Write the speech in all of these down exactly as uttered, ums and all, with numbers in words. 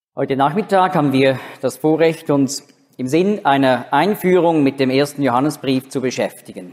Heute Nachmittag haben wir das Vorrecht, uns im Sinn einer Einführung mit dem ersten Johannesbrief zu beschäftigen.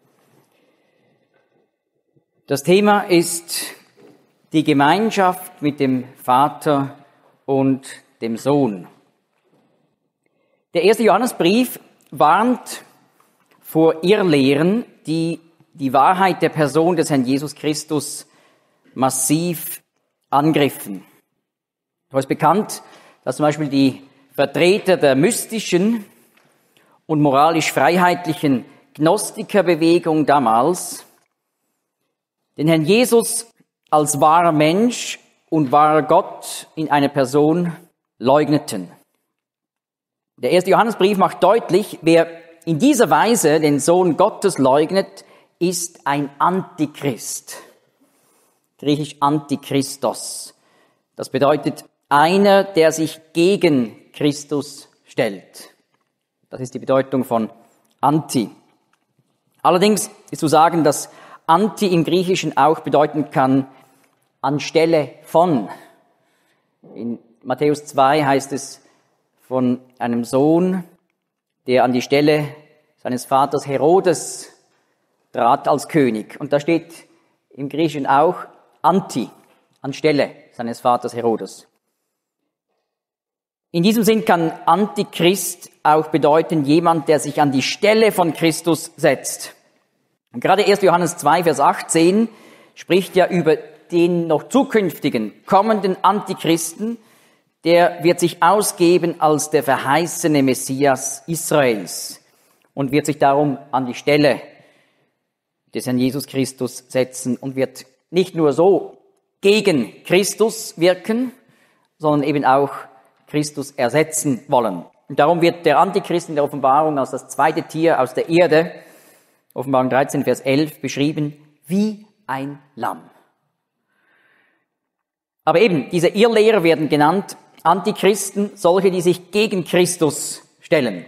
Das Thema ist die Gemeinschaft mit dem Vater und dem Sohn. Der erste Johannesbrief warnt vor Irrlehren, die die Wahrheit der Person des Herrn Jesus Christus massiv angriffen. So ist bekannt, dass zum Beispiel die Vertreter der mystischen und moralisch freiheitlichen Gnostikerbewegung damals den Herrn Jesus als wahrer Mensch und wahrer Gott in einer Person leugneten. Der erste Johannesbrief macht deutlich, wer in dieser Weise den Sohn Gottes leugnet, ist ein Antichrist. Griechisch Antichristos. Das bedeutet einer, der sich gegen Christus stellt. Das ist die Bedeutung von Anti. Allerdings ist zu sagen, dass Anti im Griechischen auch bedeuten kann, anstelle von. In Matthäus zwei heißt es von einem Sohn, der an die Stelle seines Vaters Herodes trat als König. Und da steht im Griechischen auch Anti, anstelle seines Vaters Herodes. In diesem Sinn kann Antichrist auch bedeuten, jemand, der sich an die Stelle von Christus setzt. Und gerade erster Johannes zwei, Vers achtzehn spricht ja über den noch zukünftigen, kommenden Antichristen, der wird sich ausgeben als der verheißene Messias Israels und wird sich darum an die Stelle des Herrn Jesus Christus setzen und wird nicht nur so gegen Christus wirken, sondern eben auch Christus ersetzen wollen. Und darum wird der Antichrist in der Offenbarung als das zweite Tier aus der Erde, Offenbarung dreizehn, Vers elf, beschrieben wie ein Lamm. Aber eben, diese Irrlehrer werden genannt Antichristen, solche, die sich gegen Christus stellen.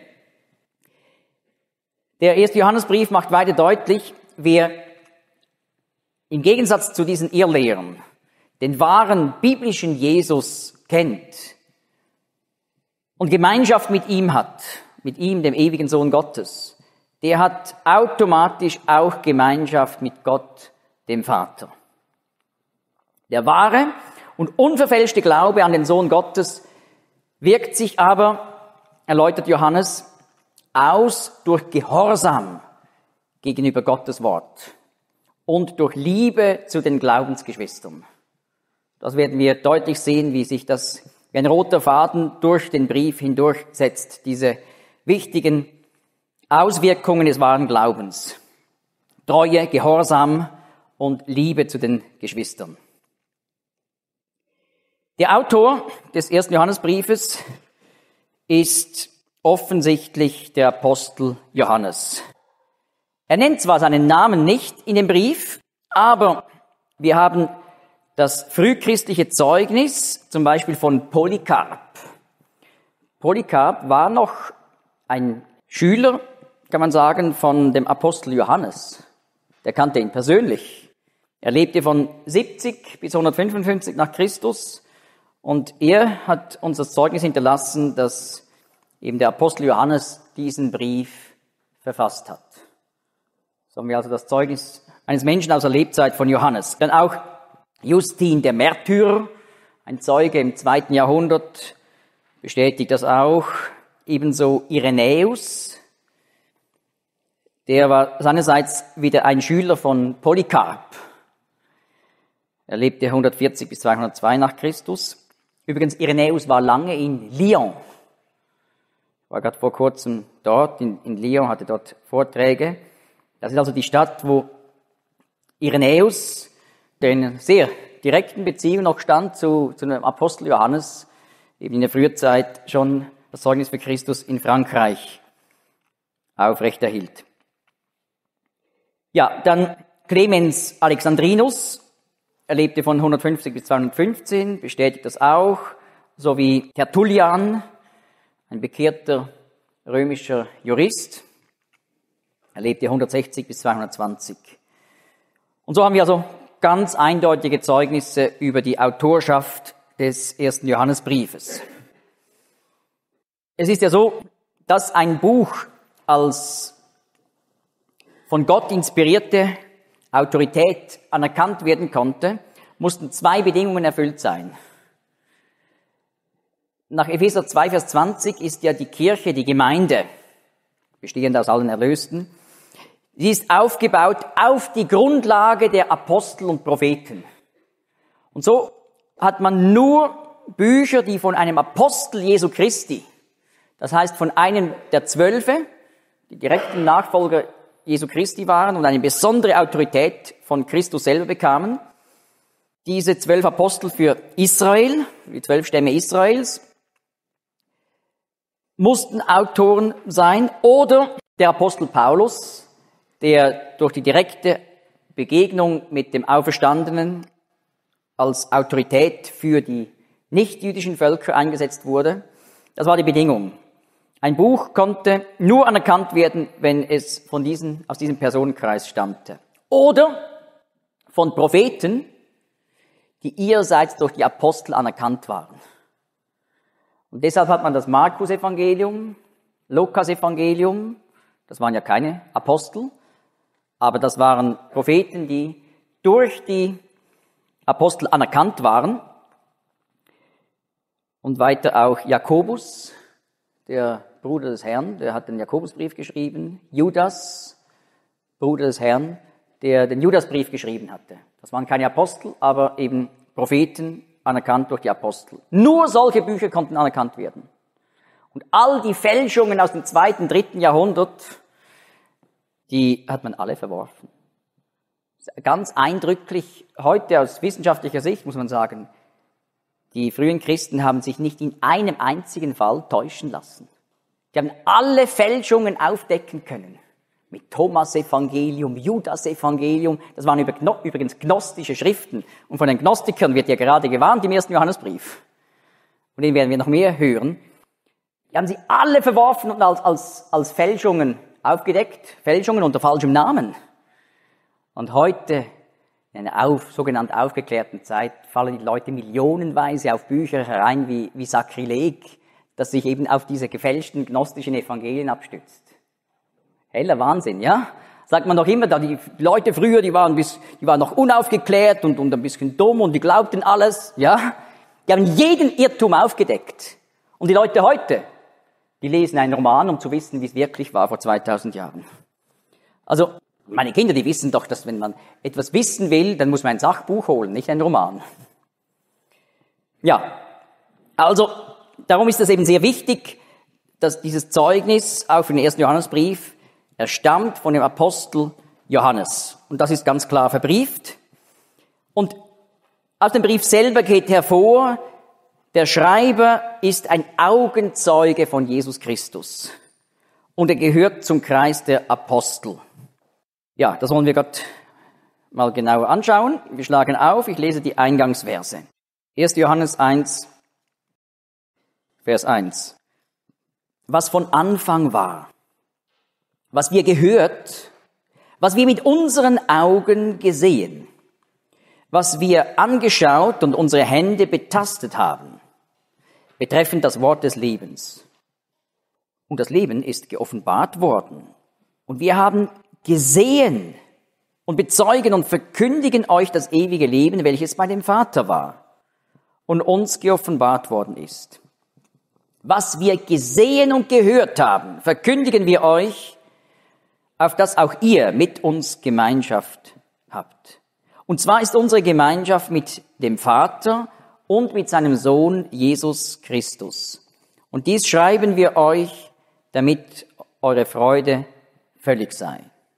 Der erste Johannesbrief macht weiter deutlich, wer im Gegensatz zu diesen Irrlehrern den wahren biblischen Jesus kennt und Gemeinschaft mit ihm hat, mit ihm, dem ewigen Sohn Gottes, der hat automatisch auch Gemeinschaft mit Gott, dem Vater. Der wahre und unverfälschte Glaube an den Sohn Gottes wirkt sich aber, erläutert Johannes, aus durch Gehorsam gegenüber Gottes Wort und durch Liebe zu den Glaubensgeschwistern. Das werden wir deutlich sehen, wie sich das wie ein roter Faden durch den Brief hindurchsetzt, diese wichtigen Auswirkungen des wahren Glaubens. Treue, Gehorsam und Liebe zu den Geschwistern. Der Autor des ersten Johannesbriefes ist offensichtlich der Apostel Johannes. Er nennt zwar seinen Namen nicht in dem Brief, aber wir haben das frühchristliche Zeugnis, zum Beispiel von Polycarp. Polycarp war noch ein Schüler, kann man sagen, von dem Apostel Johannes. Der kannte ihn persönlich. Er lebte von siebzig bis hundertfünfundfünfzig nach Christus und er hat uns das Zeugnis hinterlassen, dass eben der Apostel Johannes diesen Brief verfasst hat. So haben wir also das Zeugnis eines Menschen aus der Lebzeit von Johannes. Dann auch Justin der Märtyrer, ein Zeuge im zweiten Jahrhundert, bestätigt das auch. Ebenso Irenäus, der war seinerseits wieder ein Schüler von Polycarp. Er lebte hundertvierzig bis zweihundertzwei nach Christus. Übrigens, Irenäus war lange in Lyon. Ich war gerade vor kurzem dort, in, in Lyon, hatte dort Vorträge. Das ist also die Stadt, wo Irenäus, der in einer sehr direkten Beziehung noch stand zu, zu dem Apostel Johannes, eben in der Frühzeit schon das Zeugnis für Christus in Frankreich aufrechterhielt. Ja, dann Clemens Alexandrinus, er lebte von hundertfünfzig bis zweihundertfünfzehn, bestätigt das auch, sowie Tertullian, ein bekehrter römischer Jurist, er lebte hundertsechzig bis zweihundertzwanzig. Und so haben wir also ganz eindeutige Zeugnisse über die Autorschaft des ersten Johannesbriefes. Es ist ja so, dass ein Buch als von Gott inspirierte Autorität anerkannt werden konnte, mussten zwei Bedingungen erfüllt sein. Nach Epheser zwei, Vers zwanzig ist ja die Kirche, die Gemeinde, bestehend aus allen Erlösten, sie ist aufgebaut auf die Grundlage der Apostel und Propheten. Und so hat man nur Bücher, die von einem Apostel Jesu Christi, das heißt von einem der Zwölfe, die direkten Nachfolger Jesu Christi waren und eine besondere Autorität von Christus selber bekamen. Diese zwölf Apostel für Israel, die zwölf Stämme Israels, mussten Autoren sein, oder der Apostel Paulus, der durch die direkte Begegnung mit dem Auferstandenen als Autorität für die nichtjüdischen Völker eingesetzt wurde. Das war die Bedingung. Ein Buch konnte nur anerkannt werden, wenn es von diesen, aus diesem Personenkreis stammte. Oder von Propheten, die ihrerseits durch die Apostel anerkannt waren. Und deshalb hat man das Markus-Evangelium, Lukas-Evangelium, das waren ja keine Apostel, aber das waren Propheten, die durch die Apostel anerkannt waren. Und weiter auch Jakobus, der Bruder des Herrn, der hat den Jakobusbrief geschrieben. Judas, Bruder des Herrn, der den Judasbrief geschrieben hatte. Das waren keine Apostel, aber eben Propheten, anerkannt durch die Apostel. Nur solche Bücher konnten anerkannt werden. Und all die Fälschungen aus dem zweiten, dritten Jahrhundert, die hat man alle verworfen. Ganz eindrücklich, heute aus wissenschaftlicher Sicht muss man sagen, die frühen Christen haben sich nicht in einem einzigen Fall täuschen lassen. Die haben alle Fälschungen aufdecken können. Mit Thomas-Evangelium, Judas-Evangelium, das waren übrigens gnostische Schriften. Und von den Gnostikern wird ja gerade gewarnt im ersten Johannesbrief. Und den werden wir noch mehr hören. Die haben sie alle verworfen und als, als, als Fälschungen aufgedeckt, Fälschungen unter falschem Namen. Und heute, in einer auf, sogenannt aufgeklärten Zeit, fallen die Leute millionenweise auf Bücher herein wie, wie Sakrileg, das sich eben auf diese gefälschten gnostischen Evangelien abstützt. Heller Wahnsinn, ja? Sagt man doch immer, da die Leute früher, die waren bis, die waren noch unaufgeklärt und, und ein bisschen dumm und die glaubten alles, ja? Die haben jeden Irrtum aufgedeckt. Und die Leute heute, die lesen einen Roman, um zu wissen, wie es wirklich war vor zweitausend Jahren. Also, meine Kinder, die wissen doch, dass wenn man etwas wissen will, dann muss man ein Sachbuch holen, nicht ein Roman. Ja, also, darum ist es eben sehr wichtig, dass dieses Zeugnis, auch für den ersten Johannesbrief, er stammt von dem Apostel Johannes. Und das ist ganz klar verbrieft. Und aus dem Brief selber geht hervor, der Schreiber ist ein Augenzeuge von Jesus Christus. Und er gehört zum Kreis der Apostel. Ja, das wollen wir gerade mal genauer anschauen. Wir schlagen auf, ich lese die Eingangsverse. erster Johannes eins, Vers eins. Was von Anfang war, was wir gehört, was wir mit unseren Augen gesehen, was wir angeschaut und unsere Hände betastet haben, betreffend das Wort des Lebens. Und das Leben ist geoffenbart worden. Und wir haben gesehen und bezeugen und verkündigen euch das ewige Leben, welches bei dem Vater war und uns geoffenbart worden ist. Was wir gesehen und gehört haben, verkündigen wir euch, auf dass auch ihr mit uns Gemeinschaft habt. Und zwar ist unsere Gemeinschaft mit dem Vater und mit seinem Sohn Jesus Christus. Und dies schreiben wir euch, damit eure Freude völlig sei.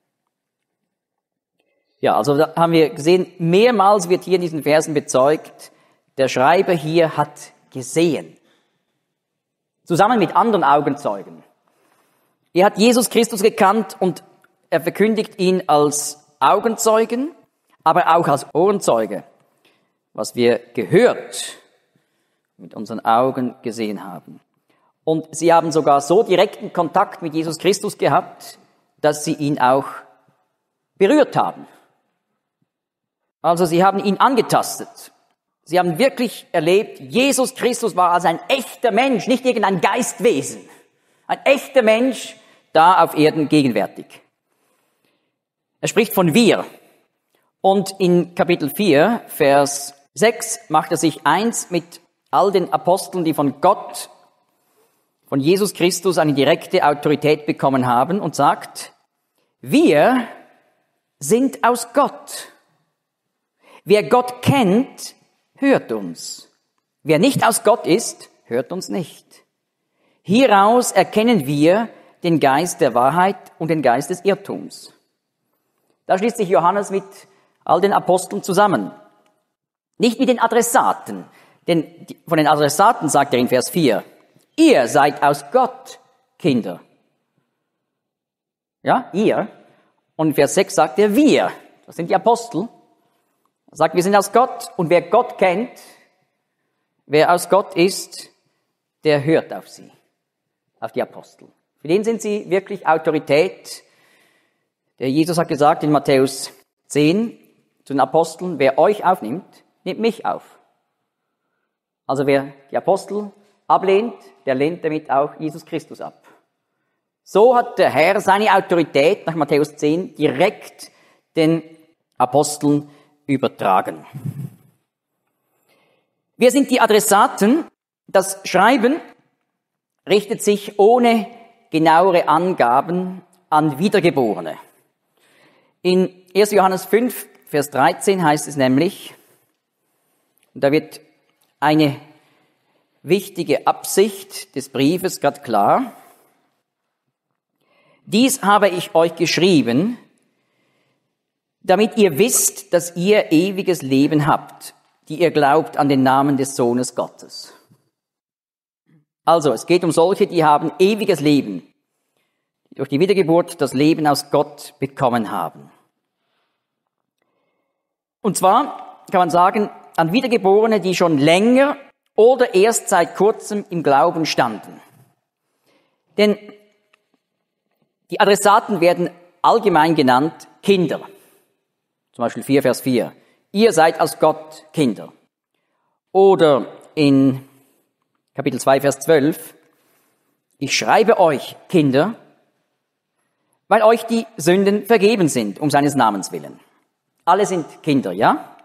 Ja, also da haben wir gesehen, mehrmals wird hier in diesen Versen bezeugt, der Schreiber hier hat gesehen. Zusammen mit anderen Augenzeugen. Er hat Jesus Christus gekannt und er verkündigt ihn als Augenzeugen, aber auch als Ohrenzeuge, was wir gehört, mit unseren Augen gesehen haben. Und sie haben sogar so direkten Kontakt mit Jesus Christus gehabt, dass sie ihn auch berührt haben. Also sie haben ihn angetastet. Sie haben wirklich erlebt, Jesus Christus war als ein echter Mensch, nicht irgendein Geistwesen. Ein echter Mensch, da auf Erden gegenwärtig. Er spricht von wir. Und in Kapitel vier, Vers sechs, macht er sich eins mit all den Aposteln, die von Gott, von Jesus Christus eine direkte Autorität bekommen haben und sagt, wir sind aus Gott. Wer Gott kennt, hört uns. Wer nicht aus Gott ist, hört uns nicht. Hieraus erkennen wir den Geist der Wahrheit und den Geist des Irrtums. Da schließt sich Johannes mit all den Aposteln zusammen. Nicht mit den Adressaten, denn von den Adressaten sagt er in Vers vier, ihr seid aus Gott Kinder. Ja, ihr. Und in Vers sechs sagt er wir. Das sind die Apostel. Er sagt, wir sind aus Gott und wer Gott kennt, wer aus Gott ist, der hört auf sie, auf die Apostel. Für den sind sie wirklich Autorität. Der Jesus hat gesagt in Matthäus zehn zu den Aposteln, wer euch aufnimmt, nimmt mich auf. Also wer die Apostel ablehnt, der lehnt damit auch Jesus Christus ab. So hat der Herr seine Autorität nach Matthäus zehn direkt den Aposteln übertragen. Wir sind die Adressaten. Das Schreiben richtet sich ohne genauere Angaben an Wiedergeborene. In erster Johannes fünf, Vers dreizehn heißt es nämlich, und da wird eine wichtige Absicht des Briefes gerade klar, dies habe ich euch geschrieben, damit ihr wisst, dass ihr ewiges Leben habt, die ihr glaubt an den Namen des Sohnes Gottes. Also, es geht um solche, die haben ewiges Leben, die durch die Wiedergeburt das Leben aus Gott bekommen haben. Und zwar kann man sagen, an Wiedergeborene, die schon länger oder erst seit kurzem im Glauben standen. Denn die Adressaten werden allgemein genannt Kinder. Zum Beispiel vier, Vers vier. Ihr seid aus Gott Kinder. Oder in Kapitel zwei, Vers zwölf. Ich schreibe euch, Kinder, weil euch die Sünden vergeben sind, um seines Namens willen. Alle sind Kinder, ja?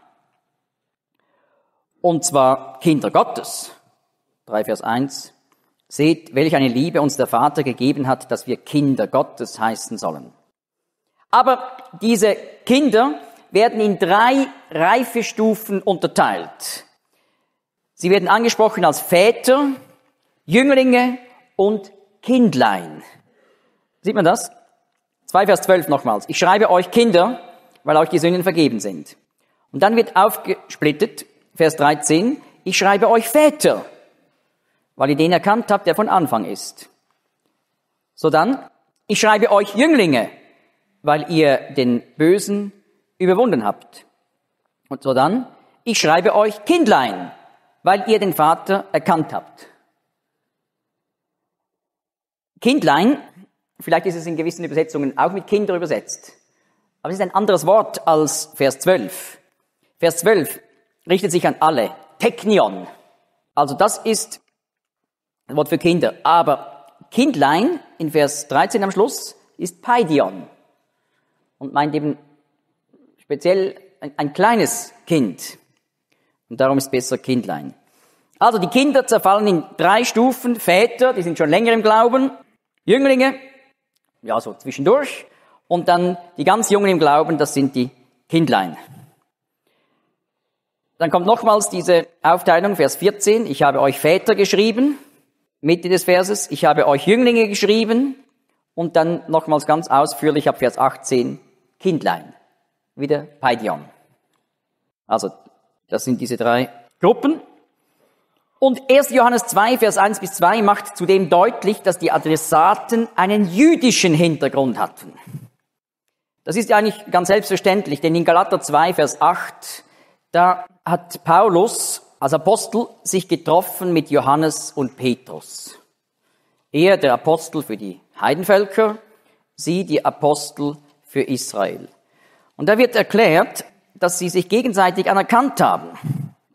Und zwar Kinder Gottes. drei, Vers eins. Seht, welch eine Liebe uns der Vater gegeben hat, dass wir Kinder Gottes heißen sollen. Aber diese Kinder werden in drei Reifestufen unterteilt. Sie werden angesprochen als Väter, Jünglinge und Kindlein. Sieht man das? zwei Vers zwölf nochmals. Ich schreibe euch Kinder, weil euch die Sünden vergeben sind. Und dann wird aufgesplittet, Vers dreizehn, ich schreibe euch Väter, weil ihr den erkannt habt, der von Anfang ist. So dann, ich schreibe euch Jünglinge, weil ihr den Bösen überwunden habt. Und so dann, ich schreibe euch Kindlein, weil ihr den Vater erkannt habt. Kindlein, vielleicht ist es in gewissen Übersetzungen auch mit Kinder übersetzt, aber es ist ein anderes Wort als Vers zwölf. Vers zwölf richtet sich an alle. Teknion. Also das ist das Wort für Kinder. Aber Kindlein in Vers dreizehn am Schluss ist Paidion. Und meint eben speziell ein, ein kleines Kind. Und darum ist besser Kindlein. Also die Kinder zerfallen in drei Stufen. Väter, die sind schon länger im Glauben. Jünglinge, ja so zwischendurch. Und dann die ganz Jungen im Glauben, das sind die Kindlein. Dann kommt nochmals diese Aufteilung, Vers vierzehn. Ich habe euch Väter geschrieben, Mitte des Verses. Ich habe euch Jünglinge geschrieben. Und dann nochmals ganz ausführlich ab Vers achtzehn, Kindlein. Wieder Paidion. Also, das sind diese drei Gruppen. Und erster Johannes zwei, Vers eins bis zwei macht zudem deutlich, dass die Adressaten einen jüdischen Hintergrund hatten. Das ist ja eigentlich ganz selbstverständlich, denn in Galater zwei, Vers acht, da hat Paulus als Apostel sich getroffen mit Johannes und Petrus. Er, der Apostel für die Heidenvölker, sie, die Apostel für Israel. Und da wird erklärt, dass sie sich gegenseitig anerkannt haben.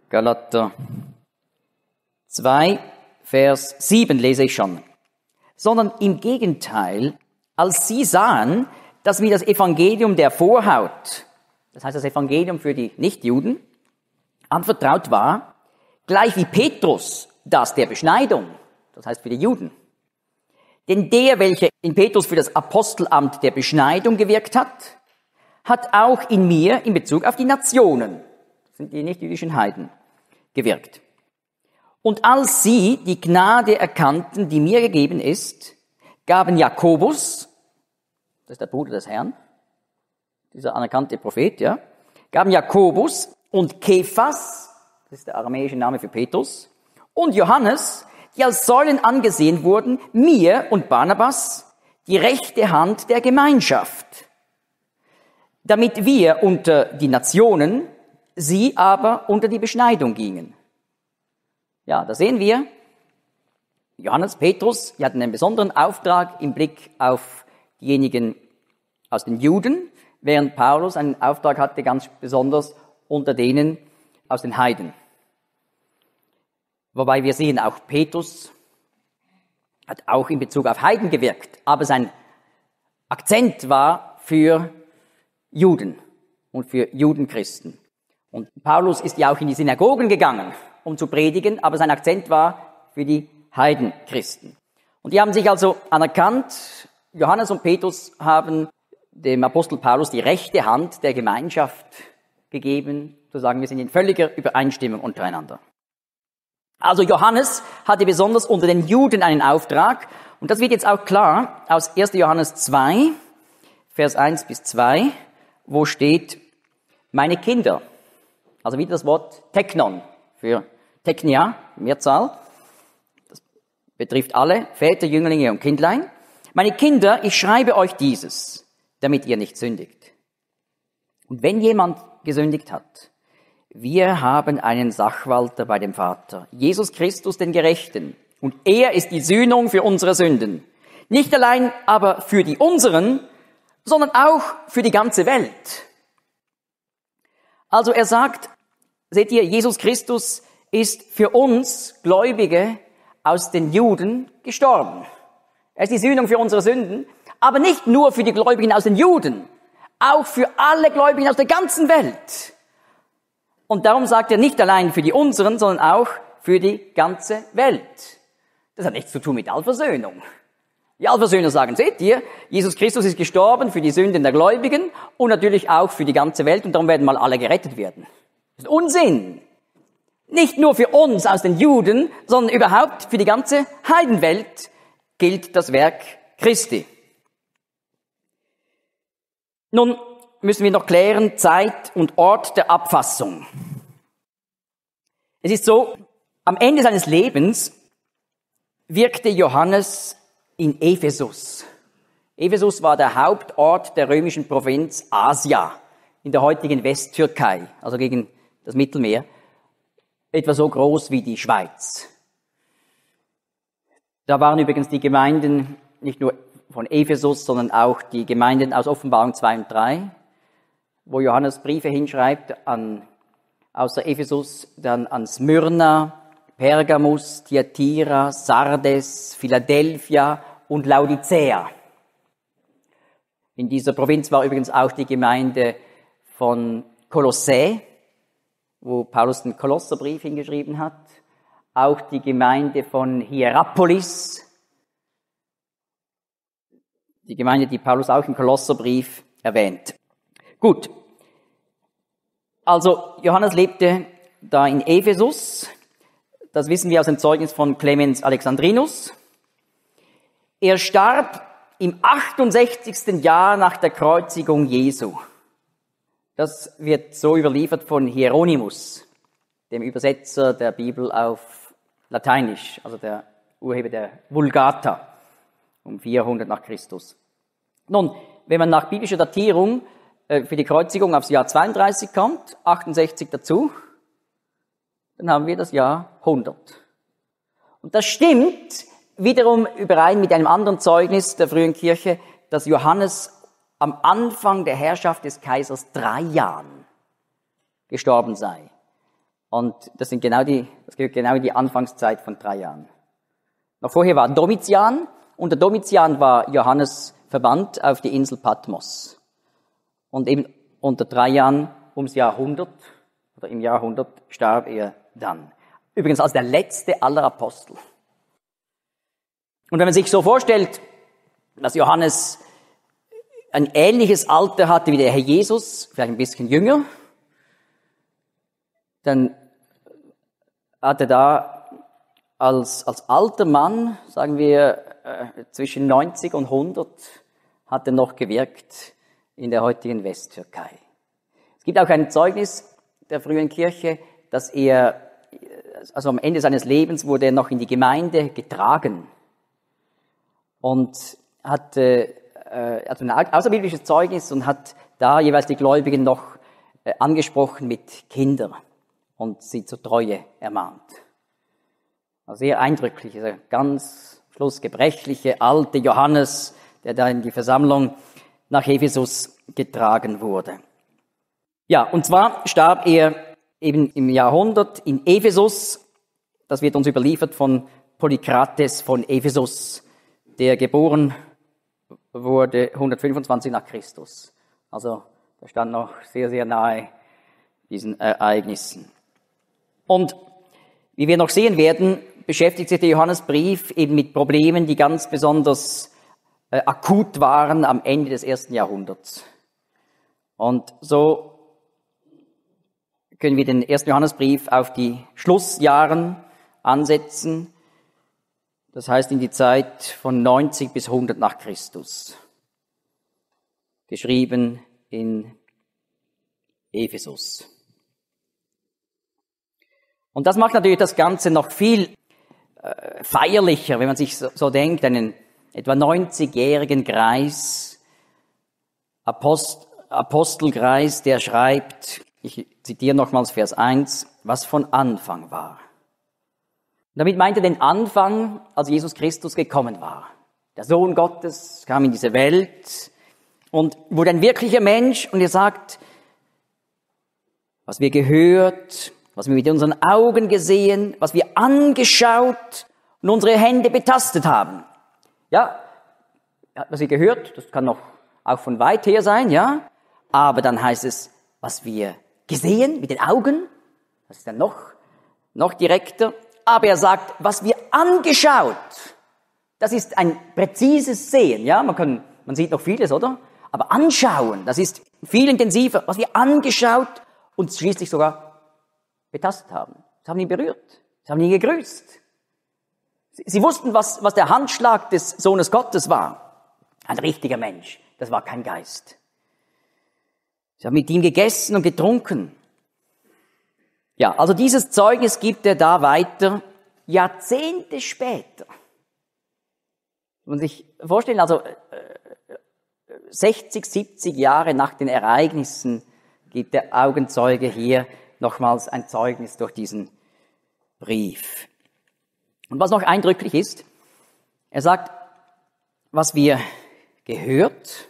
Galater zwei, Vers sieben lese ich schon. Sondern im Gegenteil, als sie sahen, dass mir das Evangelium der Vorhaut, das heißt das Evangelium für die Nichtjuden, anvertraut war, gleich wie Petrus das der Beschneidung, das heißt für die Juden. Denn der, welcher in Petrus für das Apostelamt der Beschneidung gewirkt hat, hat auch in mir in Bezug auf die Nationen, das sind die nichtjüdischen Heiden, gewirkt. Und als sie die Gnade erkannten, die mir gegeben ist, gaben Jakobus, das ist der Bruder des Herrn, dieser anerkannte Prophet, ja, gaben Jakobus und Kephas, das ist der aramäische Name für Petrus, und Johannes, die als Säulen angesehen wurden, mir und Barnabas, die rechte Hand der Gemeinschaft, damit wir unter die Nationen, sie aber unter die Beschneidung gingen. Ja, da sehen wir, Johannes, Petrus, die hatten einen besonderen Auftrag im Blick auf diejenigen aus den Juden, während Paulus einen Auftrag hatte, ganz besonders unter denen aus den Heiden. Wobei wir sehen, auch Petrus hat auch in Bezug auf Heiden gewirkt, aber sein Akzent war für Juden und für Judenchristen. Und Paulus ist ja auch in die Synagogen gegangen, um zu predigen, aber sein Akzent war für die Heidenchristen. Und die haben sich also anerkannt, Johannes und Petrus haben dem Apostel Paulus die rechte Hand der Gemeinschaft gegeben, zu sagen, wir sind in völliger Übereinstimmung untereinander. Also Johannes hatte besonders unter den Juden einen Auftrag, und das wird jetzt auch klar aus erster Johannes zwei, Vers eins bis zwei, wo steht, meine Kinder, also wieder das Wort Teknon für Teknia, Mehrzahl, das betrifft alle, Väter, Jünglinge und Kindlein. Meine Kinder, ich schreibe euch dieses, damit ihr nicht sündigt. Und wenn jemand gesündigt hat, wir haben einen Sachwalter bei dem Vater, Jesus Christus, den Gerechten. Und er ist die Sühnung für unsere Sünden. Nicht allein aber für die unseren, sondern auch für die ganze Welt. Also er sagt, seht ihr, Jesus Christus ist für uns Gläubige aus den Juden gestorben. Er ist die Sühnung für unsere Sünden, aber nicht nur für die Gläubigen aus den Juden, auch für alle Gläubigen aus der ganzen Welt. Und darum sagt er nicht allein für die unseren, sondern auch für die ganze Welt. Das hat nichts zu tun mit Allversöhnung. Die Allversöhner sagen, seht ihr, Jesus Christus ist gestorben für die Sünden der Gläubigen und natürlich auch für die ganze Welt und darum werden mal alle gerettet werden. Das ist Unsinn. Nicht nur für uns aus den Juden, sondern überhaupt für die ganze Heidenwelt gilt das Werk Christi. Nun müssen wir noch klären, Zeit und Ort der Abfassung. Es ist so, am Ende seines Lebens wirkte Johannes in Ephesus. Ephesus war der Hauptort der römischen Provinz Asia, in der heutigen Westtürkei, also gegen das Mittelmeer, etwa so groß wie die Schweiz. Da waren übrigens die Gemeinden nicht nur von Ephesus, sondern auch die Gemeinden aus Offenbarung zwei und drei, wo Johannes Briefe hinschreibt, an, außer Ephesus, dann an Smyrna, Pergamus, Thyatira, Sardes, Philadelphia und Laodicea. In dieser Provinz war übrigens auch die Gemeinde von Kolossä, wo Paulus den Kolosserbrief hingeschrieben hat, auch die Gemeinde von Hierapolis, die Gemeinde, die Paulus auch im Kolosserbrief erwähnt. Gut, also Johannes lebte da in Ephesus, das wissen wir aus dem Zeugnis von Clemens Alexandrinus. Er starb im achtundsechzigsten Jahr nach der Kreuzigung Jesu. Das wird so überliefert von Hieronymus, dem Übersetzer der Bibel auf Lateinisch, also der Urheber der Vulgata, um vierhundert nach Christus. Nun, wenn man nach biblischer Datierung äh, für die Kreuzigung aufs Jahr zweiunddreißig kommt, achtundsechzig dazu, dann haben wir das Jahr hundert. Und das stimmt wiederum überein mit einem anderen Zeugnis der frühen Kirche, dass Johannes am Anfang der Herrschaft des Kaisers Trajan gestorben sei. Und das sind genau die, das gehört genau in die Anfangszeit von drei Jahren. Noch vorher war Domitian. Unter Domitian war Johannes verbannt auf die Insel Patmos. Und eben unter drei Jahren ums Jahrhundert, oder im Jahrhundert, starb er dann. Übrigens als der letzte aller Apostel. Und wenn man sich so vorstellt, dass Johannes ein ähnliches Alter hatte wie der Herr Jesus, vielleicht ein bisschen jünger, dann hat er da als, als alter Mann, sagen wir, äh, zwischen neunzig und hundert, hat er noch gewirkt in der heutigen Westtürkei. Es gibt auch ein Zeugnis der frühen Kirche, dass er, also am Ende seines Lebens wurde er noch in die Gemeinde getragen und hat, äh, also ein außerbiblisches Zeugnis und hat da jeweils die Gläubigen noch äh, angesprochen mit Kindern und sie zur Treue ermahnt. Also sehr eindrücklich, dieser ganz schlussgebrechliche, alte Johannes, der da in die Versammlung nach Ephesus getragen wurde. Ja, und zwar starb er eben im Jahrhundert in Ephesus. Das wird uns überliefert von Polykrates von Ephesus, der geboren wurde hundertfünfundzwanzig nach Christus. Also der stand noch sehr, sehr nahe diesen Ereignissen. Und wie wir noch sehen werden, beschäftigt sich der Johannesbrief eben mit Problemen, die ganz besonders äh, akut waren am Ende des ersten Jahrhunderts. Und so können wir den ersten Johannesbrief auf die Schlussjahren ansetzen. Das heißt in die Zeit von neunzig bis hundert nach Christus. Geschrieben in Ephesus. Und das macht natürlich das Ganze noch viel äh, feierlicher, wenn man sich so, so denkt, einen etwa neunzigjährigen Greis, Apost, Apostelgreis, der schreibt, ich zitiere nochmals Vers eins, was von Anfang war. Und damit meint er den Anfang, als Jesus Christus gekommen war. Der Sohn Gottes kam in diese Welt und wurde ein wirklicher Mensch und er sagt, was wir gehört, was wir mit unseren Augen gesehen, was wir angeschaut und unsere Hände betastet haben. Ja, hat man sie gehört, das kann noch auch von weit her sein, ja. Aber dann heißt es, was wir gesehen mit den Augen, das ist dann noch, noch direkter. Aber er sagt, was wir angeschaut, das ist ein präzises Sehen, ja. Man kann, man sieht noch vieles, oder? Aber anschauen, das ist viel intensiver, was wir angeschaut und schließlich sogar betastet haben. Sie haben ihn berührt. Sie haben ihn gegrüßt. Sie, sie wussten, was, was der Handschlag des Sohnes Gottes war. Ein richtiger Mensch. Das war kein Geist. Sie haben mit ihm gegessen und getrunken. Ja, also dieses Zeugnis gibt er da weiter, Jahrzehnte später. Muss man sich vorstellen, also äh, sechzig, siebzig Jahre nach den Ereignissen gibt der Augenzeuge hier nochmals ein Zeugnis durch diesen Brief. Und was noch eindrücklich ist, er sagt, was wir gehört,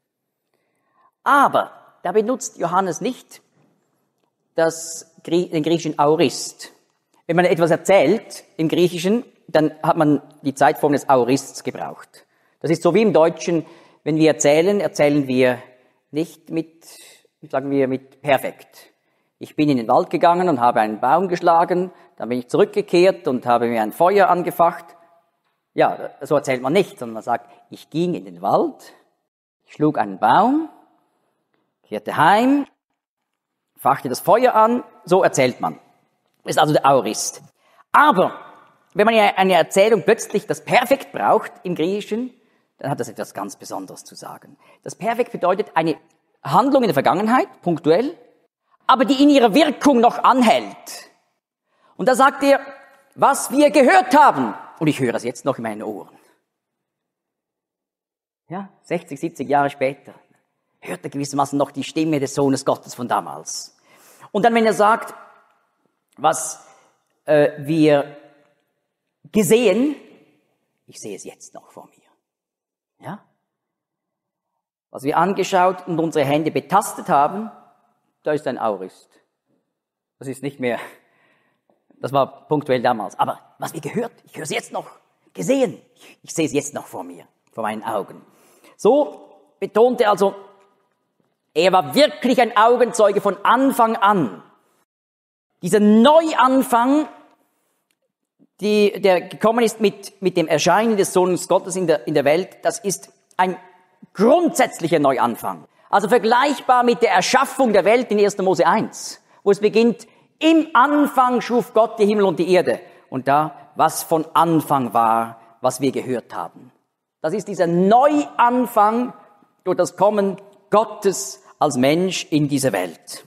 aber da benutzt Johannes nicht das, den griechischen Aorist. Wenn man etwas erzählt im Griechischen, dann hat man die Zeitform des Aorists gebraucht. Das ist so wie im Deutschen, wenn wir erzählen, erzählen wir nicht mit, sagen wir, mit perfekt. Ich bin in den Wald gegangen und habe einen Baum geschlagen, dann bin ich zurückgekehrt und habe mir ein Feuer angefacht. Ja, so erzählt man nicht, sondern man sagt, ich ging in den Wald, ich schlug einen Baum, kehrte heim, fachte das Feuer an, so erzählt man. Das ist also der Aorist. Aber wenn man eine Erzählung plötzlich das Perfekt braucht im Griechischen, dann hat das etwas ganz Besonderes zu sagen. Das Perfekt bedeutet eine Handlung in der Vergangenheit, punktuell, aber die in ihrer Wirkung noch anhält. Und da sagt er, was wir gehört haben, und ich höre es jetzt noch in meinen Ohren. Ja, sechzig, siebzig Jahre später hört er gewissermaßen noch die Stimme des Sohnes Gottes von damals. Und dann, wenn er sagt, was äh, wir gesehen, ich sehe es jetzt noch vor mir. Ja? Was wir angeschaut und unsere Hände betastet haben, da ist ein Aorist. Das ist nicht mehr Das war punktuell damals. Aber was wir gehört, ich höre es jetzt noch, gesehen, ich, ich sehe es jetzt noch vor mir, vor meinen Augen. So betonte also, er war wirklich ein Augenzeuge von Anfang an. Dieser Neuanfang, die, der gekommen ist mit, mit dem Erscheinen des Sohnes Gottes in der, in der Welt, das ist ein grundsätzlicher Neuanfang. Also vergleichbar mit der Erschaffung der Welt in erster Mose eins, wo es beginnt, im Anfang schuf Gott die Himmel und die Erde. Und da, was von Anfang war, was wir gehört haben. Das ist dieser Neuanfang durch das Kommen Gottes als Mensch in diese Welt.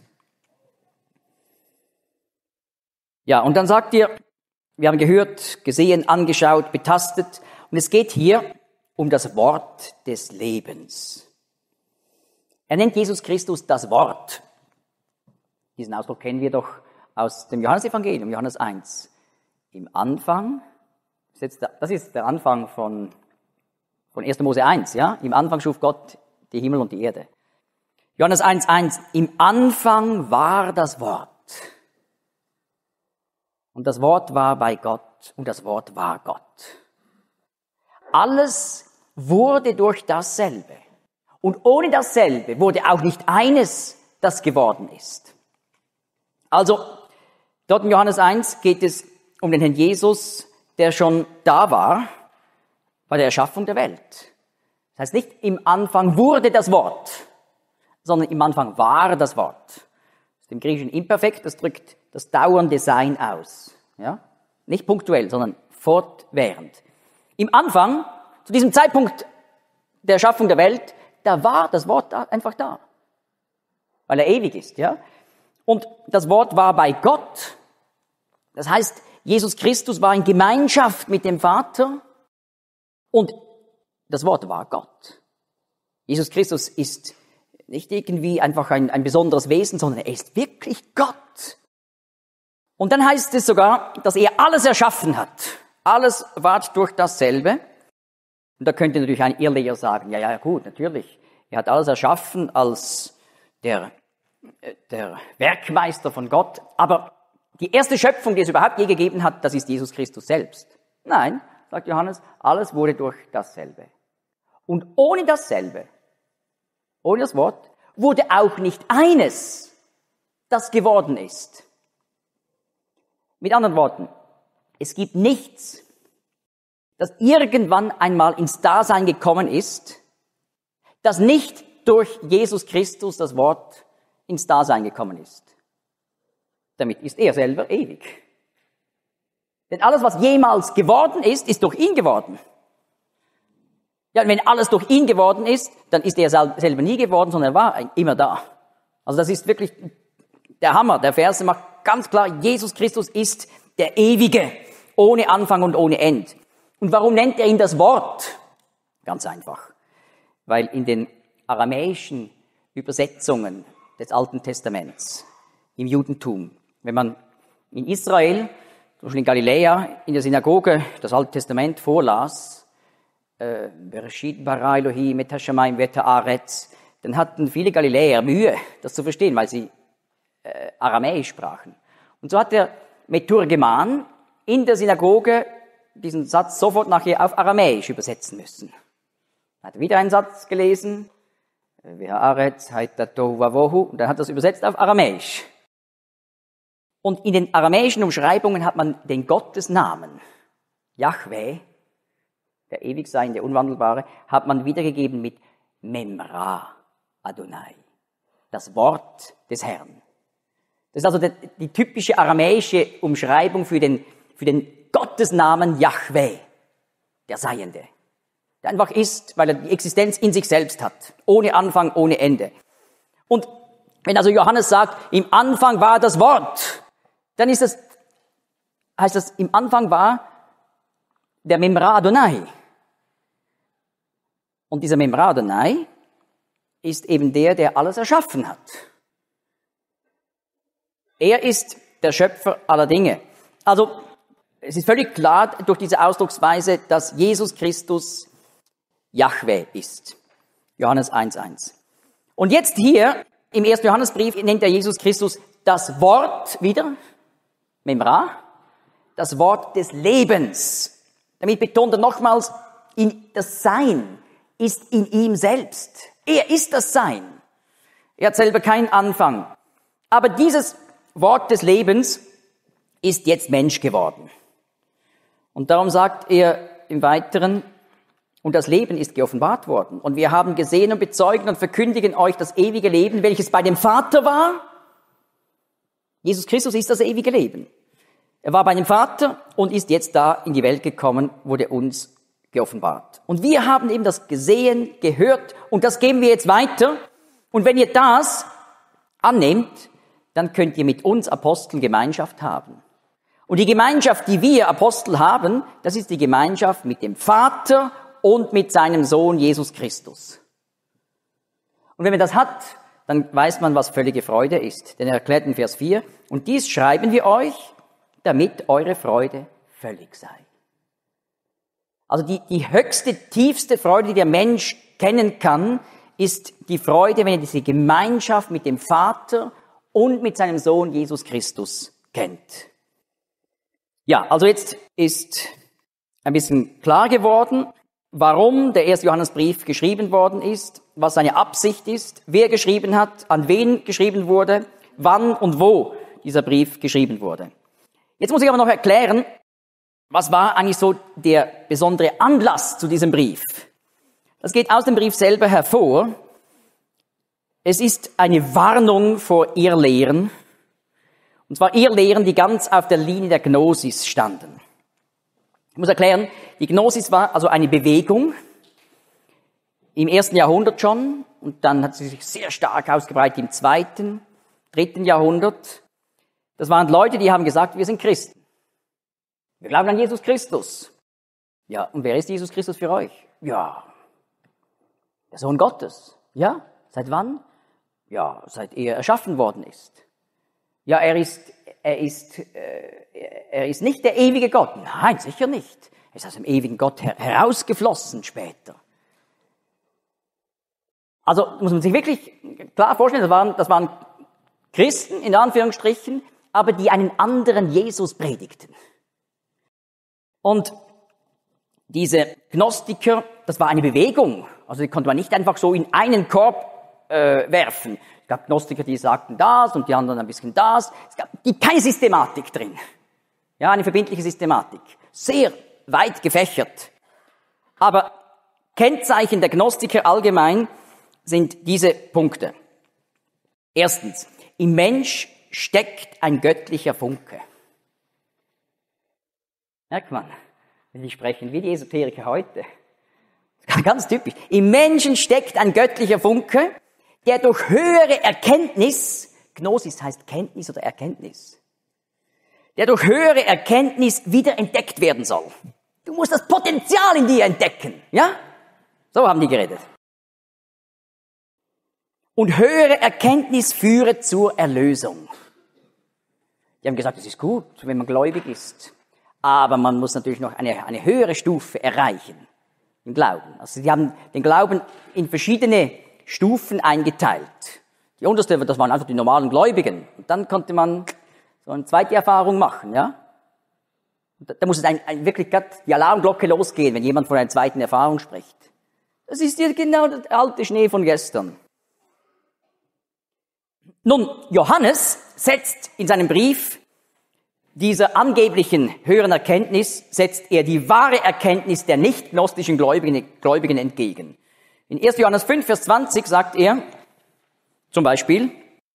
Ja, und dann sagt ihr, wir haben gehört, gesehen, angeschaut, betastet. Und es geht hier um das Wort des Lebens. Er nennt Jesus Christus das Wort. Diesen Ausdruck kennen wir doch aus dem Johannesevangelium, Johannes eins. Im Anfang, das ist der Anfang von, von erster Mose eins, ja? Im Anfang schuf Gott die Himmel und die Erde. Johannes eins eins, im Anfang war das Wort. Und das Wort war bei Gott und das Wort war Gott. Alles wurde durch dasselbe. Und ohne dasselbe wurde auch nicht eines, das geworden ist. Also, dort in Johannes eins geht es um den Herrn Jesus, der schon da war bei der Erschaffung der Welt. Das heißt nicht, im Anfang wurde das Wort, sondern im Anfang war das Wort. Das ist im Griechischen Imperfekt, das drückt das dauernde Sein aus. Ja? Nicht punktuell, sondern fortwährend. Im Anfang, zu diesem Zeitpunkt der Erschaffung der Welt, da war das Wort einfach da, weil er ewig ist. Ja? Und das Wort war bei Gott. Das heißt, Jesus Christus war in Gemeinschaft mit dem Vater und das Wort war Gott. Jesus Christus ist nicht irgendwie einfach ein, ein besonderes Wesen, sondern er ist wirklich Gott. Und dann heißt es sogar, dass er alles erschaffen hat. Alles war durch dasselbe. Und da könnte natürlich ein Irrlehrer sagen, ja, ja, gut, natürlich. Er hat alles erschaffen als der, der Werkmeister von Gott. Aber die erste Schöpfung, die es überhaupt je gegeben hat, das ist Jesus Christus selbst. Nein, sagt Johannes, alles wurde durch dasselbe. Und ohne dasselbe, ohne das Wort, wurde auch nicht eines, das geworden ist. Mit anderen Worten, es gibt nichts, das irgendwann einmal ins Dasein gekommen ist, das nicht durch Jesus Christus, das Wort, ins Dasein gekommen ist. Damit ist er selber ewig. Denn alles, was jemals geworden ist, ist durch ihn geworden. Ja, und wenn alles durch ihn geworden ist, dann ist er selber nie geworden, sondern er war immer da. Also das ist wirklich der Hammer. Der Vers macht ganz klar, Jesus Christus ist der Ewige, ohne Anfang und ohne End. Und warum nennt er ihn das Wort? Ganz einfach. Weil in den aramäischen Übersetzungen des Alten Testaments, im Judentum, wenn man in Israel, zum Beispiel in Galiläa, in der Synagoge das Alte Testament vorlas, Bereshit bara Elohim et hashamayim ve'et haaretz, dann hatten viele Galiläer Mühe, das zu verstehen, weil sie äh, Aramäisch sprachen. Und so hat der Meturgeman in der Synagoge diesen Satz sofort nachher auf Aramäisch übersetzen müssen. Er hat wieder einen Satz gelesen, ve'haaretz ha'et tohu vavohu, und dann hat er das übersetzt auf Aramäisch. Und in den aramäischen Umschreibungen hat man den Gottesnamen, Jahwe, der ewig sein, der Unwandelbare, hat man wiedergegeben mit Memra Adonai, das Wort des Herrn. Das ist also die, die typische aramäische Umschreibung für den, für den Gottesnamen Jahwe, der Seiende, der einfach ist, weil er die Existenz in sich selbst hat, ohne Anfang, ohne Ende. Und wenn also Johannes sagt, im Anfang war das Wort, dann ist das, heißt das, im Anfang war der Memra Adonai. Und dieser Memra Adonai ist eben der, der alles erschaffen hat. Er ist der Schöpfer aller Dinge. Also, es ist völlig klar durch diese Ausdrucksweise, dass Jesus Christus Jahwe ist. Johannes eins eins. Und jetzt hier, im ersten Johannesbrief, nennt er Jesus Christus das Wort wieder, Memra, das Wort des Lebens. Damit betont er nochmals, in das Sein ist in ihm selbst. Er ist das Sein. Er hat selber keinen Anfang. Aber dieses Wort des Lebens ist jetzt Mensch geworden. Und darum sagt er im Weiteren, und das Leben ist geoffenbart worden. Und wir haben gesehen und bezeugen und verkündigen euch das ewige Leben, welches bei dem Vater war. Jesus Christus ist das ewige Leben. Er war bei dem Vater und ist jetzt da in die Welt gekommen, wurde uns geoffenbart. Und wir haben eben das gesehen, gehört und das geben wir jetzt weiter. Und wenn ihr das annehmt, dann könnt ihr mit uns Aposteln Gemeinschaft haben. Und die Gemeinschaft, die wir Apostel haben, das ist die Gemeinschaft mit dem Vater und mit seinem Sohn Jesus Christus. Und wenn man das hat, dann weiß man, was völlige Freude ist. Denn er erklärt in Vers vier, und dies schreiben wir euch, damit eure Freude völlig sei. Also die, die höchste, tiefste Freude, die der Mensch kennen kann, ist die Freude, wenn er diese Gemeinschaft mit dem Vater und mit seinem Sohn Jesus Christus kennt. Ja, also jetzt ist ein bisschen klar geworden, warum der erste Johannesbrief geschrieben worden ist, was seine Absicht ist, wer geschrieben hat, an wen geschrieben wurde, wann und wo dieser Brief geschrieben wurde. Jetzt muss ich aber noch erklären, was war eigentlich so der besondere Anlass zu diesem Brief? Das geht aus dem Brief selber hervor. Es ist eine Warnung vor Irrlehren, und zwar Irrlehren, die ganz auf der Linie der Gnosis standen. Ich muss erklären, die Gnosis war also eine Bewegung im ersten Jahrhundert schon und dann hat sie sich sehr stark ausgebreitet im zweiten, dritten Jahrhundert. Das waren Leute, die haben gesagt, wir sind Christen. Wir glauben an Jesus Christus. Ja, und wer ist Jesus Christus für euch? Ja, der Sohn Gottes. Ja, seit wann? Ja, seit er erschaffen worden ist. Ja, er ist, er ist, äh, er ist nicht der ewige Gott. Nein, sicher nicht. Er ist aus dem ewigen Gott her- herausgeflossen später. Also muss man sich wirklich klar vorstellen, das waren, das waren Christen, in Anführungsstrichen, aber die einen anderen Jesus predigten. Und diese Gnostiker, das war eine Bewegung. Also die konnte man nicht einfach so in einen Korb äh, werfen. Es gab Gnostiker, die sagten das und die anderen ein bisschen das. Es gab die, keine Systematik drin. Ja, eine verbindliche Systematik. Sehr weit gefächert. Aber Kennzeichen der Gnostiker allgemein sind diese Punkte. Erstens, im Mensch steckt ein göttlicher Funke. Merkt man, wenn die sprechen, wie die Esoteriker heute. Ganz typisch. Im Menschen steckt ein göttlicher Funke, der durch höhere Erkenntnis, Gnosis heißt Kenntnis oder Erkenntnis, der durch höhere Erkenntnis wieder entdeckt werden soll. Du musst das Potenzial in dir entdecken, ja? So haben die geredet. Und höhere Erkenntnis führe zur Erlösung. Die haben gesagt, es ist gut, wenn man gläubig ist. Aber man muss natürlich noch eine, eine höhere Stufe erreichen im Glauben. Also sie haben den Glauben in verschiedene Stufen eingeteilt. Die unterste, das waren einfach die normalen Gläubigen. Und dann konnte man so eine zweite Erfahrung machen, ja. Und da, da muss es ein, ein, wirklich grad die Alarmglocke losgehen, wenn jemand von einer zweiten Erfahrung spricht. Das ist ja genau der alte Schnee von gestern. Nun, Johannes setzt in seinem Brief dieser angeblichen höheren Erkenntnis, setzt er die wahre Erkenntnis der nicht-gnostischen Gläubigen, Gläubigen entgegen. In erster Johannes fünf, Vers zwanzig sagt er zum Beispiel,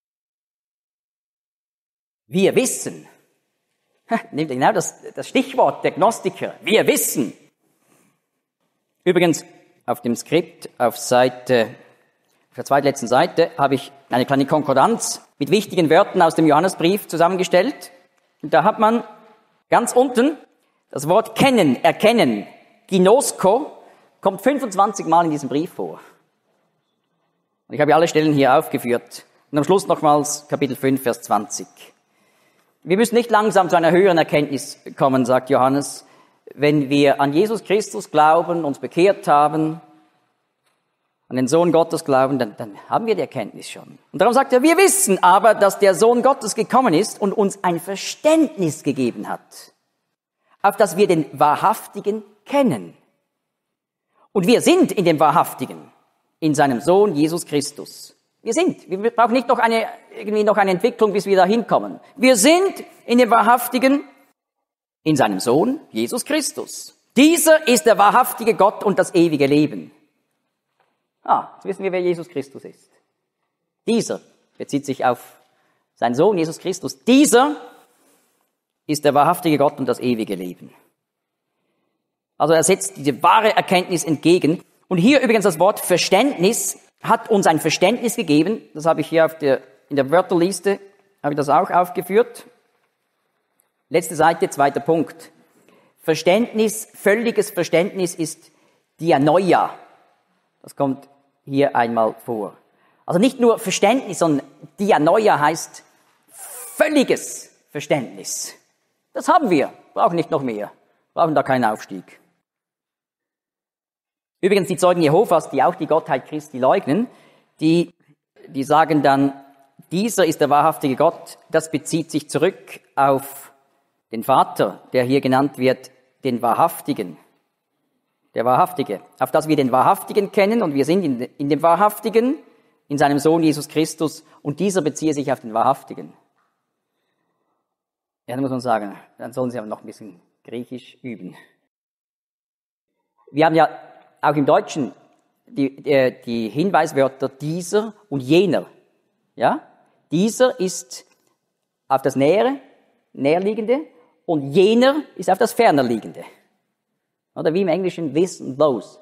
wir wissen, nimmt genau das, das Stichwort der Gnostiker, wir wissen. Übrigens, auf dem Skript, auf Seite, auf der zweitletzten Seite, habe ich eine kleine Konkordanz mit wichtigen Wörtern aus dem Johannesbrief zusammengestellt. Und da hat man ganz unten das Wort kennen, erkennen, ginosko, kommt fünfundzwanzig Mal in diesem Brief vor. Und ich habe alle Stellen hier aufgeführt. Und am Schluss nochmals Kapitel fünf, Vers zwanzig. Wir müssen nicht langsam zu einer höheren Erkenntnis kommen, sagt Johannes, wenn wir an Jesus Christus glauben, uns bekehrt haben, an den Sohn Gottes glauben, dann, dann haben wir die Erkenntnis schon. Und darum sagt er, wir wissen aber, dass der Sohn Gottes gekommen ist und uns ein Verständnis gegeben hat. auf dass wir den Wahrhaftigen kennen. Und wir sind in dem Wahrhaftigen, in seinem Sohn Jesus Christus. Wir sind. Wir brauchen nicht noch eine, irgendwie noch eine Entwicklung, bis wir da hinkommen. Wir sind in dem Wahrhaftigen, in seinem Sohn Jesus Christus. Dieser ist der wahrhaftige Gott und das ewige Leben. Ah, jetzt wissen wir, wer Jesus Christus ist. Dieser bezieht sich auf seinen Sohn Jesus Christus. Dieser ist der wahrhaftige Gott und das ewige Leben. Also er setzt diese wahre Erkenntnis entgegen. Und hier übrigens das Wort Verständnis hat uns ein Verständnis gegeben. Das habe ich hier auf der, in der Wörterliste, habe ich das auch aufgeführt. Letzte Seite, zweiter Punkt. Verständnis, völliges Verständnis ist Dianoia. Das kommt hier einmal vor. Also nicht nur Verständnis, sondern Dianoia heißt völliges Verständnis. Das haben wir, brauchen nicht noch mehr, brauchen da keinen Aufstieg. Übrigens die Zeugen Jehovas, die auch die Gottheit Christi leugnen, die, die sagen dann, dieser ist der wahrhaftige Gott, das bezieht sich zurück auf den Vater, der hier genannt wird, den Wahrhaftigen. Der Wahrhaftige. Auf das wir den Wahrhaftigen kennen und wir sind in, in dem Wahrhaftigen, in seinem Sohn Jesus Christus und dieser beziehe sich auf den Wahrhaftigen. Ja, dann muss man sagen, dann sollen sie aber noch ein bisschen Griechisch üben. Wir haben ja auch im Deutschen die, die, die Hinweiswörter dieser und jener. Ja? Dieser ist auf das Nähere, Näherliegende und jener ist auf das Fernerliegende. Oder wie im Englischen this und those.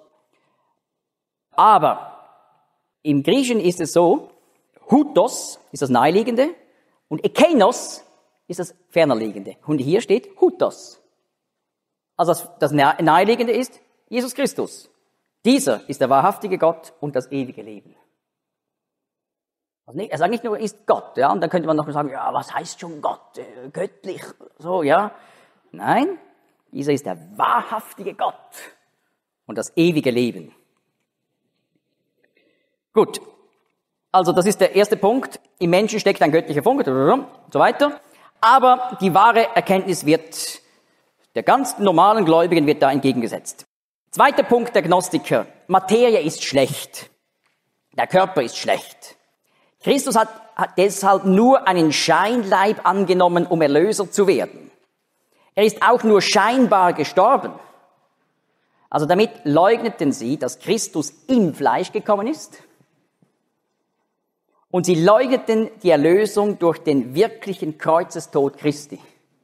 Aber im Griechischen ist es so, hutos ist das Naheliegende und ekeinos ist das Fernerliegende. Und hier steht hutos. Also das, das Naheliegende ist Jesus Christus. Dieser ist der wahrhaftige Gott und das ewige Leben. Also nicht, er sagt nicht nur, er ist Gott, ja, und dann könnte man noch sagen, ja, was heißt schon Gott, äh, göttlich, so, ja. Nein, dieser ist der wahrhaftige Gott und das ewige Leben. Gut, also das ist der erste Punkt. Im Menschen steckt ein göttlicher Funke und so weiter. Aber die wahre Erkenntnis wird der ganz normalen Gläubigen wird da entgegengesetzt. Zweiter Punkt der Gnostiker. Materie ist schlecht. Der Körper ist schlecht. Christus hat, hat deshalb nur einen Scheinleib angenommen, um Erlöser zu werden. Er ist auch nur scheinbar gestorben. Also damit leugneten sie, dass Christus im Fleisch gekommen ist. Und sie leugneten die Erlösung durch den wirklichen Kreuzestod Christi.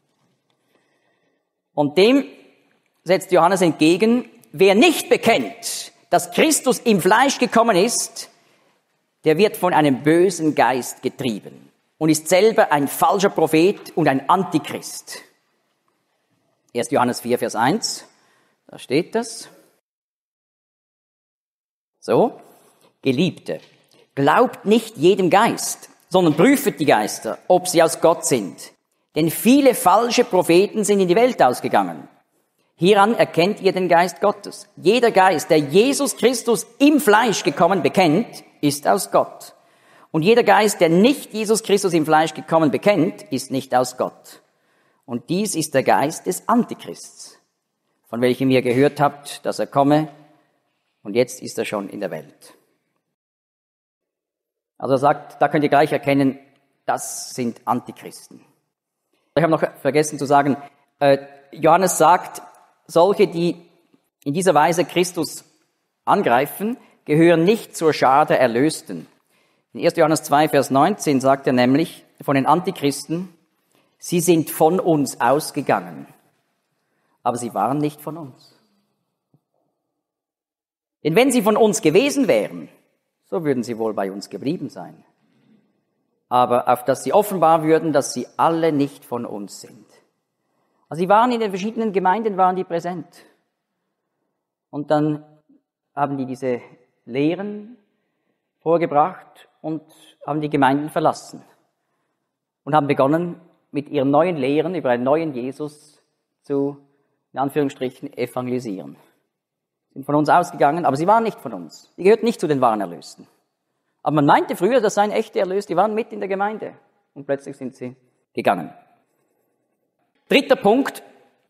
Und dem setzt Johannes entgegen, wer nicht bekennt, dass Christus im Fleisch gekommen ist, der wird von einem bösen Geist getrieben und ist selber ein falscher Prophet und ein Antichrist. erster Johannes vier, Vers eins, da steht das. So, Geliebte, glaubt nicht jedem Geist, sondern prüfet die Geister, ob sie aus Gott sind. Denn viele falsche Propheten sind in die Welt ausgegangen. Hieran erkennt ihr den Geist Gottes. Jeder Geist, der Jesus Christus im Fleisch gekommen bekennt, ist aus Gott. Und jeder Geist, der nicht Jesus Christus im Fleisch gekommen bekennt, ist nicht aus Gott. Und dies ist der Geist des Antichrists, von welchem ihr gehört habt, dass er komme, und jetzt ist er schon in der Welt. Also er sagt, da könnt ihr gleich erkennen, das sind Antichristen. Ich habe noch vergessen zu sagen, äh, Johannes sagt, solche, die in dieser Weise Christus angreifen, gehören nicht zur Schar der Erlösten. In erster Johannes zwei, Vers neunzehn sagt er nämlich von den Antichristen, sie sind von uns ausgegangen, aber sie waren nicht von uns. Denn wenn sie von uns gewesen wären, so würden sie wohl bei uns geblieben sein. Aber auf dass sie offenbar würden, dass sie alle nicht von uns sind. Also sie waren in den verschiedenen Gemeinden, waren die präsent. Und dann haben die diese Lehren vorgebracht und haben die Gemeinden verlassen. Und haben begonnen, mit ihren neuen Lehren über einen neuen Jesus zu, in Anführungsstrichen, evangelisieren. Sie sind von uns ausgegangen, aber sie waren nicht von uns. Die gehörten nicht zu den wahren Erlösten. Aber man meinte früher, das seien echte Erlöste, die waren mit in der Gemeinde. Und plötzlich sind sie gegangen. Dritter Punkt,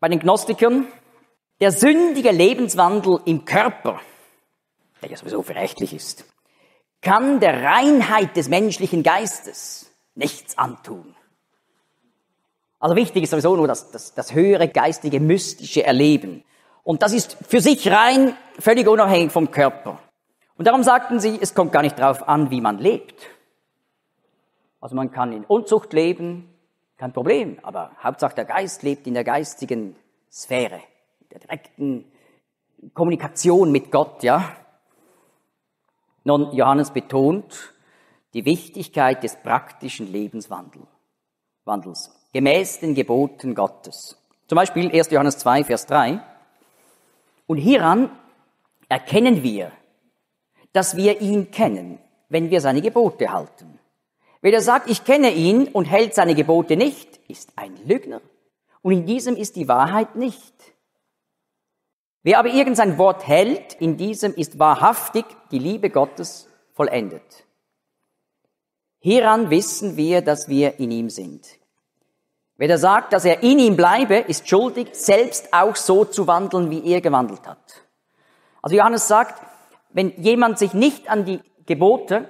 bei den Gnostikern, der sündige Lebenswandel im Körper, der ja sowieso verächtlich ist, kann der Reinheit des menschlichen Geistes nichts antun. Also wichtig ist sowieso nur das, das, das höhere geistige, mystische Erleben. Und das ist für sich rein, völlig unabhängig vom Körper. Und darum sagten sie, es kommt gar nicht darauf an, wie man lebt. Also man kann in Unzucht leben, kein Problem, aber Hauptsache der Geist lebt in der geistigen Sphäre, der direkten Kommunikation mit Gott, ja. Nun, Johannes betont die Wichtigkeit des praktischen Lebenswandels, gemäß den Geboten Gottes. Zum Beispiel erster Johannes zwei, Vers drei. Und hieran erkennen wir, dass wir ihn kennen, wenn wir seine Gebote halten. Wer sagt, ich kenne ihn und hält seine Gebote nicht, ist ein Lügner. Und in diesem ist die Wahrheit nicht. Wer aber irgend sein Wort hält, in diesem ist wahrhaftig die Liebe Gottes vollendet. Hieran wissen wir, dass wir in ihm sind. Wer sagt, dass er in ihm bleibe, ist schuldig, selbst auch so zu wandeln, wie er gewandelt hat. Also Johannes sagt, wenn jemand sich nicht an die Gebote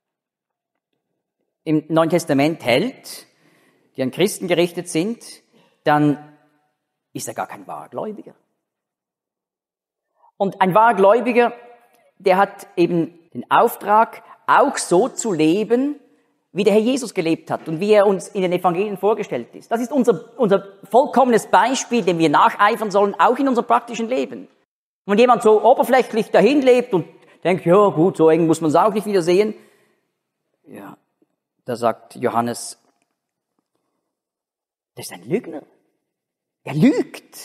im Neuen Testament hält, die an Christen gerichtet sind, dann ist er gar kein wahrer Gläubiger. Und ein wahrer Gläubiger, der hat eben den Auftrag, auch so zu leben, wie der Herr Jesus gelebt hat und wie er uns in den Evangelien vorgestellt ist. Das ist unser, unser vollkommenes Beispiel, dem wir nacheifern sollen, auch in unserem praktischen Leben. Und wenn jemand so oberflächlich dahin lebt und denkt, ja gut, so eng muss man es auch nicht wieder sehen, ja, da sagt Johannes, das ist ein Lügner. Er lügt.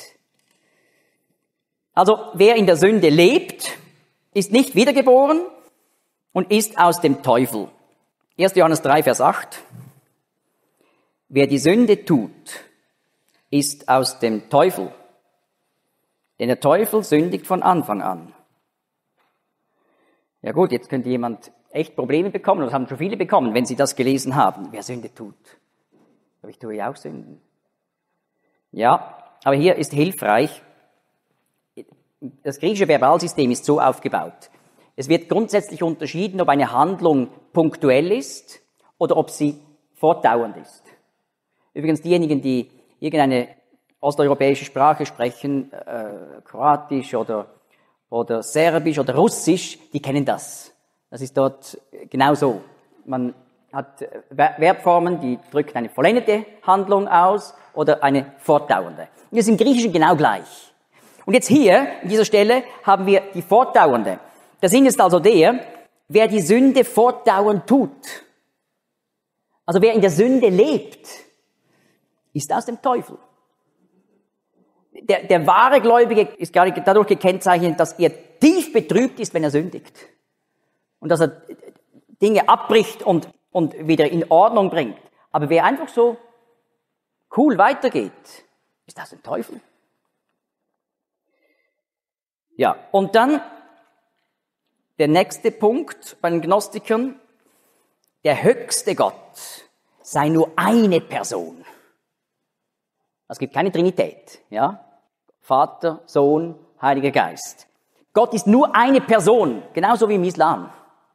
Also, wer in der Sünde lebt, ist nicht wiedergeboren und ist aus dem Teufel. erster Johannes drei, Vers acht. Wer die Sünde tut, ist aus dem Teufel. Denn der Teufel sündigt von Anfang an. Ja gut, jetzt könnte jemand echt Probleme bekommen, und das haben schon viele bekommen, wenn sie das gelesen haben. Wer Sünde tut. Aber ich tue ja auch Sünden. Ja, aber hier ist hilfreich, das griechische Verbalsystem ist so aufgebaut. Es wird grundsätzlich unterschieden, ob eine Handlung punktuell ist oder ob sie fortdauernd ist. Übrigens diejenigen, die irgendeine osteuropäische Sprache sprechen, äh, Kroatisch oder, oder Serbisch oder Russisch, die kennen das. Das ist dort genau so. Man hat Verbformen, die drücken eine vollendete Handlung aus oder eine fortdauernde. Und das ist im Griechischen genau gleich. Und jetzt hier, an dieser Stelle, haben wir die fortdauernde. Der Sinn ist also der, wer die Sünde fortdauernd tut, also wer in der Sünde lebt, ist aus dem Teufel. Der, der wahre Gläubige ist gerade dadurch gekennzeichnet, dass er tief betrübt ist, wenn er sündigt. Und dass er Dinge abbricht und, und wieder in Ordnung bringt. Aber wer einfach so cool weitergeht, ist aus dem Teufel. Ja, und dann der nächste Punkt bei den Gnostikern, der höchste Gott sei nur eine Person. Es gibt keine Trinität, ja? Vater, Sohn, Heiliger Geist. Gott ist nur eine Person, genauso wie im Islam.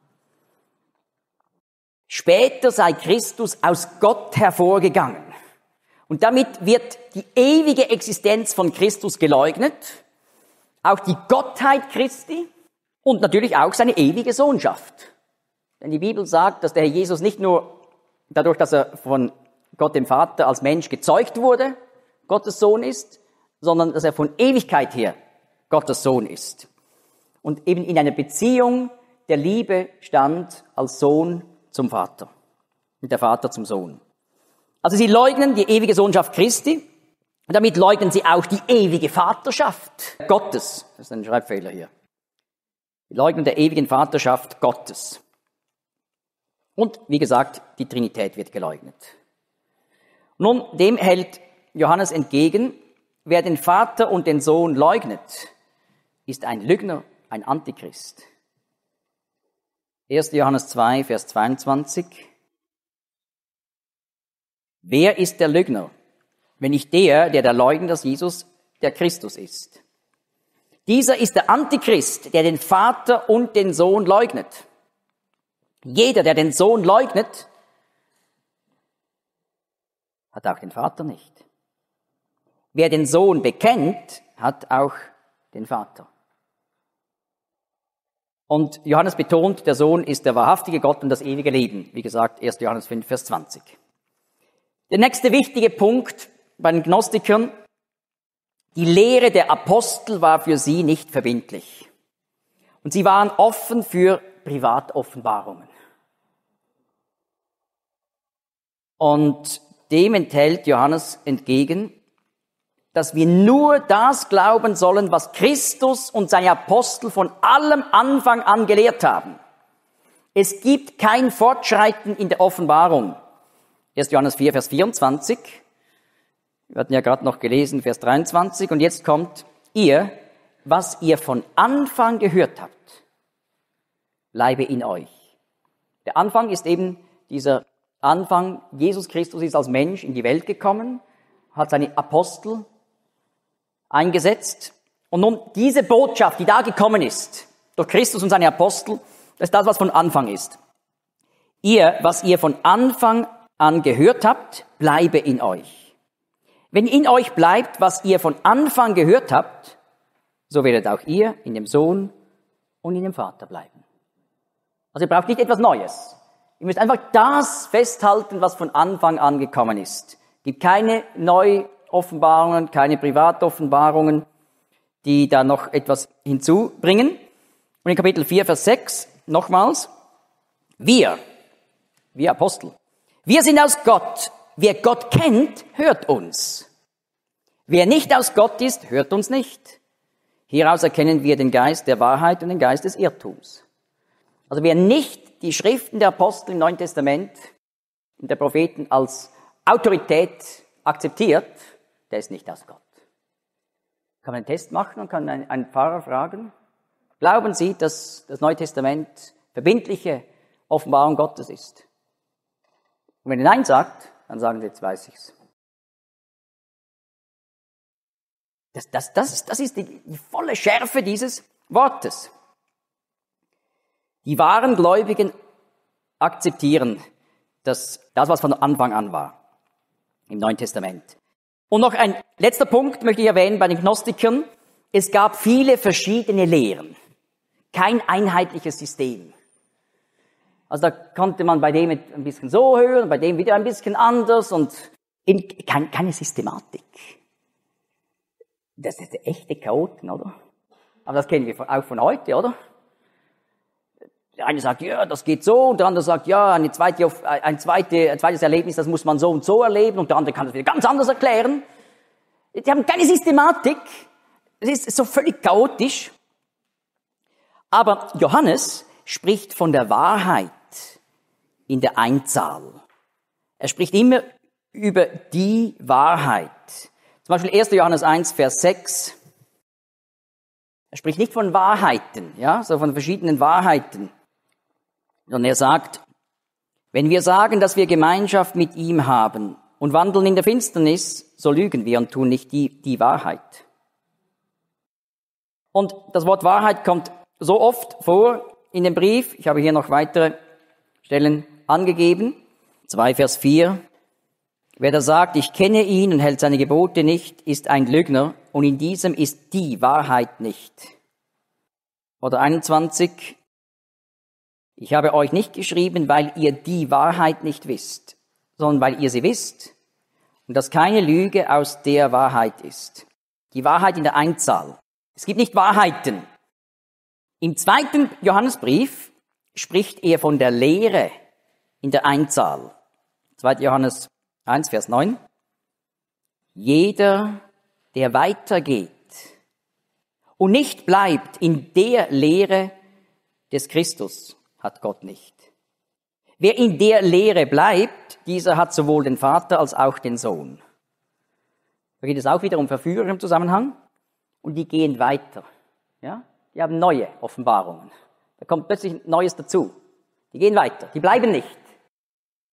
Später sei Christus aus Gott hervorgegangen. Und damit wird die ewige Existenz von Christus geleugnet, auch die Gottheit Christi und natürlich auch seine ewige Sohnschaft. Denn die Bibel sagt, dass der Herr Jesus nicht nur dadurch, dass er von Gott dem Vater als Mensch gezeugt wurde, Gottes Sohn ist, sondern dass er von Ewigkeit her Gottes Sohn ist. Und eben in einer Beziehung der Liebe stand als Sohn zum Vater und der Vater zum Sohn. Also sie leugnen die ewige Sohnschaft Christi und damit leugnen sie auch die ewige Vaterschaft Gottes. Das ist ein Schreibfehler hier. Sie leugnen der ewigen Vaterschaft Gottes. Und wie gesagt, die Trinität wird geleugnet. Nun, dem hält Johannes entgegen, wer den Vater und den Sohn leugnet, ist ein Lügner, ein Antichrist. erster Johannes zwei, Vers zweiundzwanzig. Wer ist der Lügner? Wenn nicht der, der da leugnet, dass Jesus der Christus ist. Dieser ist der Antichrist, der den Vater und den Sohn leugnet. Jeder, der den Sohn leugnet, hat auch den Vater nicht. Wer den Sohn bekennt, hat auch den Vater. Und Johannes betont, der Sohn ist der wahrhaftige Gott und das ewige Leben. Wie gesagt, erster Johannes fünf, Vers zwanzig. Der nächste wichtige Punkt bei den Gnostikern: Die Lehre der Apostel war für sie nicht verbindlich. Und sie waren offen für Privatoffenbarungen. Und dem enthält Johannes entgegen, dass wir nur das glauben sollen, was Christus und seine Apostel von allem Anfang an gelehrt haben. Es gibt kein Fortschreiten in der Offenbarung. erster Johannes vier, Vers vierundzwanzig. Wir hatten ja gerade noch gelesen, Vers dreiundzwanzig. Und jetzt kommt: Ihr, was ihr von Anfang gehört habt, bleibe in euch. Der Anfang ist eben dieser Anfang. Jesus Christus ist als Mensch in die Welt gekommen, hat seine Apostel eingesetzt. Und nun diese Botschaft, die da gekommen ist, durch Christus und seine Apostel, das ist das, was von Anfang ist. Ihr, was ihr von Anfang an gehört habt, bleibe in euch. Wenn in euch bleibt, was ihr von Anfang gehört habt, so werdet auch ihr in dem Sohn und in dem Vater bleiben. Also ihr braucht nicht etwas Neues. Ihr müsst einfach das festhalten, was von Anfang an gekommen ist. Es gibt keine Neuoffenbarungen, keine Privatoffenbarungen, die da noch etwas hinzubringen. Und in Kapitel vier, Vers sechs, nochmals: Wir, wir Apostel, wir sind aus Gott. Wer Gott kennt, hört uns. Wer nicht aus Gott ist, hört uns nicht. Hieraus erkennen wir den Geist der Wahrheit und den Geist des Irrtums. Also wer nicht die Schriften der Apostel im Neuen Testament und der Propheten als Autorität akzeptiert, der ist nicht aus Gott. Kann man einen Test machen und kann einen, einen Pfarrer fragen: Glauben Sie, dass das Neue Testament verbindliche Offenbarung Gottes ist? Und wenn er Nein sagt, dann sagen Sie: Jetzt weiß ich's. Das, das, das, ist, das ist die, die volle Schärfe dieses Wortes. Die wahren Gläubigen akzeptieren das, das, was von Anfang an war im Neuen Testament. Und noch ein letzter Punkt möchte ich erwähnen bei den Gnostikern. Es gab viele verschiedene Lehren. Kein einheitliches System. Also da konnte man bei dem ein bisschen so hören, bei dem wieder ein bisschen anders und in, kein, keine Systematik. Das ist der echte Chaoten, oder? Aber das kennen wir auch von heute, oder? Der eine sagt, ja, das geht so, und der andere sagt, ja, eine zweite, ein, zweite, ein zweites Erlebnis, das muss man so und so erleben, und der andere kann das wieder ganz anders erklären. Die haben keine Systematik. Es ist so völlig chaotisch. Aber Johannes spricht von der Wahrheit in der Einzahl. Er spricht immer über die Wahrheit. Zum Beispiel erster Johannes eins, Vers sechs. Er spricht nicht von Wahrheiten, ja, so von verschiedenen Wahrheiten. Sondern er sagt, wenn wir sagen, dass wir Gemeinschaft mit ihm haben und wandeln in der Finsternis, so lügen wir und tun nicht die, die Wahrheit. Und das Wort Wahrheit kommt so oft vor in dem Brief. Ich habe hier noch weitere Stellen angegeben. zwei Vers vier. Wer da sagt, ich kenne ihn und hält seine Gebote nicht, ist ein Lügner und in diesem ist die Wahrheit nicht. Oder einundzwanzig. Ich habe euch nicht geschrieben, weil ihr die Wahrheit nicht wisst, sondern weil ihr sie wisst und dass keine Lüge aus der Wahrheit ist. Die Wahrheit in der Einzahl. Es gibt nicht Wahrheiten. Im zweiten Johannesbrief spricht er von der Lehre in der Einzahl. zweiter Johannes eins, Vers neun. Jeder, der weitergeht und nicht bleibt in der Lehre des Christus, hat Gott nicht. Wer in der Lehre bleibt, dieser hat sowohl den Vater als auch den Sohn. Da geht es auch wieder um Verführer im Zusammenhang. Und die gehen weiter. Ja? Die haben neue Offenbarungen. Da kommt plötzlich Neues dazu. Die gehen weiter. Die bleiben nicht.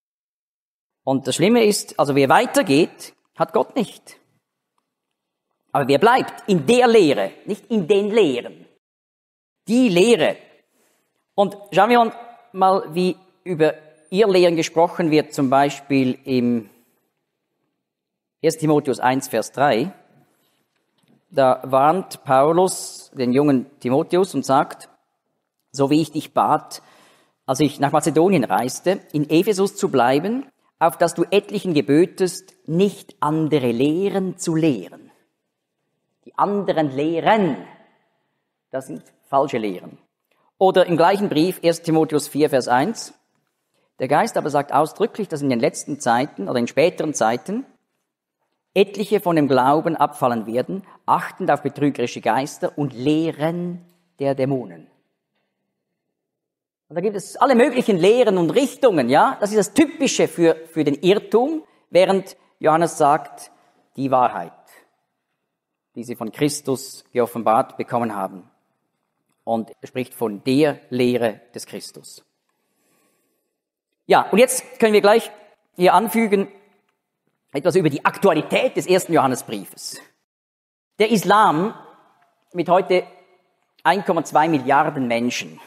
Und das Schlimme ist, also wer weitergeht, hat Gott nicht. Aber wer bleibt? In der Lehre, nicht in den Lehren. Die Lehre. Und schauen wir uns mal, wie über Irrlehren gesprochen wird, zum Beispiel im erster Timotheus eins, Vers drei. Da warnt Paulus den jungen Timotheus und sagt, so wie ich dich bat, als ich nach Mazedonien reiste, in Ephesus zu bleiben, auf dass du etlichen gebötest, nicht andere Lehren zu lehren. Die anderen Lehren, das sind falsche Lehren. Oder im gleichen Brief, erster Timotheus vier, Vers eins, der Geist aber sagt ausdrücklich, dass in den letzten Zeiten oder in späteren Zeiten etliche von dem Glauben abfallen werden, achtend auf betrügerische Geister und Lehren der Dämonen. Und da gibt es alle möglichen Lehren und Richtungen, ja. Das ist das Typische für, für den Irrtum, während Johannes sagt, die Wahrheit, die sie von Christus geoffenbart bekommen haben. Und er spricht von der Lehre des Christus. Ja, und jetzt können wir gleich hier anfügen, etwas über die Aktualität des ersten Johannesbriefes. Der Islam mit heute eins Komma zwei Milliarden Menschen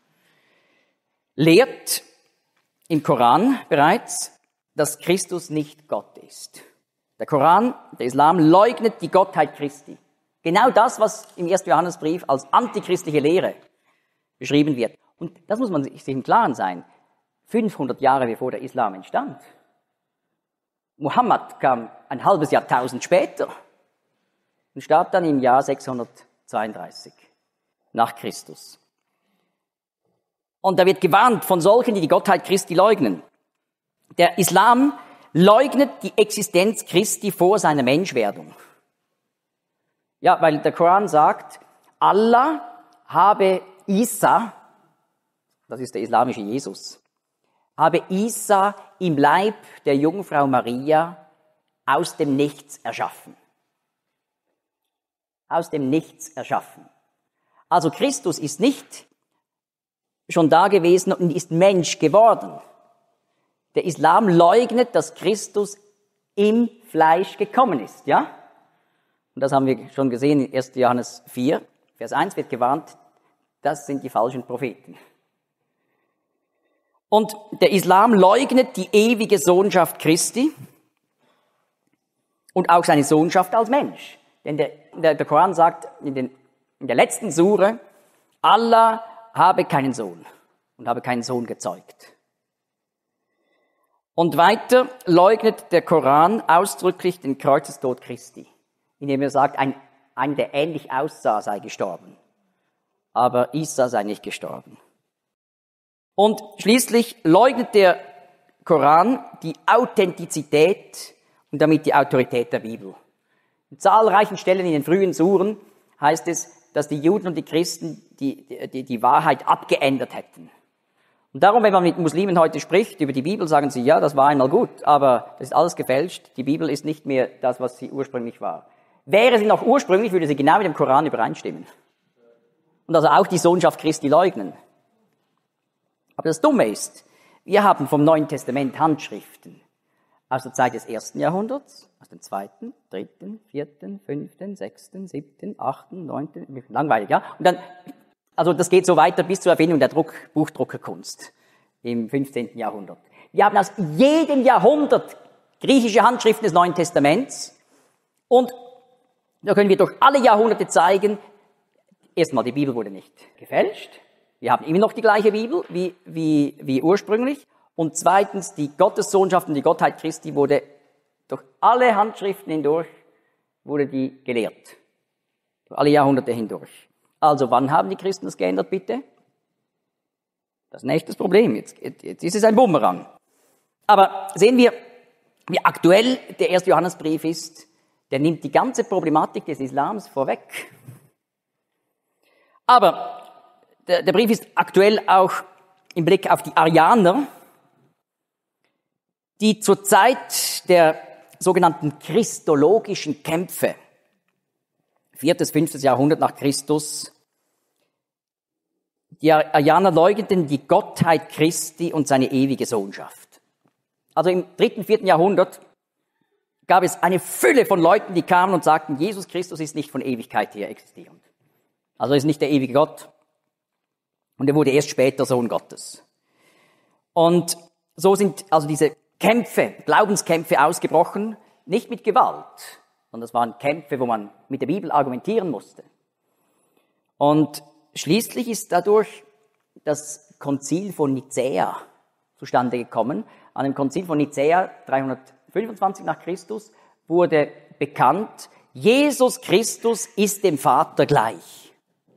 lehrt im Koran bereits, dass Christus nicht Gott ist. Der Koran, der Islam leugnet die Gottheit Christi. Genau das, was im ersten Johannesbrief als antichristliche Lehre beschrieben wird. Und das muss man sich im Klaren sein. fünfhundert Jahre bevor der Islam entstand. Mohammed kam ein halbes Jahrtausend später und starb dann im Jahr sechshundertzweiunddreißig nach Christus. Und da wird gewarnt von solchen, die die Gottheit Christi leugnen. Der Islam leugnet die Existenz Christi vor seiner Menschwerdung. Ja, weil der Koran sagt, Allah habe Isa, das ist der islamische Jesus, habe Isa im Leib der Jungfrau Maria aus dem Nichts erschaffen. Aus dem Nichts erschaffen. Also Christus ist nicht schon da gewesen und ist Mensch geworden. Der Islam leugnet, dass Christus im Fleisch gekommen ist, ja? Und das haben wir schon gesehen in erster Johannes vier, Vers eins wird gewarnt, das sind die falschen Propheten. Und der Islam leugnet die ewige Sohnschaft Christi und auch seine Sohnschaft als Mensch. Denn der, der, der Koran sagt in, den, in der letzten Sure, Allah habe keinen Sohn und habe keinen Sohn gezeugt. Und weiter leugnet der Koran ausdrücklich den Kreuzestod Christi, indem er sagt, ein, einer, der ähnlich aussah, sei gestorben. Aber Isa sei nicht gestorben. Und schließlich leugnet der Koran die Authentizität und damit die Autorität der Bibel. In zahlreichen Stellen in den frühen Suren heißt es, dass die Juden und die Christen die, die, die Wahrheit abgeändert hätten. Und darum, wenn man mit Muslimen heute spricht über die Bibel, sagen sie, ja, das war einmal gut, aber das ist alles gefälscht. Die Bibel ist nicht mehr das, was sie ursprünglich war. Wäre sie noch ursprünglich, würde sie genau mit dem Koran übereinstimmen. Und also auch die Sohnschaft Christi leugnen. Aber das Dumme ist, wir haben vom Neuen Testament Handschriften aus der Zeit des ersten Jahrhunderts, aus dem zweiten, dritten, vierten, fünften, sechsten, siebten, achten, neunten, langweilig, ja? Und dann, also das geht so weiter bis zur Erfindung der Druck, Buchdruckerkunst im fünfzehnten Jahrhundert. Wir haben aus jedem Jahrhundert griechische Handschriften des Neuen Testaments und da können wir durch alle Jahrhunderte zeigen, erstmal, die Bibel wurde nicht gefälscht. Wir haben immer noch die gleiche Bibel wie, wie, wie ursprünglich. Und zweitens, die Gottessohnschaft und die Gottheit Christi wurde durch alle Handschriften hindurch, wurde die gelehrt. Durch alle Jahrhunderte hindurch. Also, wann haben die Christen das geändert, bitte? Das ist ein echtes Problem. Jetzt, jetzt ist es ein Bumerang. Aber sehen wir, wie aktuell der erste Johannesbrief ist. Der nimmt die ganze Problematik des Islams vorweg. Aber der, der Brief ist aktuell auch im Blick auf die Arianer, die zur Zeit der sogenannten christologischen Kämpfe, viertes, fünftes Jahrhundert nach Christus, die Arianer leugneten die Gottheit Christi und seine ewige Sohnschaft. Also im dritten, vierten Jahrhundert gab es eine Fülle von Leuten, die kamen und sagten, Jesus Christus ist nicht von Ewigkeit her existierend. Also er ist nicht der ewige Gott. Und er wurde erst später Sohn Gottes. Und so sind also diese Kämpfe, Glaubenskämpfe ausgebrochen, nicht mit Gewalt, sondern das waren Kämpfe, wo man mit der Bibel argumentieren musste. Und schließlich ist dadurch das Konzil von Nicäa zustande gekommen. An dem Konzil von Nicäa dreihundertfünfundzwanzig nach Christus wurde bekannt, Jesus Christus ist dem Vater gleich.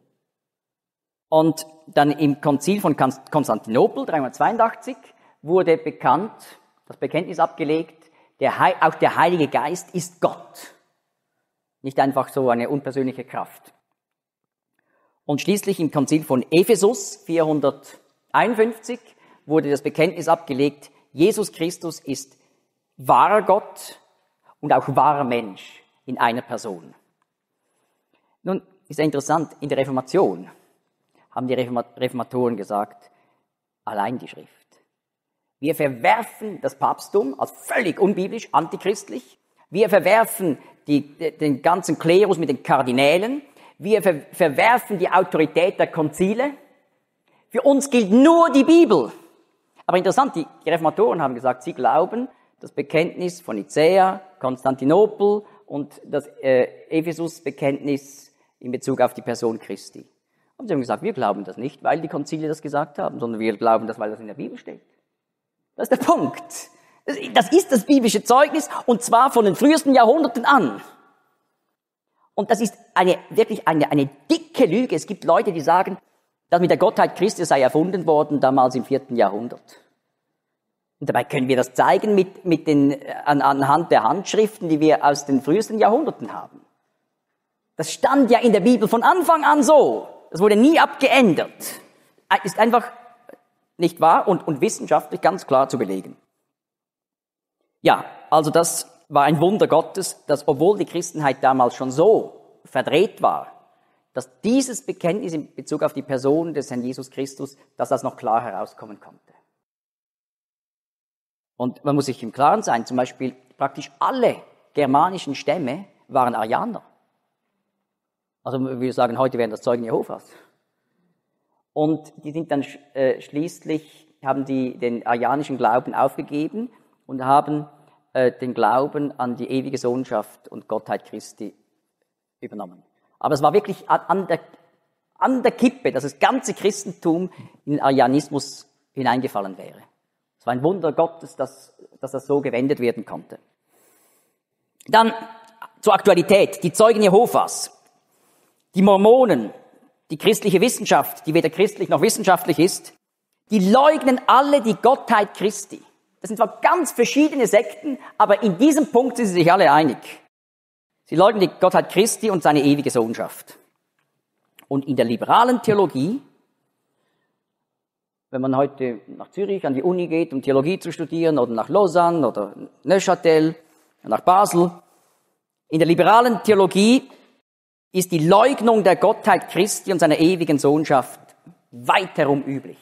Und dann im Konzil von Konstantinopel dreihundertzweiundachtzig wurde bekannt, das Bekenntnis abgelegt, der He- auch der Heilige Geist ist Gott. Nicht einfach so eine unpersönliche Kraft. Und schließlich im Konzil von Ephesus vierhunderteinundfünfzig wurde das Bekenntnis abgelegt, Jesus Christus ist wahrer Gott und auch wahrer Mensch in einer Person. Nun ist ja interessant, in der Reformation haben die Reformatoren gesagt, allein die Schrift. Wir verwerfen das Papsttum als völlig unbiblisch, antichristlich. Wir verwerfen die, den ganzen Klerus mit den Kardinälen. Wir ver, verwerfen die Autorität der Konzile. Für uns gilt nur die Bibel. Aber interessant, die, die Reformatoren haben gesagt, sie glauben, das Bekenntnis von Nicäa, Konstantinopel und das äh, Ephesus-Bekenntnis in Bezug auf die Person Christi. Und sie haben gesagt, wir glauben das nicht, weil die Konzile das gesagt haben, sondern wir glauben das, weil das in der Bibel steht. Das ist der Punkt. Das ist das biblische Zeugnis, und zwar von den frühesten Jahrhunderten an. Und das ist eine, wirklich eine, eine dicke Lüge. Es gibt Leute, die sagen, dass mit der Gottheit Christi sei erfunden worden, damals im vierten Jahrhundert. Und dabei können wir das zeigen mit, mit den, an, anhand der Handschriften, die wir aus den frühesten Jahrhunderten haben. Das stand ja in der Bibel von Anfang an so. Das wurde nie abgeändert. Ist einfach nicht wahr und, und wissenschaftlich ganz klar zu belegen. Ja, also das war ein Wunder Gottes, dass obwohl die Christenheit damals schon so verdreht war, dass dieses Bekenntnis in Bezug auf die Person des Herrn Jesus Christus, dass das noch klar herauskommen konnte. Und man muss sich im Klaren sein, zum Beispiel praktisch alle germanischen Stämme waren Arianer. Also wir sagen, heute wären das Zeugen Jehovas. Und die sind dann äh, schließlich, haben die den arianischen Glauben aufgegeben und haben äh, den Glauben an die ewige Sohnschaft und Gottheit Christi übernommen. Aber es war wirklich an, an, der, an der Kippe, dass das ganze Christentum in den Arianismus hineingefallen wäre. Es war ein Wunder Gottes, dass, dass das so gewendet werden konnte. Dann zur Aktualität, die Zeugen Jehovas, die Mormonen, die christliche Wissenschaft, die weder christlich noch wissenschaftlich ist, die leugnen alle die Gottheit Christi. Das sind zwar ganz verschiedene Sekten, aber in diesem Punkt sind sie sich alle einig. Sie leugnen die Gottheit Christi und seine ewige Sohnschaft. Und in der liberalen Theologie, wenn man heute nach Zürich an die Uni geht, um Theologie zu studieren, oder nach Lausanne oder Neuchâtel, nach Basel, in der liberalen Theologie ist die Leugnung der Gottheit Christi und seiner ewigen Sohnschaft weit herum üblich.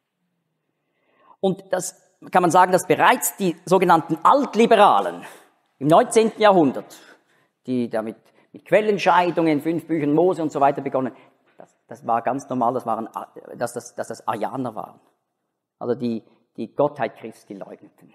Und das kann man sagen, dass bereits die sogenannten Altliberalen im neunzehnten Jahrhundert, die damit mit Quellenscheidungen, fünf Büchern Mose und so weiter begonnen, das, das war ganz normal, das waren, dass das, dass das Arianer waren. Also die, die Gottheit Christi leugneten.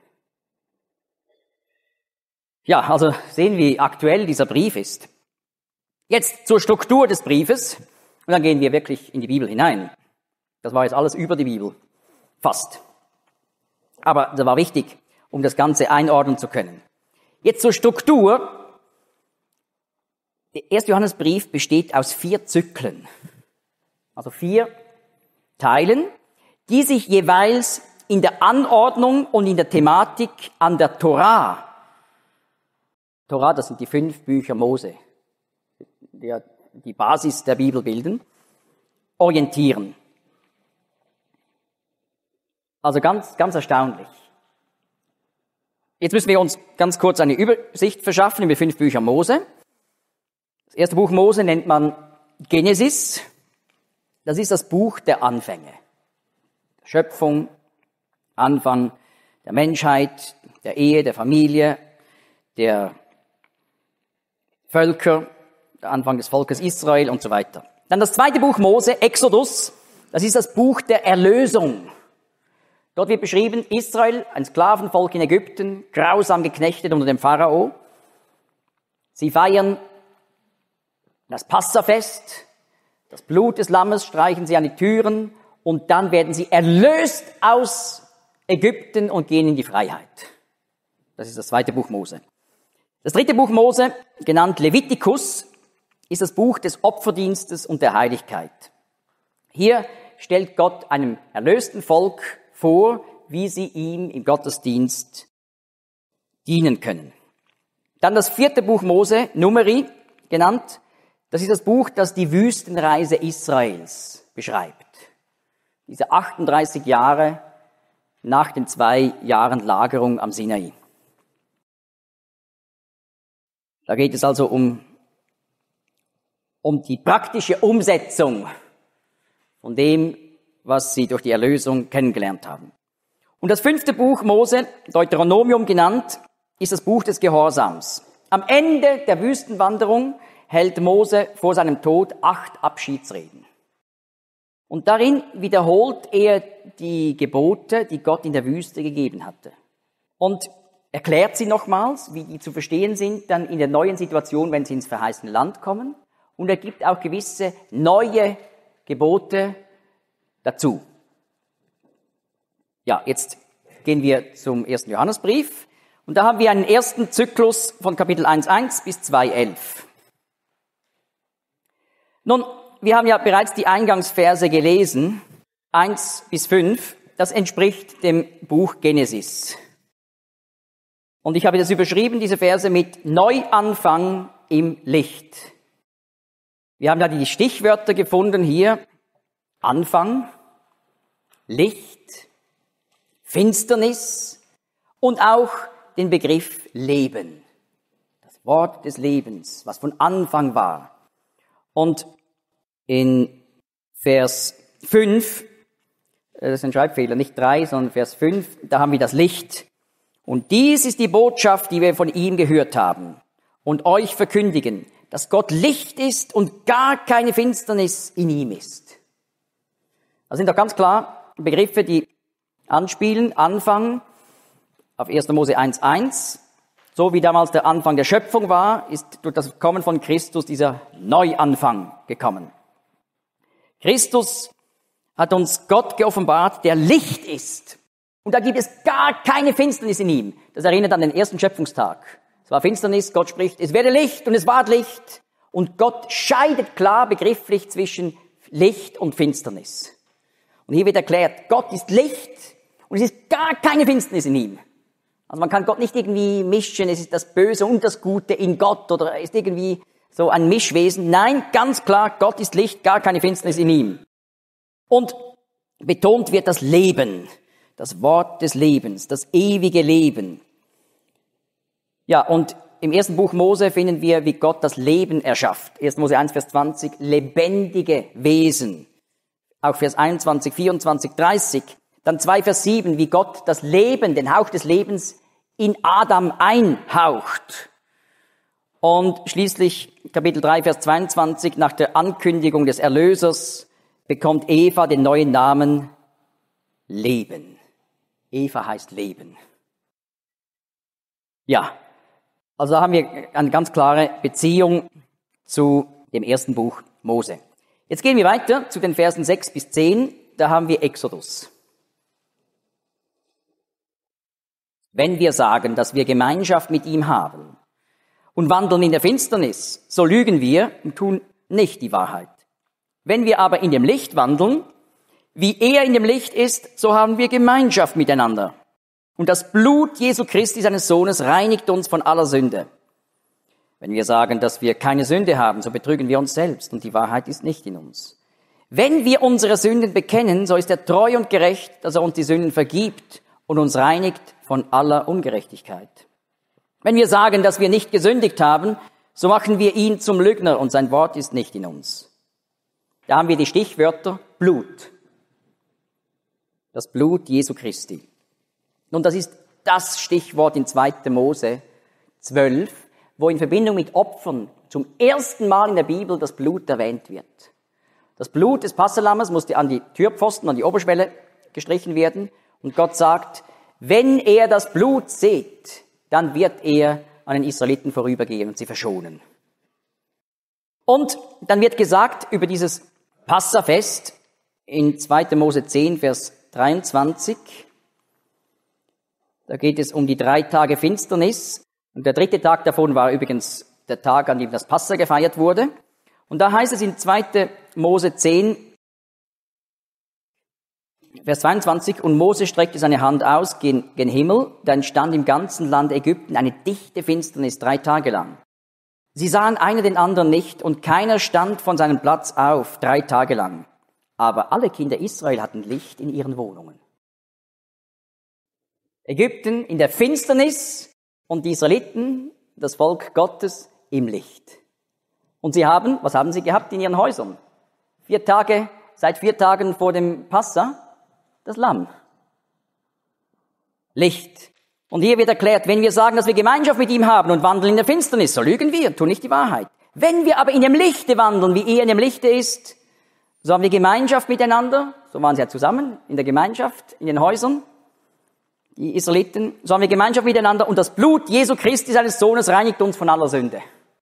Ja, also sehen, wie aktuell dieser Brief ist. Jetzt zur Struktur des Briefes, und dann gehen wir wirklich in die Bibel hinein. Das war jetzt alles über die Bibel, fast. Aber das war wichtig, um das Ganze einordnen zu können. Jetzt zur Struktur. Der erste Johannesbrief besteht aus vier Zyklen, also vier Teilen, die sich jeweils in der Anordnung und in der Thematik an der Torah, Torah, das sind die fünf Bücher Mose, die die Basis der Bibel bilden, orientieren. Also ganz, ganz erstaunlich. Jetzt müssen wir uns ganz kurz eine Übersicht verschaffen über die fünf Bücher Mose. Das erste Buch Mose nennt man Genesis. Das ist das Buch der Anfänge. Schöpfung, Anfang der Menschheit, der Ehe, der Familie, der Völker, der Anfang des Volkes Israel und so weiter. Dann das zweite Buch Mose, Exodus, das ist das Buch der Erlösung. Dort wird beschrieben, Israel, ein Sklavenvolk in Ägypten, grausam geknechtet unter dem Pharao. Sie feiern das Passafest, das Blut des Lammes streichen sie an die Türen und dann werden sie erlöst aus Ägypten und gehen in die Freiheit. Das ist das zweite Buch Mose. Das dritte Buch Mose, genannt Levitikus, ist das Buch des Opferdienstes und der Heiligkeit. Hier stellt Gott einem erlösten Volk vor, wie sie ihm im Gottesdienst dienen können. Dann das vierte Buch Mose, Numeri genannt, das ist das Buch, das die Wüstenreise Israels beschreibt. Diese achtunddreißig Jahre nach den zwei Jahren Lagerung am Sinai. Da geht es also um, um die praktische Umsetzung von dem, was sie durch die Erlösung kennengelernt haben. Und das fünfte Buch Mose, Deuteronomium genannt, ist das Buch des Gehorsams. Am Ende der Wüstenwanderung hält Mose vor seinem Tod acht Abschiedsreden. Und darin wiederholt er die Gebote, die Gott in der Wüste gegeben hatte. Und erklärt sie nochmals, wie die zu verstehen sind, dann in der neuen Situation, wenn sie ins verheißene Land kommen. Und er gibt auch gewisse neue Gebote dazu. Ja, jetzt gehen wir zum ersten Johannesbrief. Und da haben wir einen ersten Zyklus von Kapitel eins Punkt eins bis zwei Punkt elf. Nun, wir haben ja bereits die Eingangsverse gelesen, eins bis fünf. Das entspricht dem Buch Genesis. Und ich habe das überschrieben, diese Verse, mit Neuanfang im Licht. Wir haben da die Stichwörter gefunden hier. Anfang, Licht, Finsternis und auch den Begriff Leben. Das Wort des Lebens, was von Anfang war. Und in Vers fünf, das ist ein Schreibfehler, nicht drei, sondern Vers fünf, da haben wir das Licht. Und dies ist die Botschaft, die wir von ihm gehört haben und euch verkündigen, dass Gott Licht ist und gar keine Finsternis in ihm ist. Das sind doch ganz klar Begriffe, die anspielen, Anfang auf erster Mose eins Punkt eins. So wie damals der Anfang der Schöpfung war, ist durch das Kommen von Christus dieser Neuanfang gekommen. Christus hat uns Gott geoffenbart, der Licht ist. Und da gibt es gar keine Finsternis in ihm. Das erinnert an den ersten Schöpfungstag. Es war Finsternis, Gott spricht, es werde Licht und es ward Licht. Und Gott scheidet klar begrifflich zwischen Licht und Finsternis. Und hier wird erklärt, Gott ist Licht und es ist gar keine Finsternis in ihm. Also man kann Gott nicht irgendwie mischen, es ist das Böse und das Gute in Gott oder er ist irgendwie so ein Mischwesen. Nein, ganz klar, Gott ist Licht, gar keine Finsternis in ihm. Und betont wird das Leben, das Wort des Lebens, das ewige Leben. Ja, und im ersten Buch Mose finden wir, wie Gott das Leben erschafft. erster Mose eins, Vers zwanzig, lebendige Wesen. Auch Vers einundzwanzig, vierundzwanzig, dreißig. Dann zwei Vers sieben, wie Gott das Leben, den Hauch des Lebens in Adam einhaucht. Und schließlich Kapitel drei, Vers zweiundzwanzig, nach der Ankündigung des Erlösers bekommt Eva den neuen Namen Leben. Eva heißt Leben. Ja, also da haben wir eine ganz klare Beziehung zu dem ersten Buch Mose. Jetzt gehen wir weiter zu den Versen sechs bis zehn, da haben wir Exodus. Wenn wir sagen, dass wir Gemeinschaft mit ihm haben und wandeln in der Finsternis, so lügen wir und tun nicht die Wahrheit. Wenn wir aber in dem Licht wandeln, wie er in dem Licht ist, so haben wir Gemeinschaft miteinander. Und das Blut Jesu Christi, seines Sohnes, reinigt uns von aller Sünde. Wenn wir sagen, dass wir keine Sünde haben, so betrügen wir uns selbst und die Wahrheit ist nicht in uns. Wenn wir unsere Sünden bekennen, so ist er treu und gerecht, dass er uns die Sünden vergibt und uns reinigt von aller Ungerechtigkeit. Wenn wir sagen, dass wir nicht gesündigt haben, so machen wir ihn zum Lügner und sein Wort ist nicht in uns. Da haben wir die Stichwörter Blut. Das Blut Jesu Christi. Und das ist das Stichwort in zweiter Mose zwölf, wo in Verbindung mit Opfern zum ersten Mal in der Bibel das Blut erwähnt wird. Das Blut des Passalammes musste an die Türpfosten, an die Oberschwelle gestrichen werden. Und Gott sagt, wenn er das Blut sieht, dann wird er an den Israeliten vorübergehen und sie verschonen. Und dann wird gesagt über dieses Passafest in zweiter Mose zehn, Vers dreiundzwanzig. Da geht es um die drei Tage Finsternis. Und der dritte Tag davon war übrigens der Tag, an dem das Passa gefeiert wurde. Und da heißt es in zweiter Mose zehn, Vers zweiundzwanzig, und Mose streckte seine Hand aus gen, gen Himmel, da entstand im ganzen Land Ägypten eine dichte Finsternis drei Tage lang. Sie sahen einer den anderen nicht, und keiner stand von seinem Platz auf drei Tage lang. Aber alle Kinder Israel hatten Licht in ihren Wohnungen. Ägypten in der Finsternis und die Israeliten, das Volk Gottes, im Licht. Und sie haben, was haben sie gehabt in ihren Häusern? Vier Tage, seit vier Tagen vor dem Passa, das Lamm. Licht. Und hier wird erklärt, wenn wir sagen, dass wir Gemeinschaft mit ihm haben und wandeln in der Finsternis, so lügen wir, tun nicht die Wahrheit. Wenn wir aber in dem Lichte wandeln, wie er in dem Lichte ist, so haben wir Gemeinschaft miteinander, so waren sie ja zusammen in der Gemeinschaft, in den Häusern, die Israeliten, so haben wir Gemeinschaft miteinander und das Blut Jesu Christi, seines Sohnes, reinigt uns von aller Sünde.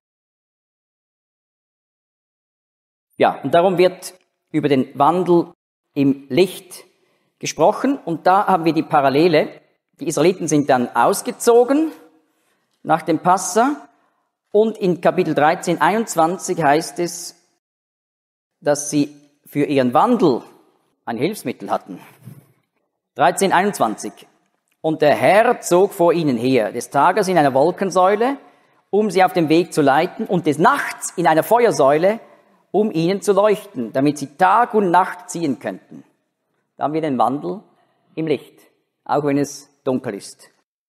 Ja, und darum wird über den Wandel im Licht gesprochen und da haben wir die Parallele. Die Israeliten sind dann ausgezogen nach dem Passa und in Kapitel dreizehn, einundzwanzig heißt es, dass sie für ihren Wandel ein Hilfsmittel hatten. dreizehn, einundzwanzig. Und der Herr zog vor ihnen her, des Tages in einer Wolkensäule, um sie auf dem Weg zu leiten, und des Nachts in einer Feuersäule, um ihnen zu leuchten, damit sie Tag und Nacht ziehen könnten. Da haben wir den Wandel im Licht, auch wenn es dunkel ist.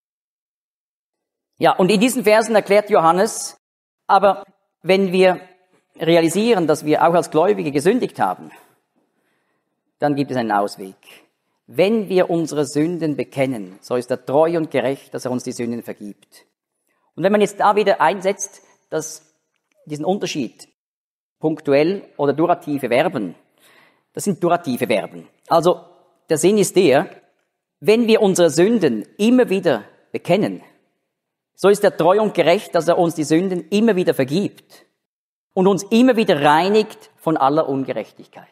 Ja, und in diesen Versen erklärt Johannes, aber wenn wir realisieren, dass wir auch als Gläubige gesündigt haben, dann gibt es einen Ausweg. Wenn wir unsere Sünden bekennen, so ist er treu und gerecht, dass er uns die Sünden vergibt. Und wenn man jetzt da wieder einsetzt, dass diesen Unterschied, punktuell oder durative Verben, das sind durative Verben. Also der Sinn ist der, wenn wir unsere Sünden immer wieder bekennen, so ist er treu und gerecht, dass er uns die Sünden immer wieder vergibt und uns immer wieder reinigt von aller Ungerechtigkeit.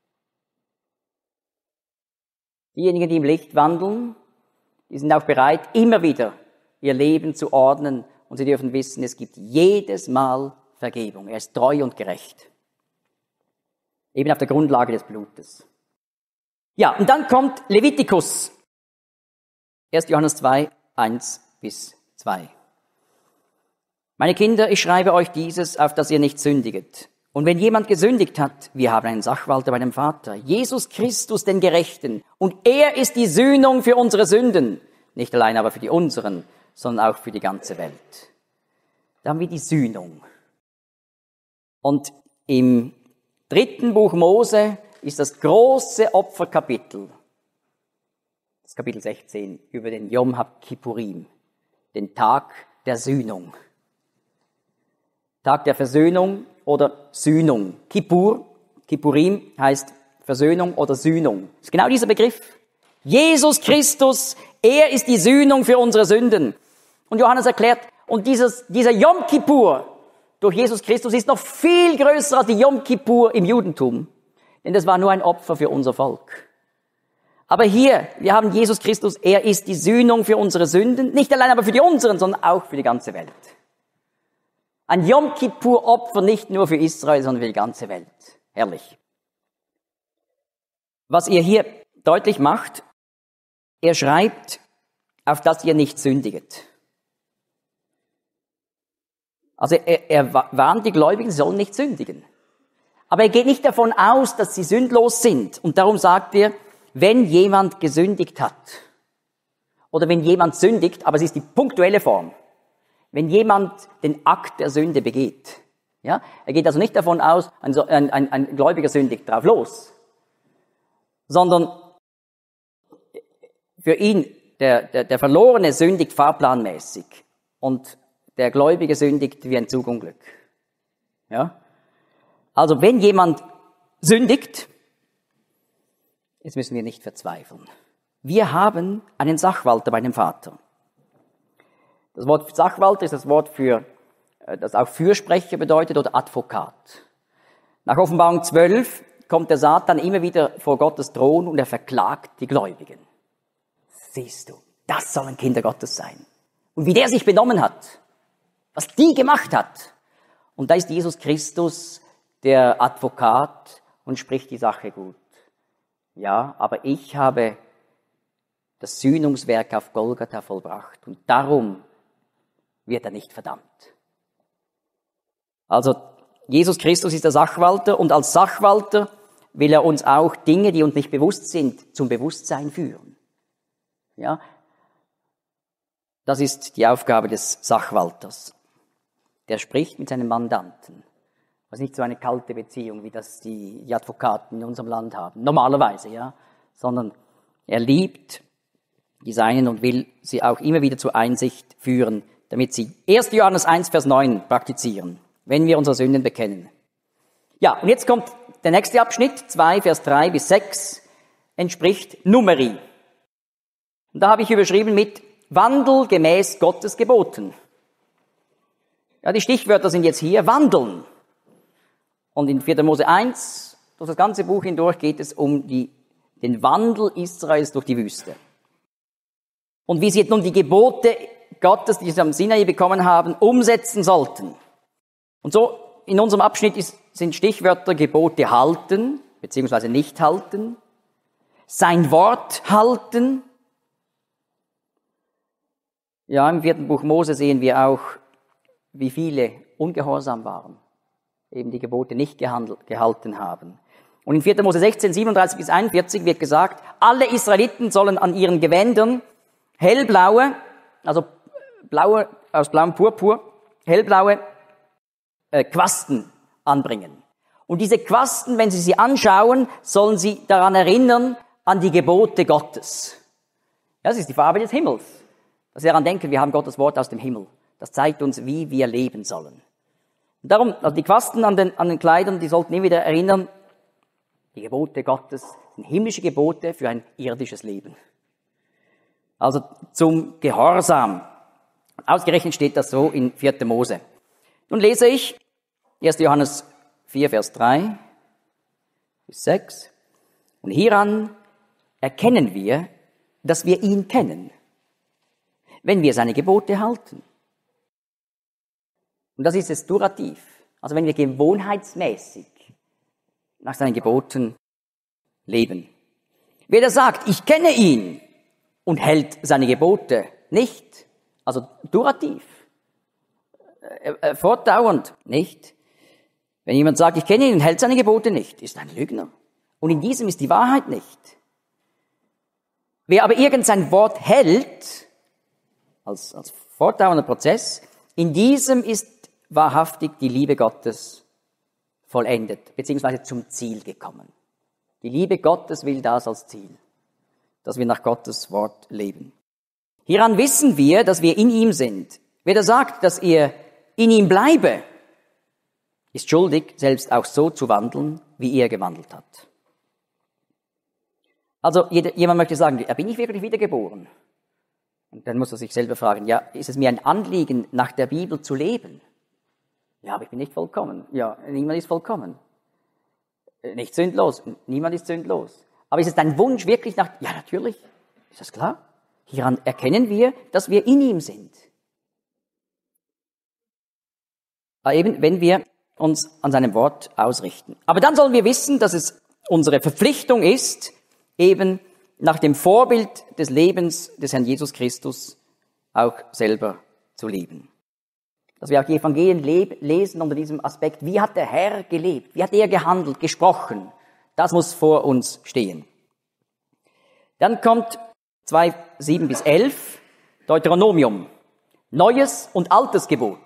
Diejenigen, die im Licht wandeln, die sind auch bereit, immer wieder ihr Leben zu ordnen und sie dürfen wissen, es gibt jedes Mal Vergebung. Er ist treu und gerecht. Eben auf der Grundlage des Blutes. Ja, und dann kommt Levitikus. erster Johannes zwei, eins bis zwei. Meine Kinder, ich schreibe euch dieses, auf dass ihr nicht sündiget. Und wenn jemand gesündigt hat, wir haben einen Sachwalter bei dem Vater, Jesus Christus, den Gerechten. Und er ist die Sühnung für unsere Sünden. Nicht allein aber für die unseren, sondern auch für die ganze Welt. Da haben wir die Sühnung. Und im dritten Buch Mose ist das große Opferkapitel, das Kapitel sechzehn, über den Yom HaKippurim, den Tag der Sühnung. Tag der Versöhnung oder Sühnung. Kippur, Kippurim heißt Versöhnung oder Sühnung. Das ist genau dieser Begriff. Jesus Christus, er ist die Sühnung für unsere Sünden. Und Johannes erklärt, und dieses, dieser Yom Kippur durch Jesus Christus ist noch viel größer als die Yom Kippur im Judentum. Denn das war nur ein Opfer für unser Volk. Aber hier, wir haben Jesus Christus, er ist die Sühnung für unsere Sünden, nicht allein aber für die unseren, sondern auch für die ganze Welt. Ein Yom Kippur-Opfer nicht nur für Israel, sondern für die ganze Welt. Herrlich. Was er hier deutlich macht, er schreibt, auf dass ihr nicht sündiget. Also er, er warnt die Gläubigen, sie sollen nicht sündigen. Aber er geht nicht davon aus, dass sie sündlos sind. Und darum sagt er, wenn jemand gesündigt hat, oder wenn jemand sündigt, aber es ist die punktuelle Form, wenn jemand den Akt der Sünde begeht. Ja, er geht also nicht davon aus, ein, ein, ein, ein Gläubiger sündigt drauf los, sondern für ihn, der, der, der Verlorene sündigt fahrplanmäßig und der Gläubige sündigt wie ein Zugunglück. Ja? Also wenn jemand sündigt, jetzt müssen wir nicht verzweifeln. Wir haben einen Sachwalter bei dem Vater. Das Wort Sachwalter ist das Wort für, das auch Fürsprecher bedeutet oder Advokat. Nach Offenbarung zwölf kommt der Satan immer wieder vor Gottes Thron und er verklagt die Gläubigen. Siehst du, das sollen Kinder Gottes sein. Und wie der sich benommen hat, was die gemacht hat. Und da ist Jesus Christus der Advokat und spricht die Sache gut. Ja, aber ich habe das Sühnungswerk auf Golgatha vollbracht und darum wird er nicht verdammt. Also Jesus Christus ist der Sachwalter und als Sachwalter will er uns auch Dinge, die uns nicht bewusst sind, zum Bewusstsein führen. Ja, das ist die Aufgabe des Sachwalters. Der spricht mit seinem Mandanten. Das ist nicht so eine kalte Beziehung, wie das die, die Advokaten in unserem Land haben. Normalerweise, ja. Sondern er liebt die Seinen und will sie auch immer wieder zur Einsicht führen, damit sie erster Johannes eins, Vers neun praktizieren, wenn wir unsere Sünden bekennen. Ja, und jetzt kommt der nächste Abschnitt, zwei, Vers drei bis sechs, entspricht Numeri. Und da habe ich überschrieben mit Wandel gemäß Gottes Geboten. Ja, die Stichwörter sind jetzt hier wandeln. Und in vierter Mose eins, durch das ganze Buch hindurch geht es um die, den Wandel Israels durch die Wüste. Und wie sie jetzt nun die Gebote Gottes, die sie am Sinai bekommen haben, umsetzen sollten. Und so in unserem Abschnitt ist, sind Stichwörter Gebote halten, beziehungsweise nicht halten, sein Wort halten. Ja, im vierten Buch Mose sehen wir auch, wie viele ungehorsam waren, eben die Gebote nicht gehandelt, gehalten haben. Und in vierter Mose sechzehn, siebenunddreißig bis einundvierzig wird gesagt, alle Israeliten sollen an ihren Gewändern hellblaue, also blaue, aus blauem Purpur, hellblaue äh, Quasten anbringen. Und diese Quasten, wenn sie sie anschauen, sollen sie daran erinnern, an die Gebote Gottes. Ja, das ist die Farbe des Himmels. Dass wir daran denken, wir haben Gottes Wort aus dem Himmel. Das zeigt uns, wie wir leben sollen. Und darum, also die Quasten an den, an den Kleidern, die sollten immer wieder erinnern, die Gebote Gottes sind himmlische Gebote für ein irdisches Leben. Also zum Gehorsam. Ausgerechnet steht das so in vierter Mose. Nun lese ich erster Johannes vier, Vers drei bis sechs. Und hieran erkennen wir, dass wir ihn kennen, wenn wir seine Gebote halten. Und das ist das Durativ. Also wenn wir gewohnheitsmäßig nach seinen Geboten leben. Wer sagt, ich kenne ihn und hält seine Gebote nicht, also Durativ, äh, äh, fortdauernd nicht. Wenn jemand sagt, ich kenne ihn und hält seine Gebote nicht, ist ein Lügner. Und in diesem ist die Wahrheit nicht. Wer aber irgend sein Wort hält, als, als fortdauernder Prozess, in diesem ist wahrhaftig die Liebe Gottes vollendet, beziehungsweise zum Ziel gekommen. Die Liebe Gottes will das als Ziel, dass wir nach Gottes Wort leben. Hieran wissen wir, dass wir in ihm sind. Wer da sagt, dass er in ihm bleibe, ist schuldig, selbst auch so zu wandeln, wie er gewandelt hat. Also jemand möchte sagen, ja, bin ich wirklich wiedergeboren? Und dann muss er sich selber fragen, ja, ist es mir ein Anliegen, nach der Bibel zu leben? Ja, aber ich bin nicht vollkommen. Ja, niemand ist vollkommen. Nicht sündlos. Niemand ist sündlos. Aber ist es dein Wunsch wirklich nach... Ja, natürlich. Ist das klar? Hieran erkennen wir, dass wir in ihm sind. Aber eben, wenn wir uns an seinem Wort ausrichten. Aber dann sollen wir wissen, dass es unsere Verpflichtung ist, eben nach dem Vorbild des Lebens des Herrn Jesus Christus auch selber zu leben. Dass wir auch die Evangelien leb- lesen unter diesem Aspekt, wie hat der Herr gelebt, wie hat er gehandelt, gesprochen, das muss vor uns stehen. Dann kommt zwei, sieben bis elf, Deuteronomium, Neues und Altes Gebot.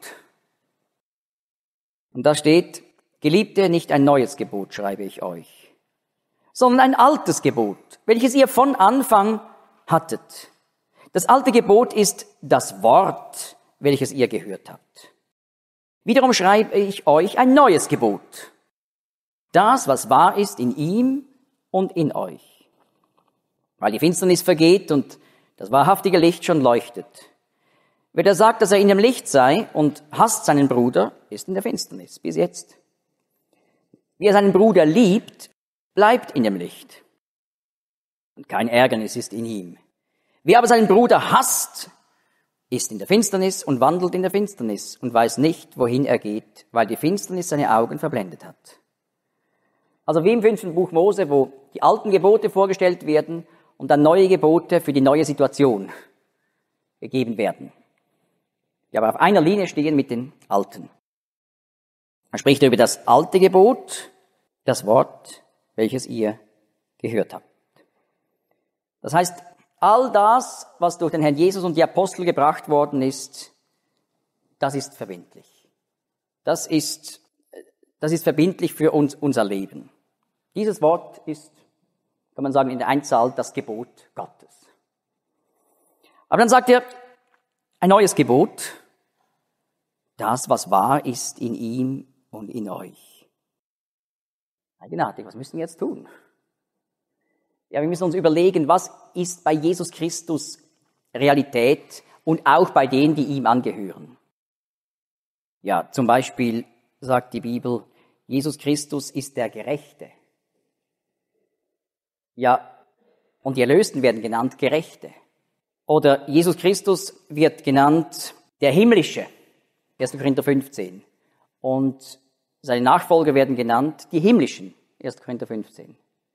Und da steht, Geliebte, nicht ein neues Gebot schreibe ich euch, sondern ein altes Gebot, welches ihr von Anfang hattet. Das alte Gebot ist das Wort, welches ihr gehört habt. Wiederum schreibe ich euch ein neues Gebot. Das, was wahr ist in ihm und in euch. Weil die Finsternis vergeht und das wahrhaftige Licht schon leuchtet. Wer da sagt, dass er in dem Licht sei und hasst seinen Bruder, ist in der Finsternis, bis jetzt. Wer seinen Bruder liebt, bleibt in dem Licht. Und kein Ärgernis ist in ihm. Wer aber seinen Bruder hasst, ist in der Finsternis und wandelt in der Finsternis und weiß nicht, wohin er geht, weil die Finsternis seine Augen verblendet hat. Also wie im fünften Buch Mose, wo die alten Gebote vorgestellt werden und dann neue Gebote für die neue Situation gegeben werden. Die aber auf einer Linie stehen mit den alten. Man spricht über das alte Gebot, das Wort, welches ihr gehört habt. Das heißt, all das, was durch den Herrn Jesus und die Apostel gebracht worden ist, das ist verbindlich. Das ist, das ist verbindlich für uns, unser Leben. Dieses Wort ist, kann man sagen, in der Einzahl das Gebot Gottes. Aber dann sagt er, ein neues Gebot, das, was wahr ist in ihm und in euch. Eigenartig, was müssen wir jetzt tun? Ja, wir müssen uns überlegen, was ist bei Jesus Christus Realität und auch bei denen, die ihm angehören. Ja, zum Beispiel sagt die Bibel, Jesus Christus ist der Gerechte. Ja, und die Erlösten werden genannt Gerechte. Oder Jesus Christus wird genannt der Himmlische, erster Korinther fünfzehn. Und seine Nachfolger werden genannt die Himmlischen, erster Korinther fünfzehn.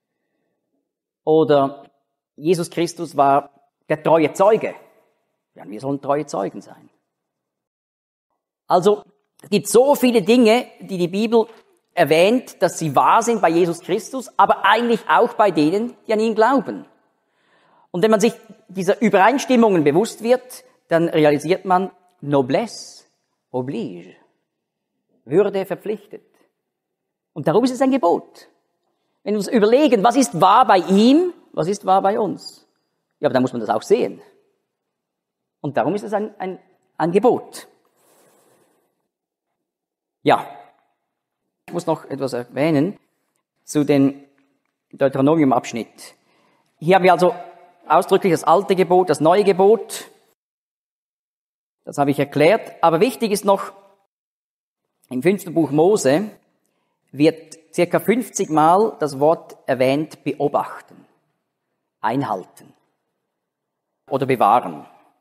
Oder Jesus Christus war der treue Zeuge. Ja, wir sollen treue Zeugen sein. Also, es gibt so viele Dinge, die die Bibel erwähnt, dass sie wahr sind bei Jesus Christus, aber eigentlich auch bei denen, die an ihn glauben. Und wenn man sich dieser Übereinstimmungen bewusst wird, dann realisiert man, Noblesse oblige. Würde verpflichtet. Und darum ist es ein Gebot. Wenn wir uns überlegen, was ist wahr bei ihm, was ist wahr bei uns? Ja, aber dann muss man das auch sehen. Und darum ist es ein, ein, ein Gebot. Ja, ich muss noch etwas erwähnen zu dem Deuteronomium-Abschnitt. Hier haben wir also ausdrücklich das alte Gebot, das neue Gebot. Das habe ich erklärt. Aber wichtig ist noch, im fünften Buch Mose wird circa fünfzig Mal das Wort erwähnt, beobachten, einhalten oder bewahren.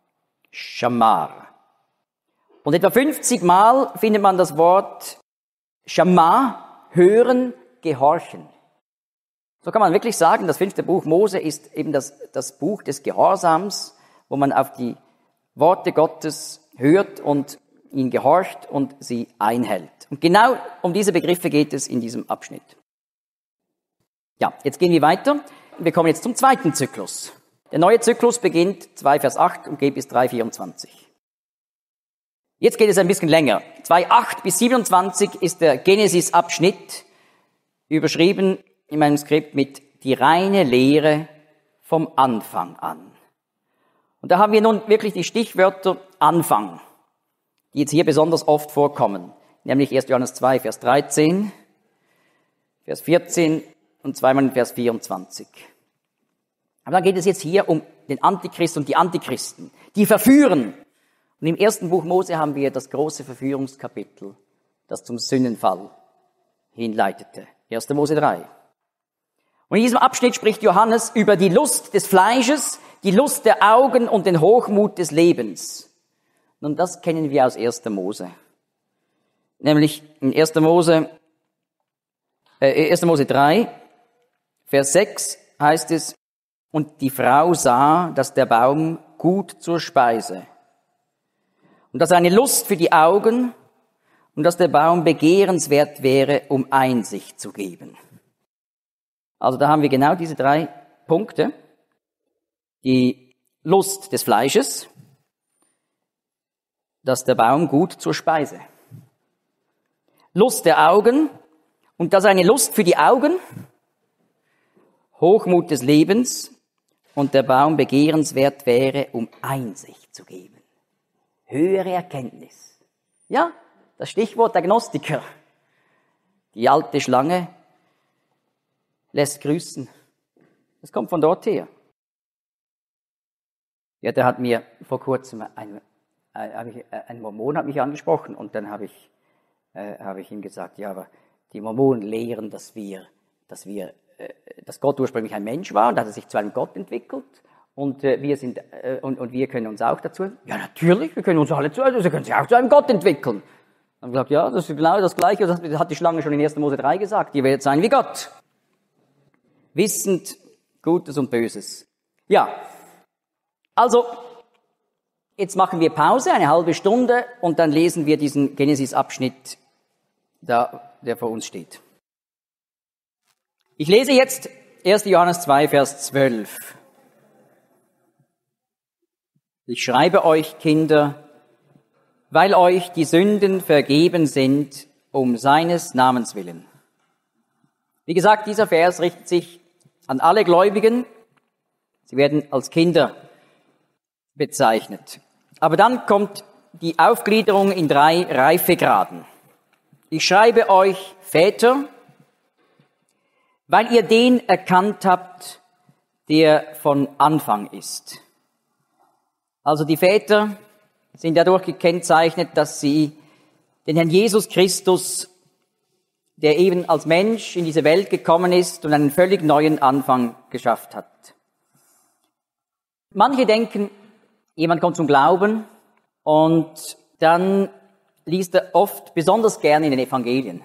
Shamar. Und etwa fünfzig Mal findet man das Wort Shama, hören, gehorchen. So kann man wirklich sagen, das fünfte Buch Mose ist eben das, das Buch des Gehorsams, wo man auf die Worte Gottes hört und ihn gehorcht und sie einhält. Und genau um diese Begriffe geht es in diesem Abschnitt. Ja, jetzt gehen wir weiter. Wir kommen jetzt zum zweiten Zyklus. Der neue Zyklus beginnt zwei Vers acht und geht bis drei vierundzwanzig. Jetzt geht es ein bisschen länger. zwei acht bis siebenundzwanzig ist der Genesis-Abschnitt, überschrieben in meinem Skript mit die reine Lehre vom Anfang an. Und da haben wir nun wirklich die Stichwörter Anfang, die jetzt hier besonders oft vorkommen, nämlich erster Johannes zwei, Vers dreizehn, Vers vierzehn und zweimal in Vers vierundzwanzig. Aber dann geht es jetzt hier um den Antichrist und die Antichristen, die verführen. Und im ersten Buch Mose haben wir das große Verführungskapitel, das zum Sündenfall hinleitete. erster Mose drei. Und in diesem Abschnitt spricht Johannes über die Lust des Fleisches, die Lust der Augen und den Hochmut des Lebens. Nun, das kennen wir aus erster Mose. Nämlich in erster Mose, äh, erster Mose drei, Vers sechs heißt es, und die Frau sah, dass der Baum gut zur Speise und dass er eine Lust für die Augen und dass der Baum begehrenswert wäre, um Einsicht zu geben. Also da haben wir genau diese drei Punkte. Die Lust des Fleisches, dass der Baum gut zur Speise. Lust der Augen und dass er eine Lust für die Augen, Hochmut des Lebens und der Baum begehrenswert wäre, um Einsicht zu geben. höhere Erkenntnis. Ja, das Stichwort der Gnostiker. Die alte Schlange lässt grüßen. Das kommt von dort her. Ja, der hat mir vor kurzem, ein, ein, ein Mormon hat mich angesprochen und dann habe ich, äh, habe ich ihm gesagt, ja, aber die Mormonen lehren, dass wir, dass wir, äh, dass Gott ursprünglich ein Mensch war und dass er sich zu einem Gott entwickelt und äh, wir sind, äh, und, und wir können uns auch dazu, ja natürlich, wir können uns alle zu, also sie können sich auch zu einem Gott entwickeln. Dann habe ich gesagt, ja, das ist genau das Gleiche, das hat die Schlange schon in erster Mose drei gesagt, ihr werdet sein wie Gott. Wissend Gutes und Böses. Ja, also, jetzt machen wir Pause, eine halbe Stunde, und dann lesen wir diesen Genesis-Abschnitt, da, der vor uns steht. Ich lese jetzt erster Johannes zwei, Vers zwölf. Ich schreibe euch, Kinder, weil euch die Sünden vergeben sind, um seines Namens willen. Wie gesagt, dieser Vers richtet sich an alle Gläubigen. Sie werden als Kinder bezeichnet. Aber dann kommt die Aufgliederung in drei Reifegraden. Ich schreibe euch, Väter, weil ihr den erkannt habt, der von Anfang ist. Also die Väter sind dadurch gekennzeichnet, dass sie den Herrn Jesus Christus, der eben als Mensch in diese Welt gekommen ist und einen völlig neuen Anfang geschafft hat. Manche denken, jemand kommt zum Glauben und dann liest er oft besonders gerne in den Evangelien.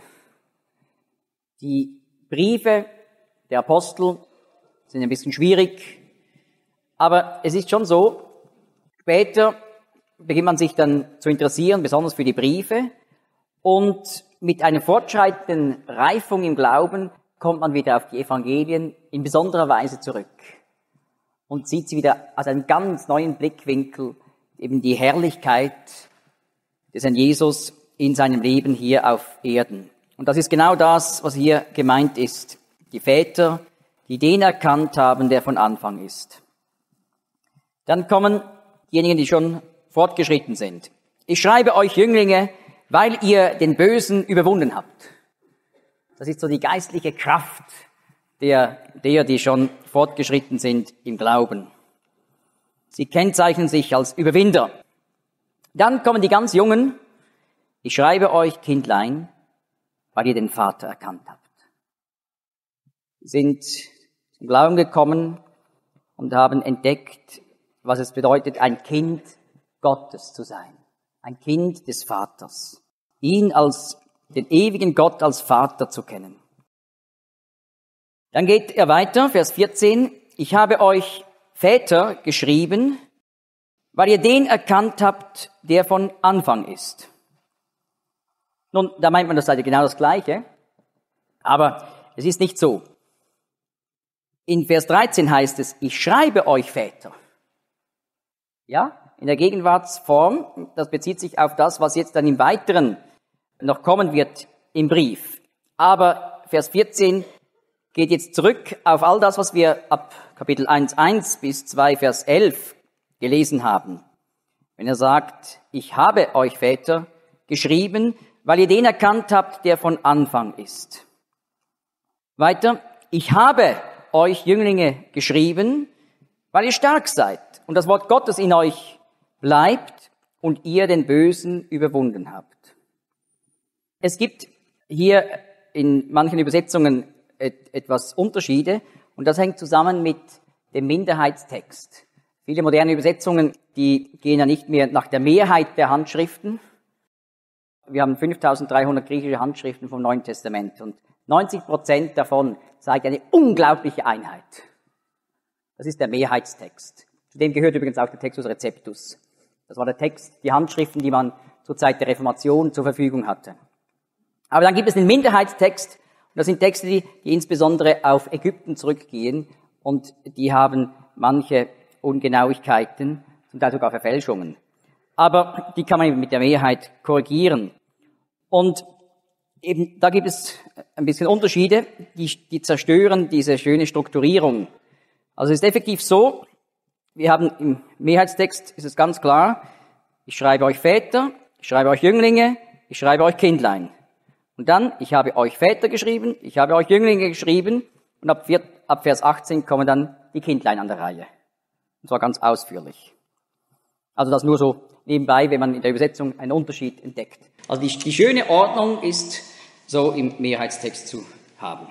Die Briefe der Apostel sind ein bisschen schwierig, aber es ist schon so, später beginnt man sich dann zu interessieren, besonders für die Briefe, und mit einer fortschreitenden Reifung im Glauben kommt man wieder auf die Evangelien in besonderer Weise zurück und sieht sie wieder aus einem ganz neuen Blickwinkel, eben die Herrlichkeit des Herrn Jesus in seinem Leben hier auf Erden. Und das ist genau das, was hier gemeint ist. Die Väter, die den erkannt haben, der von Anfang ist. Dann kommen diejenigen, die schon fortgeschritten sind. Ich schreibe euch Jünglinge, weil ihr den Bösen überwunden habt. Das ist so die geistliche Kraft der, der, die schon fortgeschritten sind im Glauben. Sie kennzeichnen sich als Überwinder. Dann kommen die ganz Jungen. Ich schreibe euch, Kindlein, weil ihr den Vater erkannt habt. Sie sind zum Glauben gekommen und haben entdeckt, was es bedeutet, ein Kind Gottes zu sein. Ein Kind des Vaters. Ihn als den ewigen Gott als Vater zu kennen. Dann geht er weiter, Vers vierzehn. Ich habe euch Väter geschrieben, weil ihr den erkannt habt, der von Anfang ist. Nun, da meint man das also genau das Gleiche, aber es ist nicht so. In Vers dreizehn heißt es, ich schreibe euch Väter. Ja, in der Gegenwartsform, das bezieht sich auf das, was jetzt dann im Weiteren noch kommen wird im Brief. Aber Vers vierzehn geht jetzt zurück auf all das, was wir ab Kapitel eins, eins bis zwei, Vers elf gelesen haben. Wenn er sagt, ich habe euch Väter geschrieben, weil ihr den erkannt habt, der von Anfang ist. Weiter, ich habe euch Jünglinge geschrieben, weil ihr stark seid und das Wort Gottes in euch bleibt und ihr den Bösen überwunden habt. Es gibt hier in manchen Übersetzungen et- etwas Unterschiede und das hängt zusammen mit dem Minderheitstext. Viele moderne Übersetzungen, die gehen ja nicht mehr nach der Mehrheit der Handschriften. Wir haben fünftausenddreihundert griechische Handschriften vom Neuen Testament und neunzig Prozent davon zeigt eine unglaubliche Einheit. Das ist der Mehrheitstext. Zu dem gehört übrigens auch der Textus Receptus. Das war der Text, die Handschriften, die man zur Zeit der Reformation zur Verfügung hatte. Aber dann gibt es den Minderheitstext, und das sind Texte, die, die insbesondere auf Ägypten zurückgehen, und die haben manche Ungenauigkeiten, zum Teil sogar Verfälschungen. Aber die kann man eben mit der Mehrheit korrigieren. Und eben, da gibt es ein bisschen Unterschiede, die, die zerstören diese schöne Strukturierung. Also es ist effektiv so, wir haben im Mehrheitstext, ist es ganz klar, ich schreibe euch Väter, ich schreibe euch Jünglinge, ich schreibe euch Kindlein. Und dann, ich habe euch Väter geschrieben, ich habe euch Jünglinge geschrieben, und ab, vier, ab Vers achtzehn kommen dann die Kindlein an der Reihe. Und zwar ganz ausführlich. Also das nur so nebenbei, wenn man in der Übersetzung einen Unterschied entdeckt. Also die, die schöne Ordnung ist so im Mehrheitstext zu haben.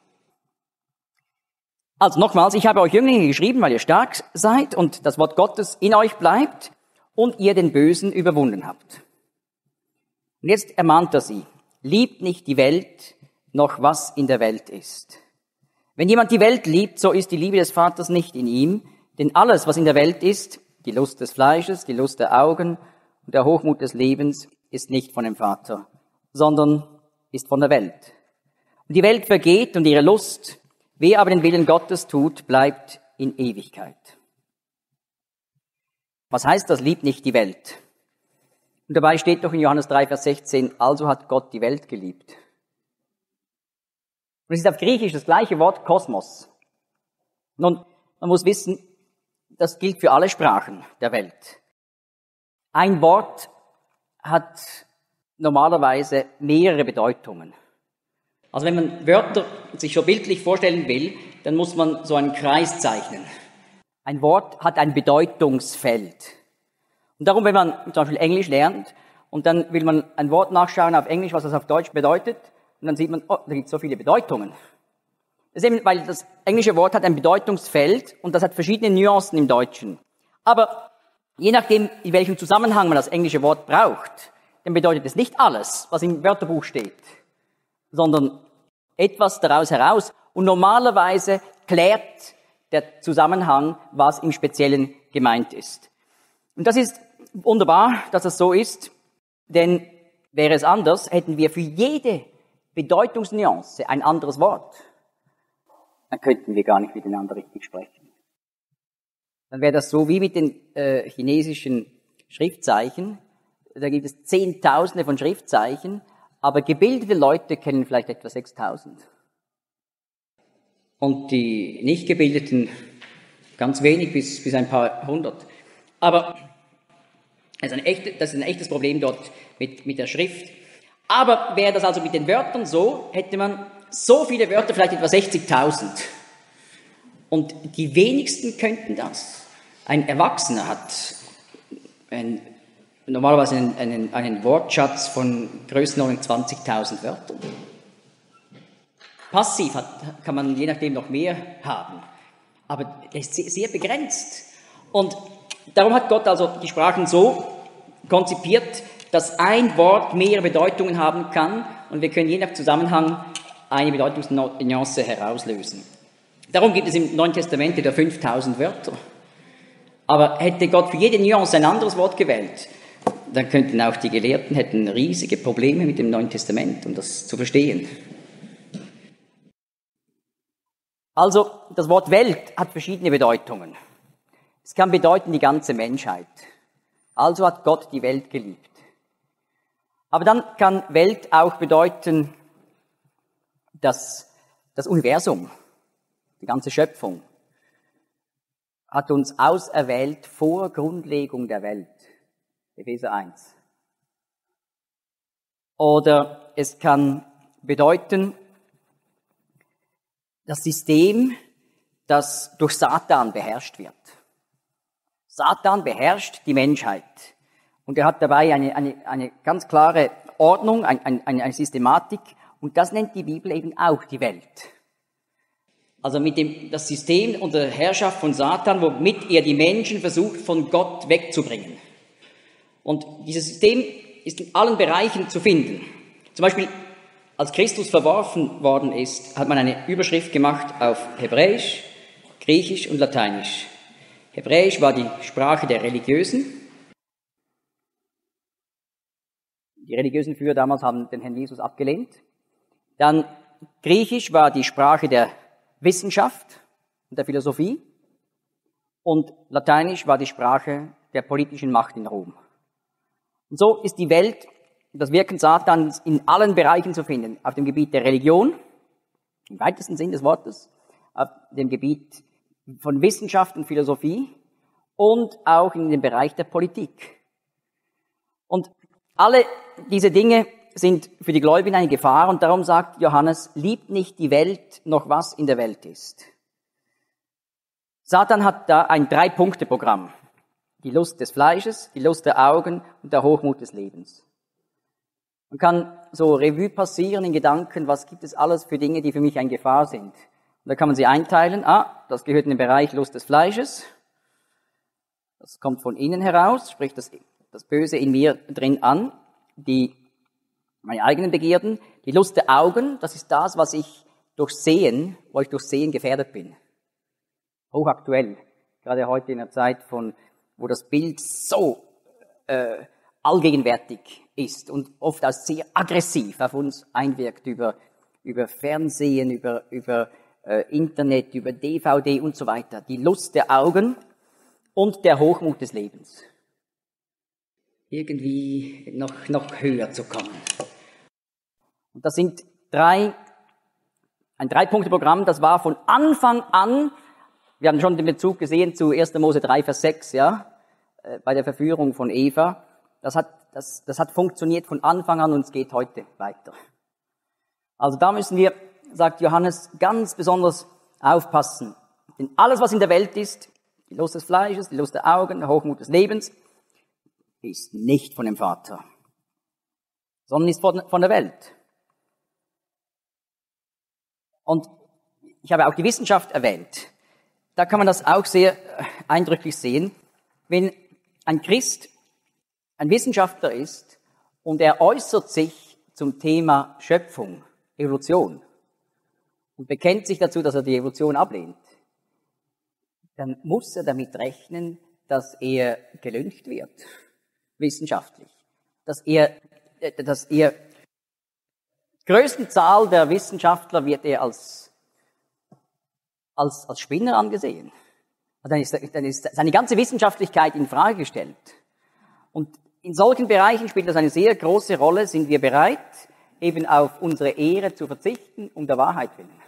Also nochmals, ich habe euch Jünglinge geschrieben, weil ihr stark seid und das Wort Gottes in euch bleibt und ihr den Bösen überwunden habt. Und jetzt ermahnt er sie, liebt nicht die Welt, noch was in der Welt ist. Wenn jemand die Welt liebt, so ist die Liebe des Vaters nicht in ihm, denn alles, was in der Welt ist, die Lust des Fleisches, die Lust der Augen und der Hochmut des Lebens, ist nicht von dem Vater, sondern ist von der Welt. Und die Welt vergeht und ihre Lust, wer aber den Willen Gottes tut, bleibt in Ewigkeit. Was heißt das, liebt nicht die Welt? Und dabei steht doch in Johannes drei, Vers sechzehn, also hat Gott die Welt geliebt. Und es ist auf Griechisch das gleiche Wort, Kosmos. Nun, man muss wissen, das gilt für alle Sprachen der Welt. Ein Wort hat normalerweise mehrere Bedeutungen. Also wenn man Wörter sich so bildlich vorstellen will, dann muss man so einen Kreis zeichnen. Ein Wort hat ein Bedeutungsfeld. Und darum, wenn man zum Beispiel Englisch lernt und dann will man ein Wort nachschauen auf Englisch, was das auf Deutsch bedeutet, und dann sieht man, oh, da gibt es so viele Bedeutungen. Das ist eben, weil das englische Wort hat ein Bedeutungsfeld und das hat verschiedene Nuancen im Deutschen. Aber je nachdem, in welchem Zusammenhang man das englische Wort braucht, dann bedeutet es nicht alles, was im Wörterbuch steht, sondern etwas daraus heraus. Und normalerweise klärt der Zusammenhang, was im Speziellen gemeint ist. Und das ist wunderbar, dass das so ist, denn wäre es anders, hätten wir für jede Bedeutungsnuance ein anderes Wort. Dann könnten wir gar nicht miteinander richtig sprechen. Dann wäre das so wie mit den äh, chinesischen Schriftzeichen. Da gibt es Zehntausende von Schriftzeichen, aber gebildete Leute kennen vielleicht etwa sechstausend. Und die nicht gebildeten ganz wenig, bis, bis ein paar hundert. Aber das ist, ein echte, das ist ein echtes Problem dort mit, mit der Schrift. Aber wäre das also mit den Wörtern so, hätte man so viele Wörter, vielleicht etwa sechzigtausend. Und die wenigsten könnten das. Ein Erwachsener hat ein, normalerweise einen, einen, einen Wortschatz von Größenordnung zwanzigtausend Wörtern. Passiv hat, kann man je nachdem noch mehr haben. Aber er ist sehr, sehr begrenzt. Und darum hat Gott also die Sprachen so konzipiert, dass ein Wort mehrere Bedeutungen haben kann und wir können je nach Zusammenhang eine Bedeutungsnuance herauslösen. Darum gibt es im Neuen Testament etwa fünftausend Wörter. Aber hätte Gott für jede Nuance ein anderes Wort gewählt, dann könnten auch die Gelehrten hätten riesige Probleme mit dem Neuen Testament, um das zu verstehen. Also, das Wort Welt hat verschiedene Bedeutungen. Es kann bedeuten die ganze Menschheit. Also hat Gott die Welt geliebt. Aber dann kann Welt auch bedeuten, dass das Universum, die ganze Schöpfung, hat uns auserwählt vor Grundlegung der Welt. Epheser eins. Oder es kann bedeuten, das System, das durch Satan beherrscht wird. Satan beherrscht die Menschheit. Und er hat dabei eine, eine, eine ganz klare Ordnung, eine, eine, eine Systematik. Und das nennt die Bibel eben auch die Welt. Also mit dem, das System unter der Herrschaft von Satan, womit er die Menschen versucht, von Gott wegzubringen. Und dieses System ist in allen Bereichen zu finden. Zum Beispiel, als Christus verworfen worden ist, hat man eine Überschrift gemacht auf Hebräisch, Griechisch und Lateinisch. Hebräisch war die Sprache der Religiösen. Die religiösen Führer damals haben den Herrn Jesus abgelehnt. Dann Griechisch war die Sprache der Wissenschaft und der Philosophie. Und Lateinisch war die Sprache der politischen Macht in Rom. Und so ist die Welt, das Wirken Satans in allen Bereichen zu finden. Auf dem Gebiet der Religion, im weitesten Sinn des Wortes, auf dem Gebiet von Wissenschaft und Philosophie und auch in dem Bereich der Politik. Und alle diese Dinge sind für die Gläubigen eine Gefahr und darum sagt Johannes, liebt nicht die Welt, noch was in der Welt ist. Satan hat da ein Drei-Punkte-Programm. Die Lust des Fleisches, die Lust der Augen und der Hochmut des Lebens. Man kann so Revue passieren in Gedanken, was gibt es alles für Dinge, die für mich eine Gefahr sind. Und da kann man sie einteilen. Ah, das gehört in den Bereich Lust des Fleisches. Das kommt von innen heraus, spricht das, das Böse in mir drin an. Die, meine eigenen Begierden. Die Lust der Augen, das ist das, was ich durch Sehen, wo ich durch Sehen gefährdet bin. Hochaktuell. Gerade heute in einer Zeit von, wo das Bild so äh, allgegenwärtig ist und oft als sehr aggressiv auf uns einwirkt über, über Fernsehen, über, über äh, Internet, über D V D und so weiter. Die Lust der Augen und der Hochmut des Lebens. Irgendwie noch, noch höher zu kommen. Und das sind drei, ein Drei-Punkte-Programm, das war von Anfang an, wir haben schon den Bezug gesehen zu erster Mose drei, Vers sechs, ja, äh, bei der Verführung von Eva. Das hat, das, das hat funktioniert von Anfang an und es geht heute weiter. Also da müssen wir, sagt Johannes, ganz besonders aufpassen. Denn alles, was in der Welt ist, die Lust des Fleisches, die Lust der Augen, der Hochmut des Lebens, ist nicht von dem Vater, sondern ist von, von der Welt. Und ich habe auch die Wissenschaft erwähnt. Da kann man das auch sehr eindrücklich sehen. Wenn ein Christ ein Wissenschaftler ist und er äußert sich zum Thema Schöpfung, Evolution und bekennt sich dazu, dass er die Evolution ablehnt, dann muss er damit rechnen, dass er gelyncht wird, wissenschaftlich. Dass er, dass er, größten Zahl der Wissenschaftler wird er als, als, als Spinner angesehen. Und dann ist, dann ist seine ganze Wissenschaftlichkeit in Frage gestellt. Und in solchen Bereichen spielt das eine sehr große Rolle. Sind wir bereit, eben auf unsere Ehre zu verzichten, um der Wahrheit willen?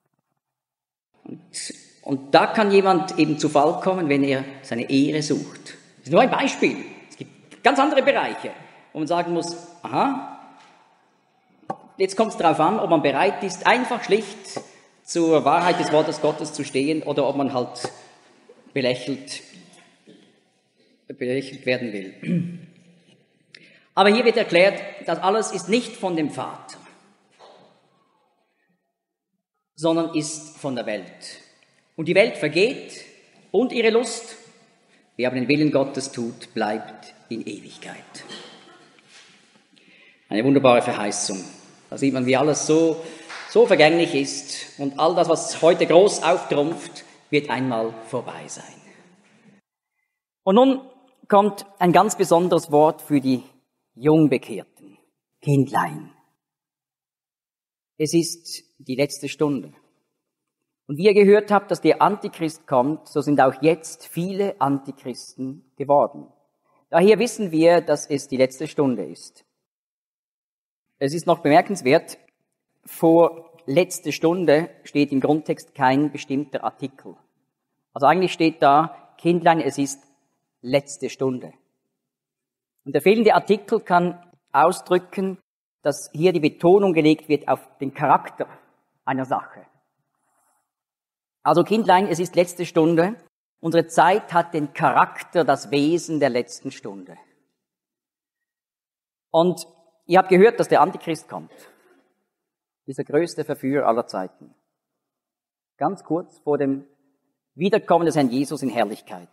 Und, und da kann jemand eben zu Fall kommen, wenn er seine Ehre sucht. Das ist nur ein Beispiel. Es gibt ganz andere Bereiche, wo man sagen muss, aha, jetzt kommt es darauf an, ob man bereit ist, einfach schlicht zur Wahrheit des Wortes Gottes zu stehen oder ob man halt belächelt, belächelt werden will. Aber hier wird erklärt, das alles ist nicht von dem Vater, sondern ist von der Welt. Und die Welt vergeht und ihre Lust, wer aber den Willen Gottes tut, bleibt in Ewigkeit. Eine wunderbare Verheißung. Da sieht man, wie alles so, so vergänglich ist und all das, was heute groß auftrumpft, wird einmal vorbei sein. Und nun kommt ein ganz besonderes Wort für die Jungbekehrten. Kindlein. Es ist die letzte Stunde. Und wie ihr gehört habt, dass der Antichrist kommt, so sind auch jetzt viele Antichristen geworden. Daher wissen wir, dass es die letzte Stunde ist. Es ist noch bemerkenswert, vor letzte Stunde steht im Grundtext kein bestimmter Artikel. Also eigentlich steht da, Kindlein, es ist letzte Stunde. Und der fehlende Artikel kann ausdrücken, dass hier die Betonung gelegt wird auf den Charakter einer Sache. Also Kindlein, es ist letzte Stunde. Unsere Zeit hat den Charakter, das Wesen der letzten Stunde. Und ihr habt gehört, dass der Antichrist kommt. Dieser größte Verführer aller Zeiten. Ganz kurz vor dem Wiederkommen des Herrn Jesus in Herrlichkeit.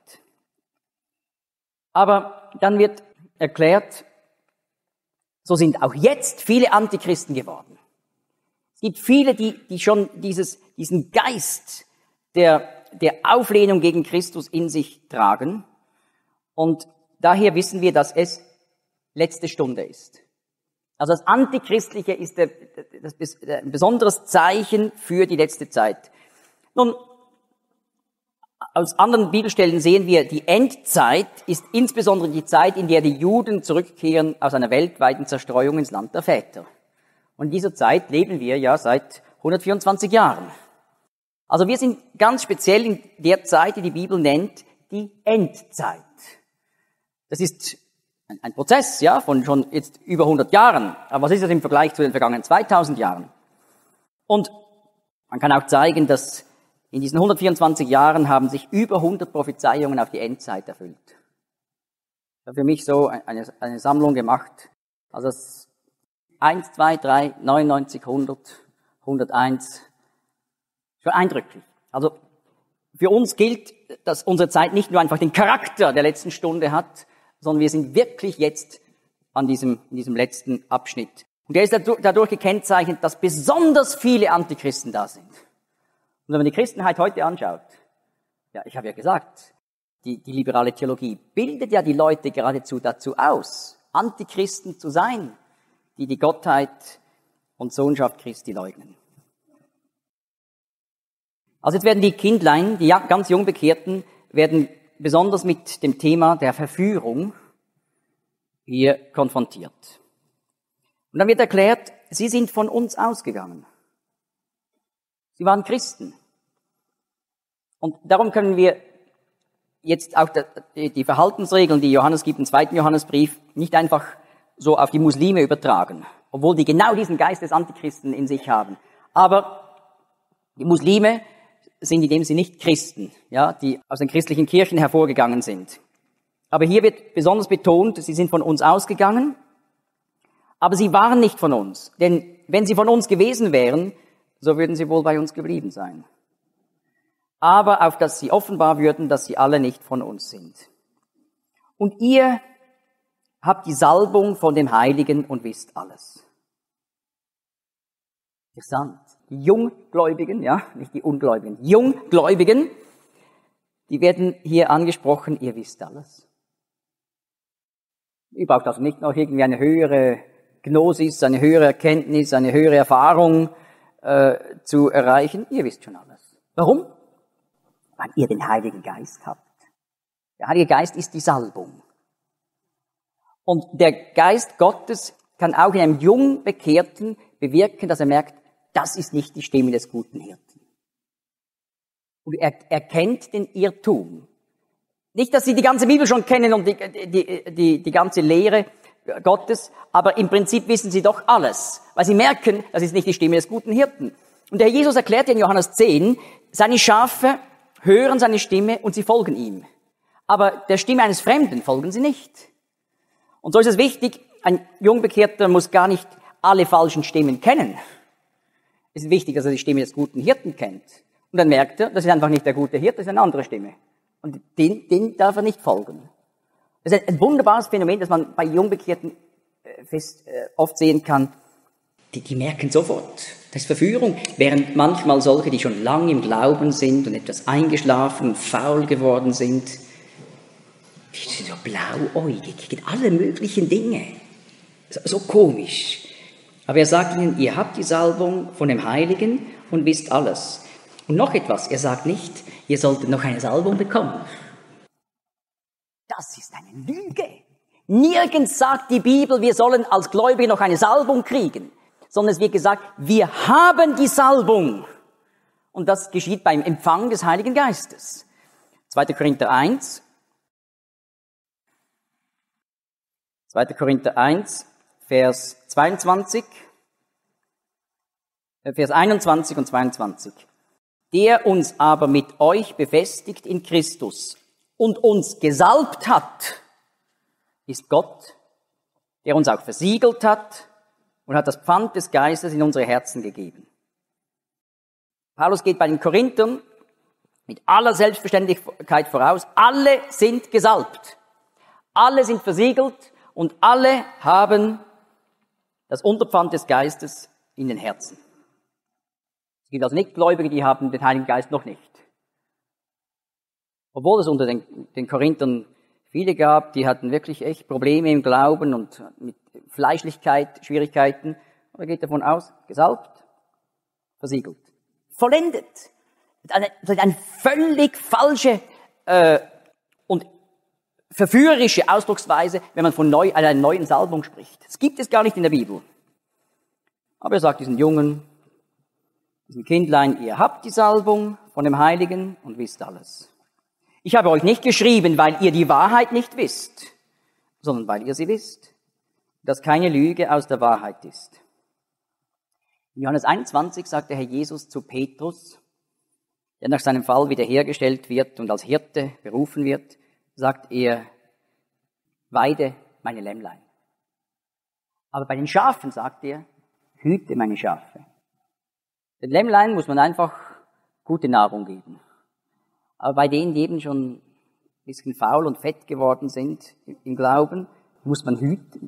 Aber dann wird erklärt, so sind auch jetzt viele Antichristen geworden. Es gibt viele, die, die schon dieses, diesen Geist der, der Auflehnung gegen Christus in sich tragen. Und daher wissen wir, dass es letzte Stunde ist. Also das Antichristliche ist der, das, das, ein besonderes Zeichen für die letzte Zeit. Nun, aus anderen Bibelstellen sehen wir, die Endzeit ist insbesondere die Zeit, in der die Juden zurückkehren aus einer weltweiten Zerstreuung ins Land der Väter. Und in dieser Zeit leben wir ja seit hundertvierundzwanzig Jahren. Also wir sind ganz speziell in der Zeit, die die Bibel nennt, die Endzeit. Das ist ein, ein Prozess, ja, von schon jetzt über hundert Jahren. Aber was ist das im Vergleich zu den vergangenen zweitausend Jahren? Und man kann auch zeigen, dass in diesen hundertvierundzwanzig Jahren haben sich über hundert Prophezeiungen auf die Endzeit erfüllt. Ich habe für mich so eine, eine Sammlung gemacht. Also das eins, zwei, drei, neunundneunzig, hundert, hunderteins. Schon eindrücklich. Also für uns gilt, dass unsere Zeit nicht nur einfach den Charakter der letzten Stunde hat, sondern wir sind wirklich jetzt an diesem, in diesem letzten Abschnitt. Und der ist dadurch gekennzeichnet, dass besonders viele Antichristen da sind. Und wenn man die Christenheit heute anschaut, ja, ich habe ja gesagt, die, die liberale Theologie bildet ja die Leute geradezu dazu aus, Antichristen zu sein, die die Gottheit und Sohnschaft Christi leugnen. Also jetzt werden die Kindlein, die ganz Jungbekehrten, werden besonders mit dem Thema der Verführung hier konfrontiert. Und dann wird erklärt, sie sind von uns ausgegangen. Sie waren Christen. Und darum können wir jetzt auch die Verhaltensregeln, die Johannes gibt im zweiten Johannesbrief, nicht einfach so auf die Muslime übertragen, obwohl die genau diesen Geist des Antichristen in sich haben. Aber die Muslime sind in dem Sinne nicht Christen, ja, die aus den christlichen Kirchen hervorgegangen sind. Aber hier wird besonders betont, sie sind von uns ausgegangen, aber sie waren nicht von uns. Denn wenn sie von uns gewesen wären, so würden sie wohl bei uns geblieben sein. Aber auf dass sie offenbar würden, dass sie alle nicht von uns sind. Und ihr habt die Salbung von dem Heiligen und wisst alles. Interessant. Die Junggläubigen, ja, nicht die Ungläubigen, die Junggläubigen, die werden hier angesprochen, ihr wisst alles. Ihr braucht also nicht noch irgendwie eine höhere Gnosis, eine höhere Erkenntnis, eine höhere Erfahrung äh, zu erreichen. Ihr wisst schon alles. Warum? Weil ihr den Heiligen Geist habt. Der Heilige Geist ist die Salbung. Und der Geist Gottes kann auch in einem Jungbekehrten bewirken, dass er merkt, das ist nicht die Stimme des guten Hirten. Und er erkennt den Irrtum. Nicht, dass sie die ganze Bibel schon kennen und die, die, die, die ganze Lehre Gottes, aber im Prinzip wissen sie doch alles, weil sie merken, das ist nicht die Stimme des guten Hirten. Und der Herr Jesus erklärt in Johannes zehn, seine Schafe hören seine Stimme und sie folgen ihm. Aber der Stimme eines Fremden folgen sie nicht. Und so ist es wichtig, ein Jungbekehrter muss gar nicht alle falschen Stimmen kennen. Es ist wichtig, dass er die Stimme des guten Hirten kennt. Und dann merkt er, das ist einfach nicht der gute Hirte, das ist eine andere Stimme. Und den, den darf er nicht folgen. Das ist ein wunderbares Phänomen, das man bei Jungbekehrten fest, äh, oft sehen kann. Die, die merken sofort, das ist Verführung. Während manchmal solche, die schon lange im Glauben sind und etwas eingeschlafen und faul geworden sind, die sind so blauäugig gegen alle möglichen Dinge. So, so komisch. Aber er sagt ihnen, ihr habt die Salbung von dem Heiligen und wisst alles. Und noch etwas, er sagt nicht, ihr solltet noch eine Salbung bekommen. Das ist eine Lüge. Nirgends sagt die Bibel, wir sollen als Gläubige noch eine Salbung kriegen, sondern es wird gesagt, wir haben die Salbung. Und das geschieht beim Empfang des Heiligen Geistes. zweiter Korinther eins. zweiter Korinther eins, Vers zweiundzwanzig, Vers einundzwanzig und zweiundzwanzig. Der uns aber mit euch befestigt in Christus und uns gesalbt hat, ist Gott, der uns auch versiegelt hat und hat das Pfand des Geistes in unsere Herzen gegeben. Paulus geht bei den Korinthern mit aller Selbstverständlichkeit voraus, alle sind gesalbt, alle sind versiegelt und alle haben das Unterpfand des Geistes in den Herzen. Es gibt also Nichtgläubige, die haben den Heiligen Geist noch nicht. Obwohl es unter den, den Korinthern viele gab, die hatten wirklich echt Probleme im Glauben und mit Fleischlichkeit, Schwierigkeiten. Und er geht davon aus, gesalbt, versiegelt, vollendet. Eine, eine völlig falsche äh, und verführerische Ausdrucksweise, wenn man von neu, einer neuen Salbung spricht. Das gibt es gar nicht in der Bibel. Aber er sagt diesen Jungen, diesen Kindlein, ihr habt die Salbung von dem Heiligen und wisst alles. Ich habe euch nicht geschrieben, weil ihr die Wahrheit nicht wisst, sondern weil ihr sie wisst, dass keine Lüge aus der Wahrheit ist. In Johannes einundzwanzig sagt der Herr Jesus zu Petrus, der nach seinem Fall wiederhergestellt wird und als Hirte berufen wird, sagt er, weide meine Lämmlein. Aber bei den Schafen sagt er, hüte meine Schafe. Den Lämmlein muss man einfach gute Nahrung geben. Aber bei denen, die eben schon ein bisschen faul und fett geworden sind im Glauben, muss man hüten.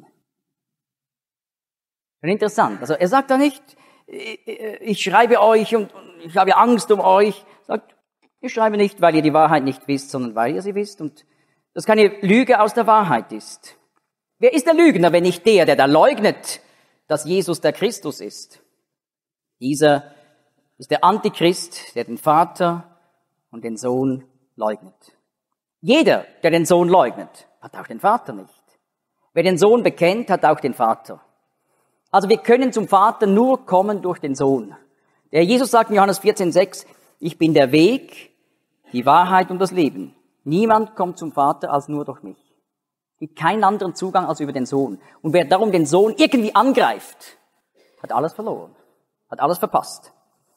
Und interessant. Also er sagt da nicht, ich schreibe euch und ich habe Angst um euch. Er sagt, ich schreibe nicht, weil ihr die Wahrheit nicht wisst, sondern weil ihr sie wisst und dass keine Lüge aus der Wahrheit ist. Wer ist der Lügner, wenn nicht der, der da leugnet, dass Jesus der Christus ist? Dieser ist der Antichrist, der den Vater und den Sohn leugnet. Jeder, der den Sohn leugnet, hat auch den Vater nicht. Wer den Sohn bekennt, hat auch den Vater. Also wir können zum Vater nur kommen durch den Sohn. Der Jesus sagt in Johannes vierzehn sechs, ich bin der Weg, die Wahrheit und das Leben. Niemand kommt zum Vater als nur durch mich. Es gibt keinen anderen Zugang als über den Sohn. Und wer darum den Sohn irgendwie angreift, hat alles verloren, hat alles verpasst.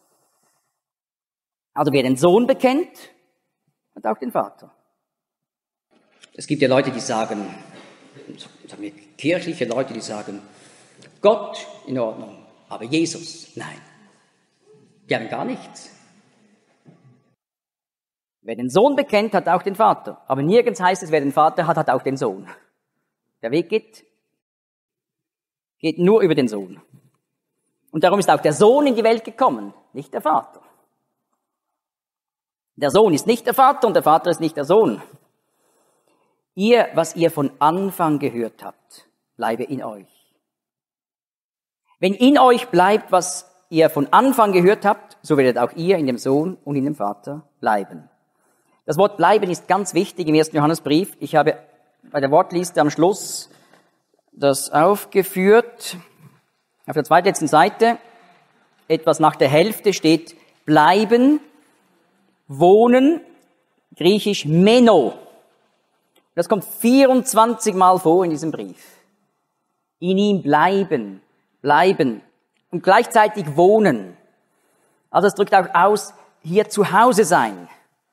Also wer den Sohn bekennt, hat auch den Vater. Es gibt ja Leute, die sagen, sagen wir kirchliche Leute, die sagen, Gott in Ordnung, aber Jesus, nein. Die haben gar nichts. Wer den Sohn bekennt, hat auch den Vater. Aber nirgends heißt es, wer den Vater hat, hat auch den Sohn. Der Weg geht, geht nur über den Sohn. Und darum ist auch der Sohn in die Welt gekommen, nicht der Vater. Der Sohn ist nicht der Vater und der Vater ist nicht der Sohn. Ihr, was ihr von Anfang gehört habt, bleibe in euch. Wenn in euch bleibt, was ihr von Anfang gehört habt, so werdet auch ihr in dem Sohn und in dem Vater bleiben. Das Wort bleiben ist ganz wichtig im ersten Johannesbrief. Ich habe bei der Wortliste am Schluss das aufgeführt. Auf der zweitletzten Seite, etwas nach der Hälfte, steht bleiben, wohnen, griechisch meno. Das kommt vierundzwanzig Mal vor in diesem Brief. In ihm bleiben, bleiben und gleichzeitig wohnen. Also es drückt auch aus, hier zu Hause sein.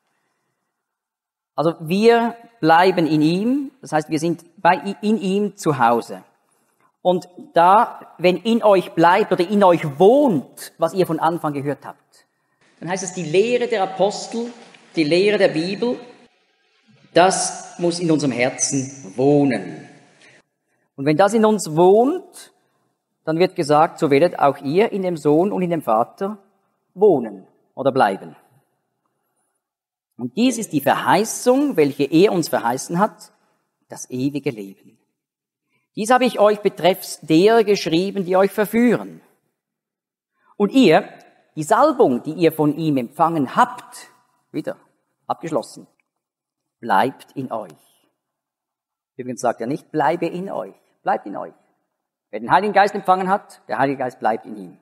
Also wir bleiben in ihm, das heißt, wir sind bei, in ihm zu Hause. Und da, wenn in euch bleibt oder in euch wohnt, was ihr von Anfang gehört habt, dann heißt es, die Lehre der Apostel, die Lehre der Bibel, das muss in unserem Herzen wohnen. Und wenn das in uns wohnt, dann wird gesagt, so werdet auch ihr in dem Sohn und in dem Vater wohnen oder bleiben. Und dies ist die Verheißung, welche er uns verheißen hat, das ewige Leben. Dies habe ich euch betreffs derer geschrieben, die euch verführen. Und ihr, die Salbung, die ihr von ihm empfangen habt, wieder abgeschlossen, bleibt in euch. Übrigens sagt er nicht, bleibe in euch, bleibt in euch. Wer den Heiligen Geist empfangen hat, der Heilige Geist bleibt in ihm.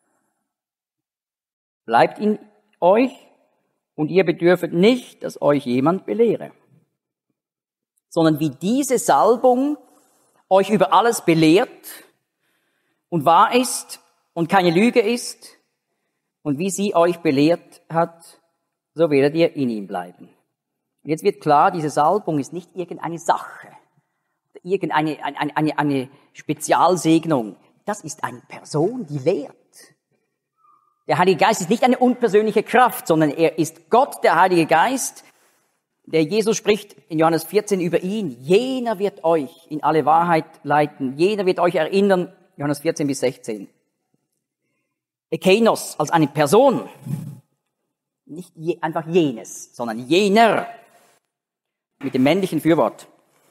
Bleibt in euch und ihr bedürfet nicht, dass euch jemand belehre, sondern wie diese Salbung euch über alles belehrt und wahr ist und keine Lüge ist und wie sie euch belehrt hat, so werdet ihr in ihm bleiben. Und jetzt wird klar, diese Salbung ist nicht irgendeine Sache, irgendeine eine, eine, eine Spezialsegnung. Das ist eine Person, die lehrt. Der Heilige Geist ist nicht eine unpersönliche Kraft, sondern er ist Gott, der Heilige Geist. Der Jesus spricht in Johannes vierzehn über ihn. Jener wird euch in alle Wahrheit leiten. Jener wird euch erinnern. Johannes vierzehn bis sechzehn. Ekeinos als eine Person. Nicht je, einfach jenes, sondern jener. Mit dem männlichen Fürwort.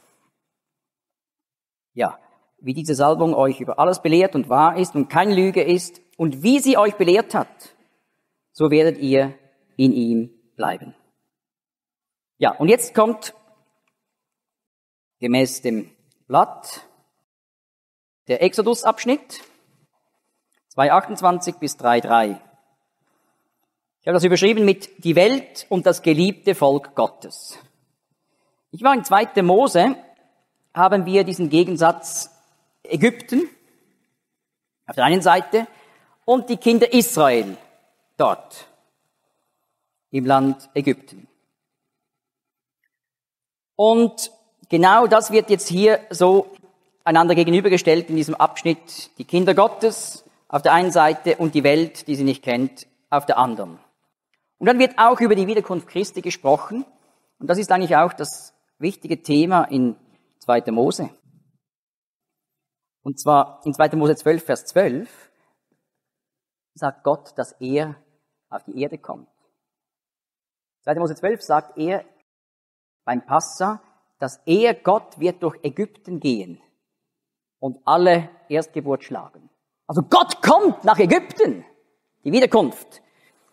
Ja, wie diese Salbung euch über alles belehrt und wahr ist und keine Lüge ist und wie sie euch belehrt hat, so werdet ihr in ihm bleiben. Ja, und jetzt kommt gemäß dem Blatt der Exodus-Abschnitt zwei achtundzwanzig bis drei drei. Ich habe das überschrieben mit die Welt und das geliebte Volk Gottes. Ich war in zweiter Mose haben wir diesen Gegensatz Ägypten auf der einen Seite und die Kinder Israel dort im Land Ägypten. Und genau das wird jetzt hier so einander gegenübergestellt in diesem Abschnitt. Die Kinder Gottes auf der einen Seite und die Welt, die sie nicht kennt, auf der anderen. Und dann wird auch über die Wiederkunft Christi gesprochen. Und das ist eigentlich auch das wichtige Thema in zweiter Mose. Und zwar in zweiter Mose zwölf, Vers zwölf, sagt Gott, dass er auf die Erde kommt. zweiter Mose zwölf sagt er beim Passa, dass er, Gott, wird durch Ägypten gehen und alle Erstgeburt schlagen. Also Gott kommt nach Ägypten, die Wiederkunft.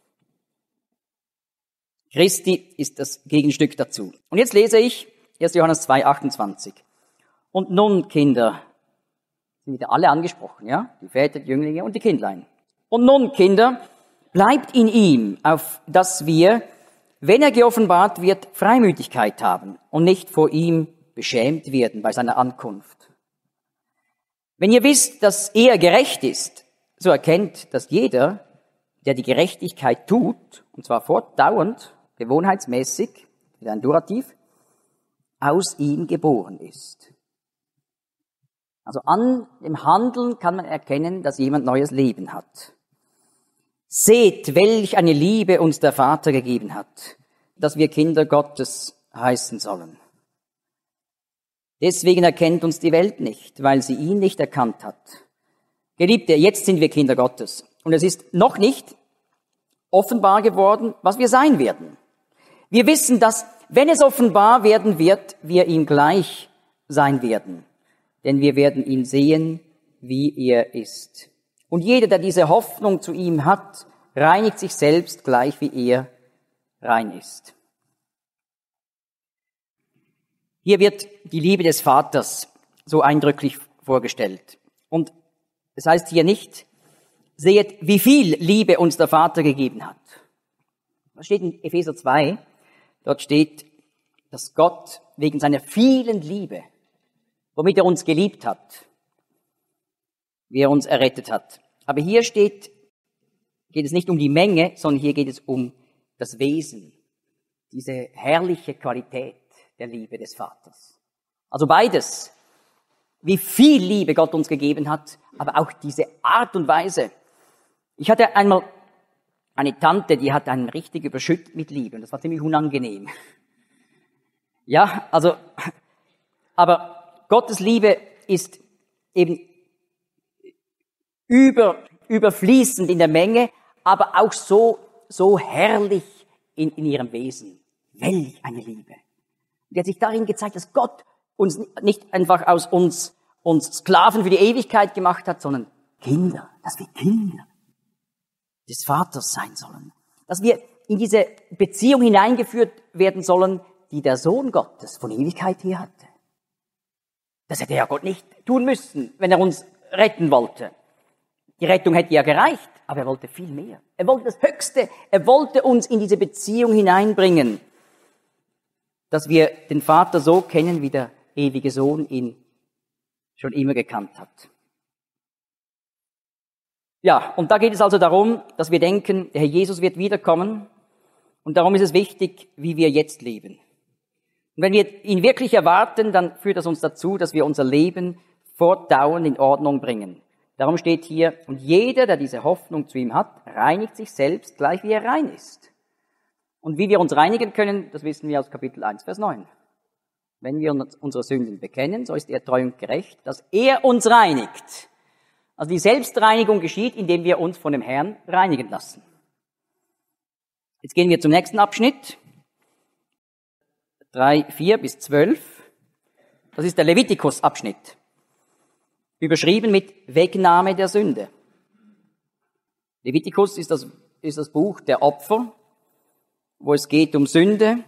Christi ist das Gegenstück dazu. Und jetzt lese ich erster Johannes zwei, achtundzwanzig. Und nun, Kinder, sind wieder alle angesprochen, ja? Die Väter, die Jünglinge und die Kindlein. Und nun, Kinder, bleibt in ihm, auf dass wir, wenn er geoffenbart wird, Freimütigkeit haben und nicht vor ihm beschämt werden bei seiner Ankunft. Wenn ihr wisst, dass er gerecht ist, so erkennt, dass jeder, der die Gerechtigkeit tut, und zwar fortdauernd, gewohnheitsmäßig, wieder ein Durativ, aus ihm geboren ist. Also an dem Handeln kann man erkennen, dass jemand neues Leben hat. Seht, welch eine Liebe uns der Vater gegeben hat, dass wir Kinder Gottes heißen sollen. Deswegen erkennt uns die Welt nicht, weil sie ihn nicht erkannt hat. Geliebte, jetzt sind wir Kinder Gottes. Und es ist noch nicht offenbar geworden, was wir sein werden. Wir wissen, dass, wenn es offenbar werden wird, wir ihm gleich sein werden. Denn wir werden ihn sehen, wie er ist. Und jeder, der diese Hoffnung zu ihm hat, reinigt sich selbst gleich, wie er rein ist. Hier wird die Liebe des Vaters so eindrücklich vorgestellt. Und es heißt hier nicht, seht, wie viel Liebe uns der Vater gegeben hat. Das steht in Epheser zwei. Dort steht, dass Gott wegen seiner vielen Liebe, womit er uns geliebt hat, wie er uns errettet hat. Aber hier steht, geht es nicht um die Menge, sondern hier geht es um das Wesen, diese herrliche Qualität der Liebe des Vaters. Also beides, wie viel Liebe Gott uns gegeben hat, aber auch diese Art und Weise. Ich hatte einmal eine Tante, die hat einen richtig überschüttet mit Liebe und das war ziemlich unangenehm. Ja, also, aber Gottes Liebe ist eben über, überfließend in der Menge, aber auch so, so herrlich in, in ihrem Wesen. Welch eine Liebe. Die hat sich darin gezeigt, dass Gott uns nicht einfach aus uns, uns Sklaven für die Ewigkeit gemacht hat, sondern Kinder, dass wir Kinder des Vaters sein sollen. Dass wir in diese Beziehung hineingeführt werden sollen, die der Sohn Gottes von Ewigkeit her hatte. Das hätte ja Gott nicht tun müssen, wenn er uns retten wollte. Die Rettung hätte ja gereicht, aber er wollte viel mehr. Er wollte das Höchste. Er wollte uns in diese Beziehung hineinbringen, dass wir den Vater so kennen, wie der ewige Sohn ihn schon immer gekannt hat. Ja, und da geht es also darum, dass wir denken, der Herr Jesus wird wiederkommen und darum ist es wichtig, wie wir jetzt leben. Und wenn wir ihn wirklich erwarten, dann führt das uns dazu, dass wir unser Leben fortdauernd in Ordnung bringen. Darum steht hier, und jeder, der diese Hoffnung zu ihm hat, reinigt sich selbst gleich, wie er rein ist. Und wie wir uns reinigen können, das wissen wir aus Kapitel eins, Vers neun. Wenn wir unsere Sünden bekennen, so ist er treu und gerecht, dass er uns reinigt. Also die Selbstreinigung geschieht, indem wir uns von dem Herrn reinigen lassen. Jetzt gehen wir zum nächsten Abschnitt. drei, vier bis zwölf. Das ist der Levitikus-Abschnitt. Überschrieben mit Wegnahme der Sünde. Levitikus ist das, ist das Buch der Opfer, wo es geht um Sünde,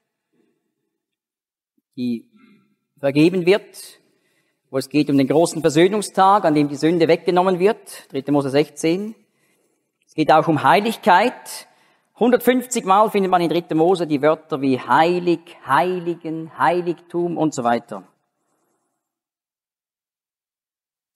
die vergeben wird, wo es geht um den großen Versöhnungstag, an dem die Sünde weggenommen wird, dritter Mose sechzehn. Es geht auch um Heiligkeit. hundertfünfzig Mal findet man in dritter Mose die Wörter wie heilig, heiligen, Heiligtum und so weiter.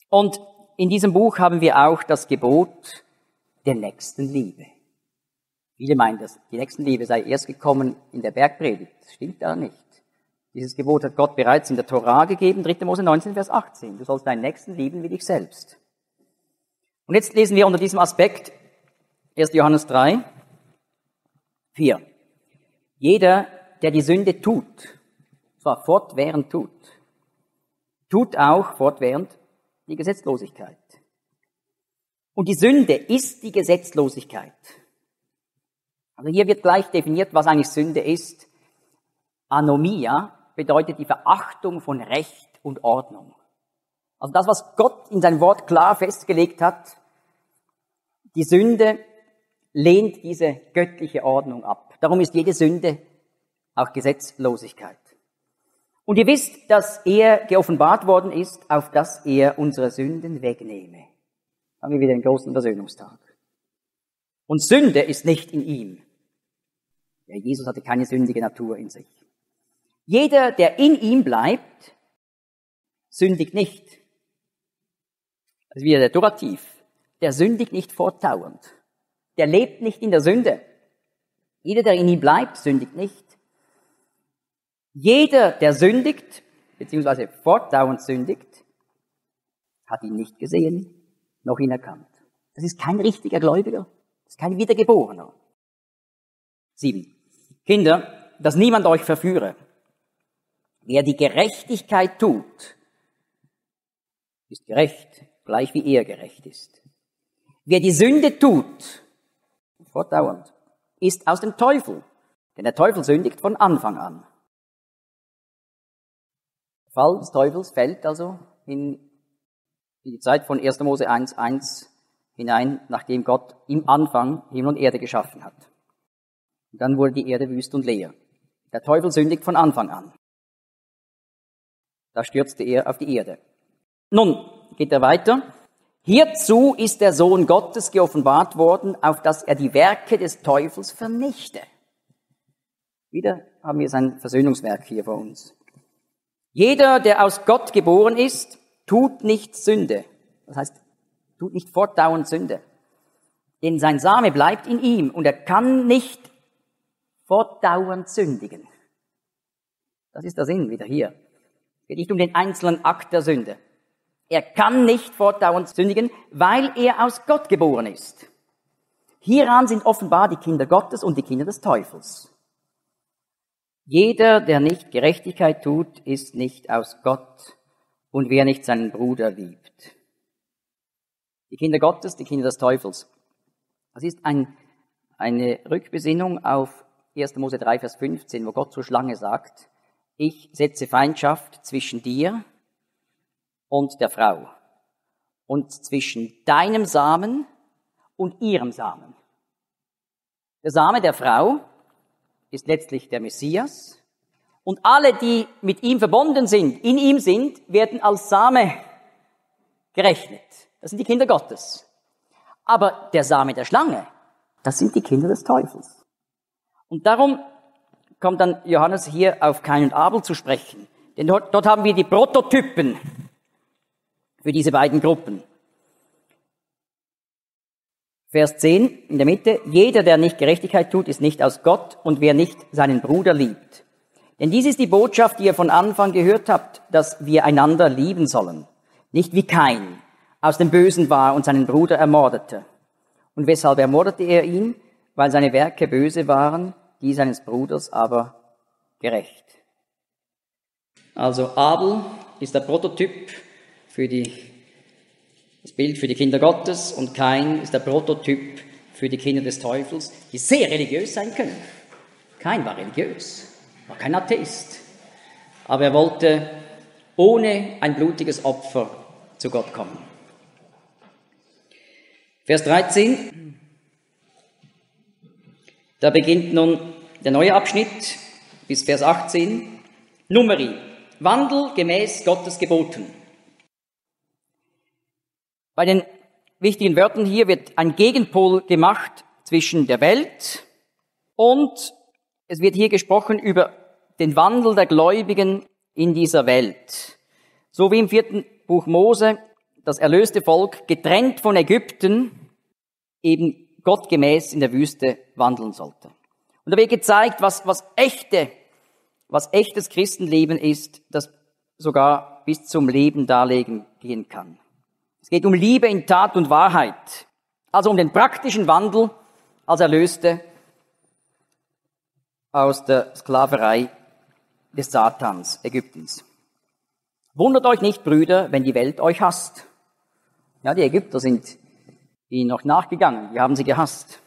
Und in diesem Buch haben wir auch das Gebot der Nächstenliebe. Viele meinen, dass die Nächstenliebe sei erst gekommen in der Bergpredigt. Das stimmt da nicht. Dieses Gebot hat Gott bereits in der Tora gegeben, dritter Mose neunzehn, Vers achtzehn. Du sollst deinen Nächsten lieben wie dich selbst. Und jetzt lesen wir unter diesem Aspekt erster Johannes drei, vier. Jeder, der die Sünde tut, zwar fortwährend tut, tut auch fortwährend die Gesetzlosigkeit. Und die Sünde ist die Gesetzlosigkeit. Also hier wird gleich definiert, was eigentlich Sünde ist. Anomia bedeutet die Verachtung von Recht und Ordnung. Also das, was Gott in seinem Wort klar festgelegt hat, die Sünde lehnt diese göttliche Ordnung ab. Darum ist jede Sünde auch Gesetzlosigkeit. Und ihr wisst, dass er geoffenbart worden ist, auf dass er unsere Sünden wegnehme. Haben wir wieder den großen Versöhnungstag. Und Sünde ist nicht in ihm. Ja, Jesus hatte keine sündige Natur in sich. Jeder, der in ihm bleibt, sündigt nicht. Das ist wieder der Durativ. Der sündigt nicht fortdauernd. Der lebt nicht in der Sünde. Jeder, der in ihm bleibt, sündigt nicht. Jeder, der sündigt, beziehungsweise fortdauernd sündigt, hat ihn nicht gesehen, noch ihn erkannt. Das ist kein richtiger Gläubiger. Das ist kein Wiedergeborener. Sieben. Kinder, dass niemand euch verführe. Wer die Gerechtigkeit tut, ist gerecht, gleich wie er gerecht ist. Wer die Sünde tut, fortdauernd, ist aus dem Teufel, denn der Teufel sündigt von Anfang an. Der Fall des Teufels fällt also in die Zeit von erster Mose eins, eins hinein, nachdem Gott im Anfang Himmel und Erde geschaffen hat. Und dann wurde die Erde wüst und leer. Der Teufel sündigt von Anfang an. Da stürzte er auf die Erde. Nun geht er weiter. Hierzu ist der Sohn Gottes geoffenbart worden, auf dass er die Werke des Teufels vernichte. Wieder haben wir sein Versöhnungswerk hier vor uns. Jeder, der aus Gott geboren ist, tut nicht Sünde. Das heißt, tut nicht fortdauernd Sünde. Denn sein Same bleibt in ihm und er kann nicht fortdauernd sündigen. Das ist der Sinn wieder hier. Es geht nicht um den einzelnen Akt der Sünde. Er kann nicht fortdauernd sündigen, weil er aus Gott geboren ist. Hieran sind offenbar die Kinder Gottes und die Kinder des Teufels. Jeder, der nicht Gerechtigkeit tut, ist nicht aus Gott, und wer nicht seinen Bruder liebt. Die Kinder Gottes, die Kinder des Teufels. Das ist ein, eine Rückbesinnung auf erster Mose drei, Vers fünfzehn, wo Gott zur Schlange sagt, ich setze Feindschaft zwischen dir und der Frau und zwischen deinem Samen und ihrem Samen. Der Same der Frau ist letztlich der Messias und alle, die mit ihm verbunden sind, in ihm sind, werden als Same gerechnet. Das sind die Kinder Gottes. Aber der Same der Schlange, das sind die Kinder des Teufels. Und darum kommt dann Johannes hier auf Kain und Abel zu sprechen. Denn dort, dort haben wir die Prototypen für diese beiden Gruppen. Vers zehn in der Mitte. Jeder, der nicht Gerechtigkeit tut, ist nicht aus Gott und wer nicht seinen Bruder liebt. Denn dies ist die Botschaft, die ihr von Anfang gehört habt, dass wir einander lieben sollen. Nicht wie Kain aus dem Bösen war und seinen Bruder ermordete. Und weshalb ermordete er ihn? Weil seine Werke böse waren, die seines Bruders aber gerecht. Also Abel ist der Prototyp für die, das Bild für die Kinder Gottes und Kain ist der Prototyp für die Kinder des Teufels, die sehr religiös sein können. Kain war religiös, war kein Atheist, aber er wollte ohne ein blutiges Opfer zu Gott kommen. Vers dreizehn, da beginnt nun der neue Abschnitt bis Vers achtzehn. Numeri, Wandel gemäß Gottes Geboten. Bei den wichtigen Wörtern hier wird ein Gegenpol gemacht zwischen der Welt und es wird hier gesprochen über den Wandel der Gläubigen in dieser Welt. So wie im vierten Buch Mose das erlöste Volk, getrennt von Ägypten, eben gottgemäß in der Wüste wandeln sollte. Und da wird gezeigt, was, was echte, was echtes Christenleben ist, das sogar bis zum Leben darlegen gehen kann. Es geht um Liebe in Tat und Wahrheit, also um den praktischen Wandel als Erlöste aus der Sklaverei des Satans Ägyptens. Wundert euch nicht, Brüder, wenn die Welt euch hasst. Ja, die Ägypter sind ihnen noch nachgegangen, die haben sie gehasst.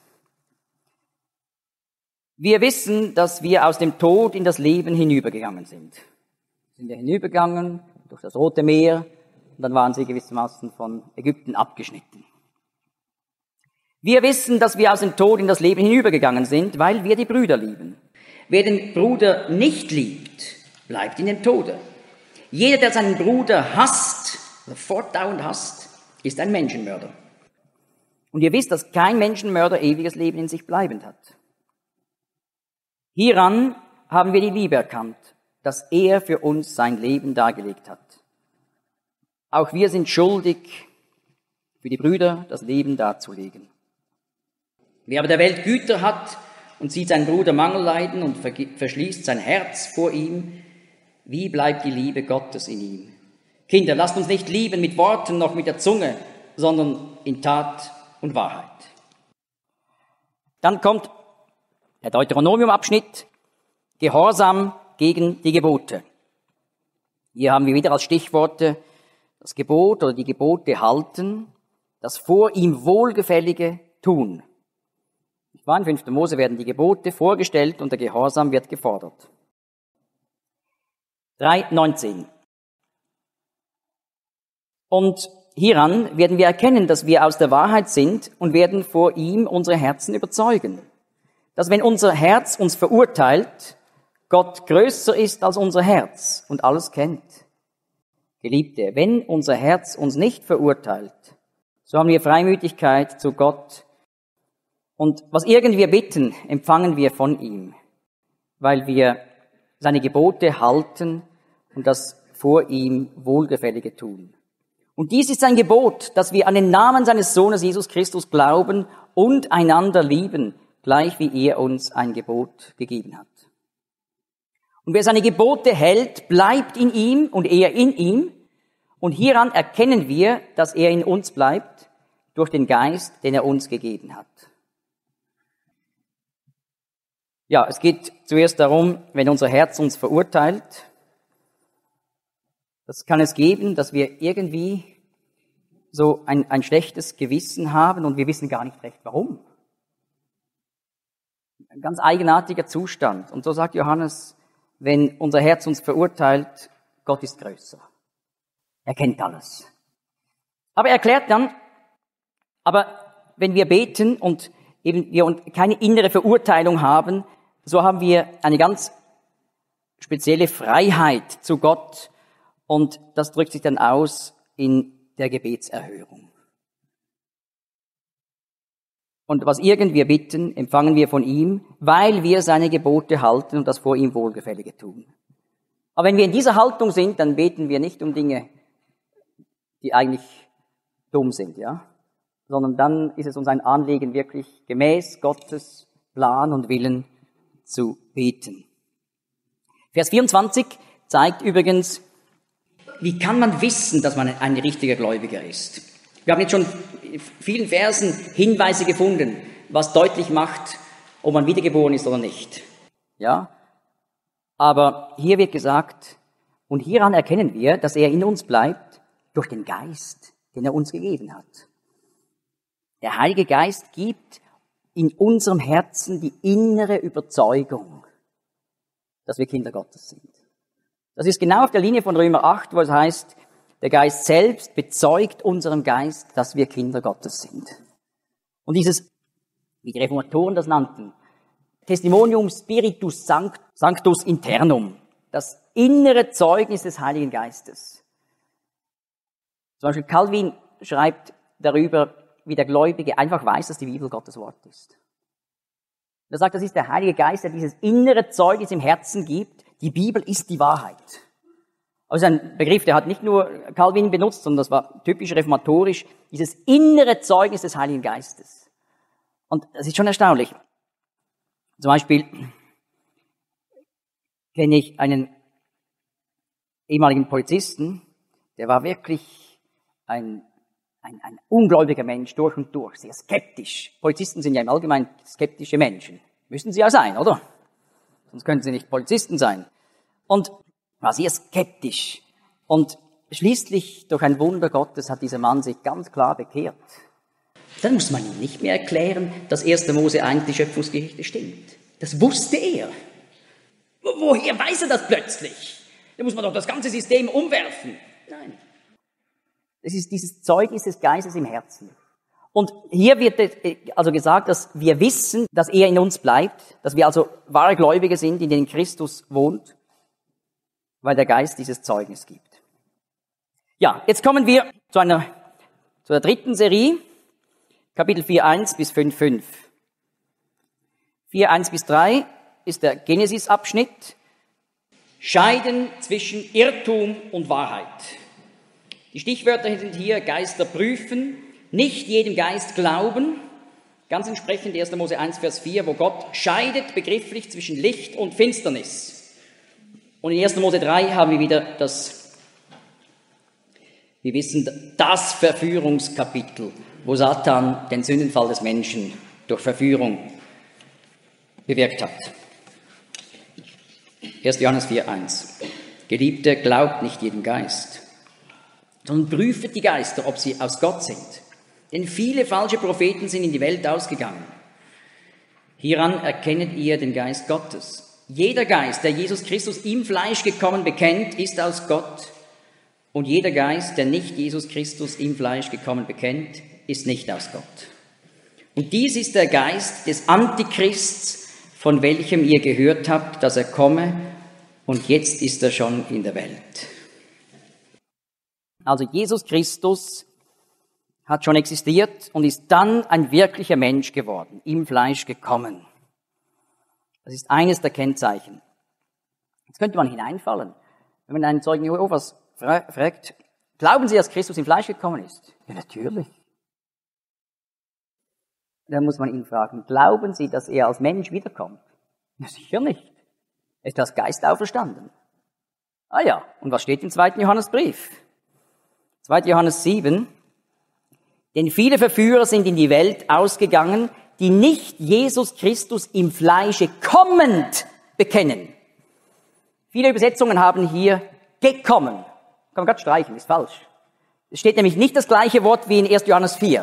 Wir wissen, dass wir aus dem Tod in das Leben hinübergegangen sind. Sind wir hinübergegangen durch das Rote Meer und dann waren sie gewissermaßen von Ägypten abgeschnitten. Wir wissen, dass wir aus dem Tod in das Leben hinübergegangen sind, weil wir die Brüder lieben. Wer den Bruder nicht liebt, bleibt in dem Tode. Jeder, der seinen Bruder hasst, oder fortdauernd hasst, ist ein Menschenmörder. Und ihr wisst, dass kein Menschenmörder ewiges Leben in sich bleibend hat. Hieran haben wir die Liebe erkannt, dass er für uns sein Leben dargelegt hat. Auch wir sind schuldig, für die Brüder das Leben darzulegen. Wer aber der Welt Güter hat und sieht seinen Bruder Mangel leiden und verschließt sein Herz vor ihm, wie bleibt die Liebe Gottes in ihm? Kinder, lasst uns nicht lieben mit Worten noch mit der Zunge, sondern in Tat und Wahrheit. Dann kommt der Deuteronomium-Abschnitt, Gehorsam gegen die Gebote. Hier haben wir wieder als Stichworte das Gebot oder die Gebote halten, das vor ihm Wohlgefällige tun. In fünften Mose werden die Gebote vorgestellt und der Gehorsam wird gefordert. drei neunzehn. Und hieran werden wir erkennen, dass wir aus der Wahrheit sind und werden vor ihm unsere Herzen überzeugen. Dass wenn unser Herz uns verurteilt, Gott größer ist als unser Herz und alles kennt. Geliebte, wenn unser Herz uns nicht verurteilt, so haben wir Freimütigkeit zu Gott. Und was irgend wir bitten, empfangen wir von ihm, weil wir seine Gebote halten und das vor ihm Wohlgefällige tun. Und dies ist sein Gebot, dass wir an den Namen seines Sohnes Jesus Christus glauben und einander lieben, gleich wie er uns ein Gebot gegeben hat. Und wer seine Gebote hält, bleibt in ihm und er in ihm. Und hieran erkennen wir, dass er in uns bleibt, durch den Geist, den er uns gegeben hat. Ja, es geht zuerst darum, wenn unser Herz uns verurteilt, das kann es geben, dass wir irgendwie so ein, ein schlechtes Gewissen haben und wir wissen gar nicht recht, warum. Ein ganz eigenartiger Zustand. Und so sagt Johannes, wenn unser Herz uns verurteilt, Gott ist größer. Er kennt alles. Aber er erklärt dann, aber wenn wir beten und eben wir keine innere Verurteilung haben, so haben wir eine ganz spezielle Freiheit zu Gott und das drückt sich dann aus in der Gebetserhörung. Und was irgend wir bitten, empfangen wir von ihm, weil wir seine Gebote halten und das vor ihm Wohlgefällige tun. Aber wenn wir in dieser Haltung sind, dann beten wir nicht um Dinge, die eigentlich dumm sind, ja, sondern dann ist es uns ein Anliegen, wirklich gemäß Gottes Plan und Willen zu beten. Vers vierundzwanzig zeigt übrigens, wie kann man wissen, dass man ein richtiger Gläubiger ist? Wir haben jetzt schon in vielen Versen Hinweise gefunden, was deutlich macht, ob man wiedergeboren ist oder nicht. Ja? Aber hier wird gesagt, und hieran erkennen wir, dass er in uns bleibt, durch den Geist, den er uns gegeben hat. Der Heilige Geist gibt in unserem Herzen die innere Überzeugung, dass wir Kinder Gottes sind. Das ist genau auf der Linie von Römer acht, wo es heißt, der Geist selbst bezeugt unserem Geist, dass wir Kinder Gottes sind. Und dieses, wie die Reformatoren das nannten, Testimonium Spiritus Sanctus Internum, das innere Zeugnis des Heiligen Geistes. Zum Beispiel Calvin schreibt darüber, wie der Gläubige einfach weiß, dass die Bibel Gottes Wort ist. Er sagt, das ist der Heilige Geist, der dieses innere Zeugnis im Herzen gibt. Die Bibel ist die Wahrheit. Also ein Begriff, der hat nicht nur Calvin benutzt, sondern das war typisch reformatorisch, dieses innere Zeugnis des Heiligen Geistes. Und das ist schon erstaunlich. Zum Beispiel kenne ich einen ehemaligen Polizisten, der war wirklich ein, ein, ein ungläubiger Mensch durch und durch, sehr skeptisch. Polizisten sind ja im Allgemeinen skeptische Menschen. Müssen sie ja sein, oder? Sonst können sie nicht Polizisten sein. Und war sehr skeptisch. Und schließlich, durch ein Wunder Gottes, hat dieser Mann sich ganz klar bekehrt. Dann muss man ihm nicht mehr erklären, dass erster Mose eins die Schöpfungsgeschichte stimmt. Das wusste er. Woher weiß er das plötzlich? Da muss man doch das ganze System umwerfen. Nein. Es ist dieses Zeugnis des Geistes im Herzen. Und hier wird also gesagt, dass wir wissen, dass er in uns bleibt, dass wir also wahre Gläubige sind, in denen Christus wohnt, weil der Geist dieses Zeugnis gibt. Ja, jetzt kommen wir zu einer, zu der dritten Serie, Kapitel vier, eins bis fünf, fünf. vier, eins bis drei ist der Genesis-Abschnitt. Scheiden zwischen Irrtum und Wahrheit. Die Stichwörter sind hier Geister prüfen, nicht jedem Geist glauben, ganz entsprechend erster Mose eins, Vers vier, wo Gott scheidet begrifflich zwischen Licht und Finsternis. Und in erster Mose drei haben wir wieder das, wir wissen, das Verführungskapitel, wo Satan den Sündenfall des Menschen durch Verführung bewirkt hat. erster Johannes vier, eins. Geliebte, glaubt nicht jedem Geist, sondern prüfet die Geister, ob sie aus Gott sind. Denn viele falsche Propheten sind in die Welt ausgegangen. Hieran erkennet ihr den Geist Gottes. Jeder Geist, der Jesus Christus im Fleisch gekommen bekennt, ist aus Gott. Und jeder Geist, der nicht Jesus Christus im Fleisch gekommen bekennt, ist nicht aus Gott. Und dies ist der Geist des Antichrists, von welchem ihr gehört habt, dass er komme, und jetzt ist er schon in der Welt. Also Jesus Christus hat schon existiert und ist dann ein wirklicher Mensch geworden, im Fleisch gekommen. Das ist eines der Kennzeichen. Jetzt könnte man hineinfallen, wenn man einen Zeugen Jehovas fra- fragt, glauben Sie, dass Christus im Fleisch gekommen ist? Ja, natürlich. Dann muss man ihn fragen, glauben Sie, dass er als Mensch wiederkommt? Ja, sicher nicht. Er ist als Geist auferstanden. Ah ja, und was steht im zweiten Johannesbrief? zweiter Johannes sieben. Denn viele Verführer sind in die Welt ausgegangen, die nicht Jesus Christus im Fleische kommend bekennen. Viele Übersetzungen haben hier gekommen. Kann man gerade streichen, ist falsch. Es steht nämlich nicht das gleiche Wort wie in erster Johannes vier.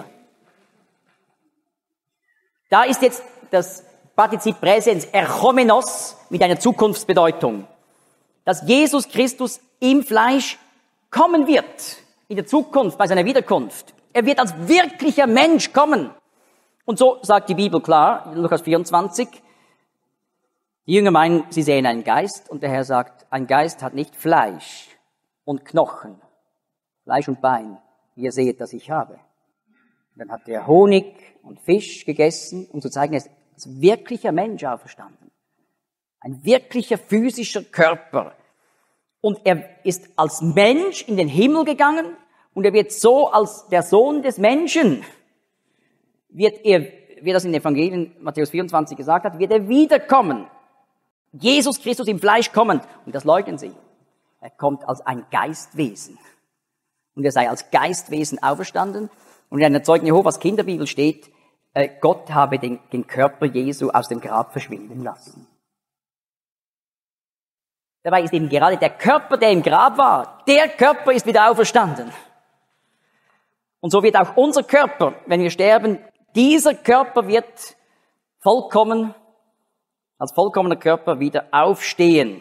Da ist jetzt das Partizip Präsens, erchomenos, mit einer Zukunftsbedeutung. Dass Jesus Christus im Fleisch kommen wird, in der Zukunft, bei seiner Wiederkunft. Er wird als wirklicher Mensch kommen. Und so sagt die Bibel klar, Lukas vierundzwanzig, die Jünger meinen, sie sehen einen Geist, und der Herr sagt, ein Geist hat nicht Fleisch und Knochen, Fleisch und Bein, wie ihr seht, dass ich habe. Und dann hat er Honig und Fisch gegessen, um zu zeigen, er ist als wirklicher Mensch auferstanden. Ein wirklicher physischer Körper. Und er ist als Mensch in den Himmel gegangen, und er wird so als der Sohn des Menschen, wird er, wie er das in den Evangelien Matthäus vierundzwanzig gesagt hat, wird er wiederkommen. Jesus Christus im Fleisch kommen. Und das leugnen sie. Er kommt als ein Geistwesen. Und er sei als Geistwesen auferstanden. Und in einer Zeugen Jehovas Kinderbibel steht, äh, Gott habe den, den Körper Jesu aus dem Grab verschwinden lassen. Dabei ist eben gerade der Körper, der im Grab war, der Körper ist wieder auferstanden. Und so wird auch unser Körper, wenn wir sterben, dieser Körper wird vollkommen, als vollkommener Körper wieder aufstehen.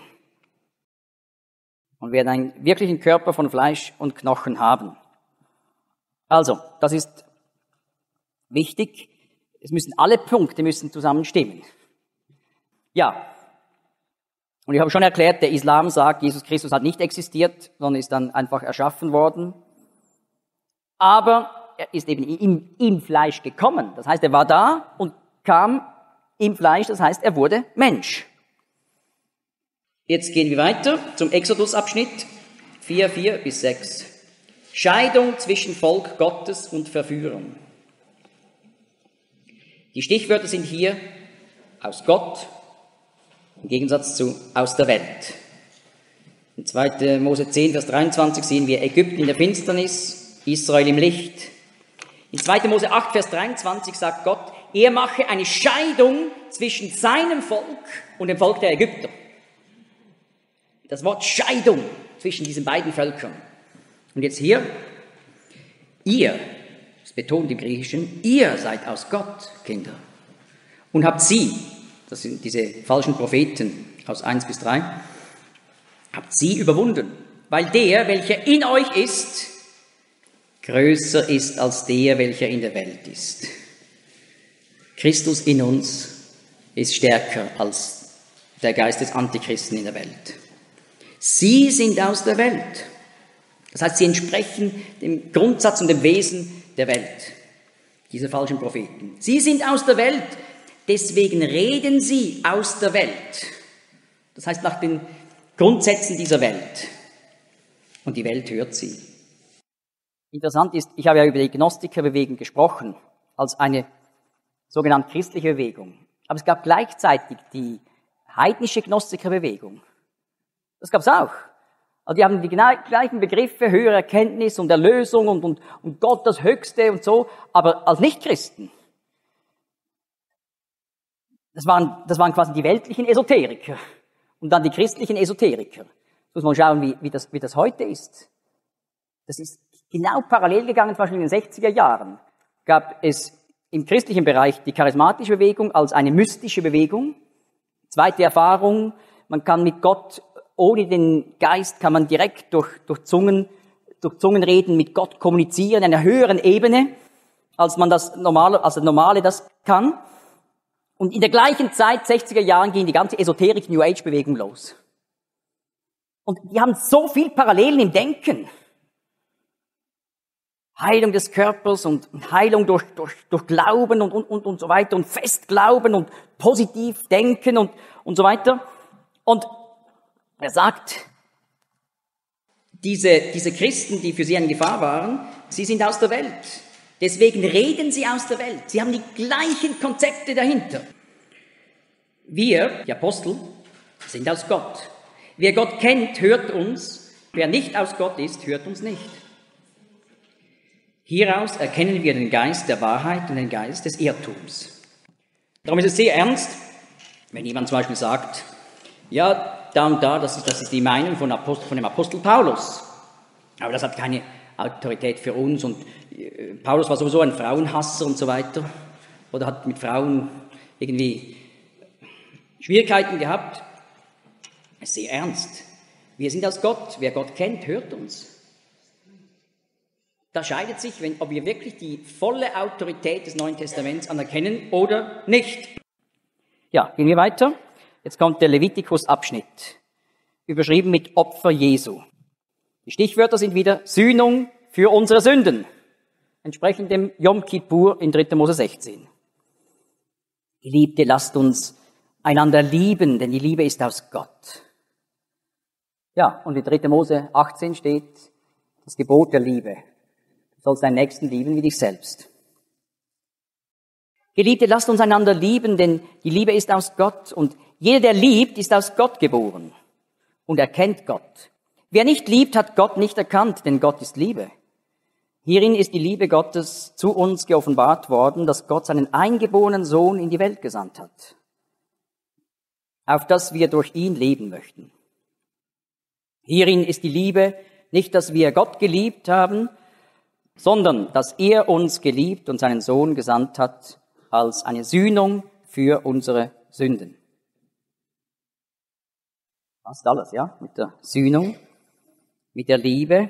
Und werden einen wirklichen Körper von Fleisch und Knochen haben. Also, das ist wichtig. Es müssen alle Punkte müssen zusammenstimmen. Ja. Und ich habe schon erklärt, der Islam sagt, Jesus Christus hat nicht existiert, sondern ist dann einfach erschaffen worden. Aber er ist eben im, im Fleisch gekommen. Das heißt, er war da und kam im Fleisch, das heißt, er wurde Mensch. Jetzt gehen wir weiter zum Exodus-Abschnitt, vier, vier bis sechs. Scheidung zwischen Volk Gottes und Verführern. Die Stichwörter sind hier aus Gott, im Gegensatz zu aus der Welt. In zweiter Mose zehn, Vers dreiundzwanzig sehen wir Ägypten in der Finsternis, Israel im Licht. In zweiter Mose acht, Vers dreiundzwanzig sagt Gott, er mache eine Scheidung zwischen seinem Volk und dem Volk der Ägypter. Das Wort Scheidung zwischen diesen beiden Völkern. Und jetzt hier, ihr, das betont im Griechischen, ihr seid aus Gott, Kinder, und habt sie, das sind diese falschen Propheten aus eins bis drei, habt sie überwunden, weil der, welcher in euch ist, größer ist als der, welcher in der Welt ist. Christus in uns ist stärker als der Geist des Antichristen in der Welt. Sie sind aus der Welt. Das heißt, sie entsprechen dem Grundsatz und dem Wesen der Welt, diese falschen Propheten. Sie sind aus der Welt, deswegen reden sie aus der Welt. Das heißt, nach den Grundsätzen dieser Welt. Und die Welt hört sie. Interessant ist, ich habe ja über die Gnostikerbewegung gesprochen, als eine sogenannte christliche Bewegung. Aber es gab gleichzeitig die heidnische Gnostikerbewegung. Das gab es auch. Also die haben die gleichen Begriffe, höhere Erkenntnis und Erlösung und, und, und Gott das Höchste und so, aber als Nichtchristen. Das waren, das waren quasi die weltlichen Esoteriker und dann die christlichen Esoteriker. Muss man schauen, wie, wie, das, wie das heute ist. Das ist genau parallel gegangen, zum Beispiel in den sechziger Jahren gab es im christlichen Bereich die charismatische Bewegung als eine mystische Bewegung. Zweite Erfahrung, man kann mit Gott, ohne den Geist, kann man direkt durch, durch Zungen, durch Zungenreden mit Gott kommunizieren, in einer höheren Ebene, als man das normale, als der Normale das kann. Und in der gleichen Zeit, sechziger Jahren, ging die ganze Esoterik New Age Bewegung los. Und die haben so viel Parallelen im Denken. Heilung des Körpers und Heilung durch, durch, durch Glauben und, und, und, und so weiter und Festglauben und positiv denken und, und so weiter. Und er sagt, diese, diese Christen, die für sie eine Gefahr waren, sie sind aus der Welt. Deswegen reden sie aus der Welt. Sie haben die gleichen Konzepte dahinter. Wir, die Apostel, sind aus Gott. Wer Gott kennt, hört uns. Wer nicht aus Gott ist, hört uns nicht. Hieraus erkennen wir den Geist der Wahrheit und den Geist des Irrtums. Darum ist es sehr ernst, wenn jemand zum Beispiel sagt, ja, da und da, das ist, das ist die Meinung von, Apostel, von dem Apostel Paulus. Aber das hat keine Autorität für uns und äh, Paulus war sowieso ein Frauenhasser und so weiter. Oder hat mit Frauen irgendwie Schwierigkeiten gehabt. Das ist sehr ernst. Wir sind aus Gott. Wer Gott kennt, hört uns. Da scheidet sich, wenn, ob wir wirklich die volle Autorität des Neuen Testaments anerkennen oder nicht. Ja, gehen wir weiter. Jetzt kommt der Levitikus-Abschnitt, überschrieben mit Opfer Jesu. Die Stichwörter sind wieder Sühnung für unsere Sünden, entsprechend dem Yom Kippur in dritter Mose sechzehn. Geliebte, lasst uns einander lieben, denn die Liebe ist aus Gott. Ja, und in dritter Mose achtzehn steht das Gebot der Liebe. Du sollst deinen Nächsten lieben wie dich selbst. Geliebte, lasst uns einander lieben, denn die Liebe ist aus Gott und jeder, der liebt, ist aus Gott geboren und erkennt Gott. Wer nicht liebt, hat Gott nicht erkannt, denn Gott ist Liebe. Hierin ist die Liebe Gottes zu uns geoffenbart worden, dass Gott seinen eingeborenen Sohn in die Welt gesandt hat, auf dass wir durch ihn leben möchten. Hierin ist die Liebe, nicht, dass wir Gott geliebt haben, sondern dass er uns geliebt und seinen Sohn gesandt hat als eine Sühnung für unsere Sünden. Fast alles, ja, mit der Sühnung, mit der Liebe.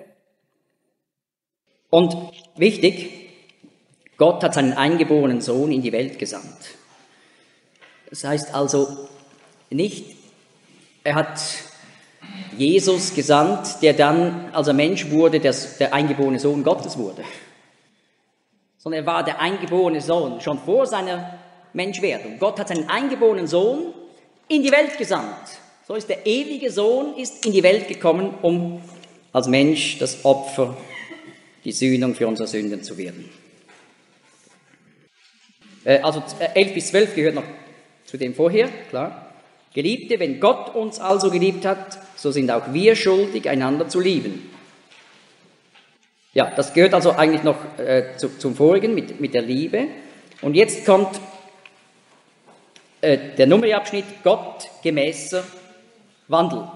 Und wichtig, Gott hat seinen eingeborenen Sohn in die Welt gesandt. Das heißt also nicht, er hat Jesus gesandt, der dann, als er Mensch wurde, der, der eingeborene Sohn Gottes wurde. Sondern er war der eingeborene Sohn schon vor seiner Menschwerdung. Gott hat seinen eingeborenen Sohn in die Welt gesandt. So ist der ewige Sohn ist in die Welt gekommen, um als Mensch das Opfer, die Sühnung für unsere Sünden zu werden. Äh, also elf bis zwölf gehört noch zu dem vorher, klar. Geliebte, wenn Gott uns also geliebt hat, so sind auch wir schuldig, einander zu lieben. Ja, das gehört also eigentlich noch äh, zu, zum vorigen mit, mit der Liebe. Und jetzt kommt äh, der Nummerabschnitt Gott gemäßer Wandel.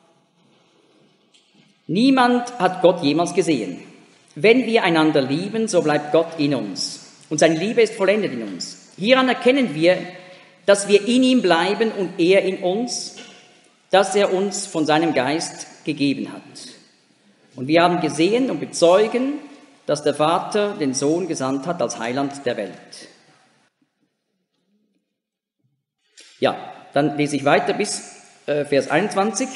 Niemand hat Gott jemals gesehen. Wenn wir einander lieben, so bleibt Gott in uns. Und seine Liebe ist vollendet in uns. Hieran erkennen wir, dass wir in ihm bleiben und er in uns, dass er uns von seinem Geist gegeben hat. Und wir haben gesehen und bezeugen, dass der Vater den Sohn gesandt hat als Heiland der Welt. Ja, dann lese ich weiter bis äh, Vers einundzwanzig.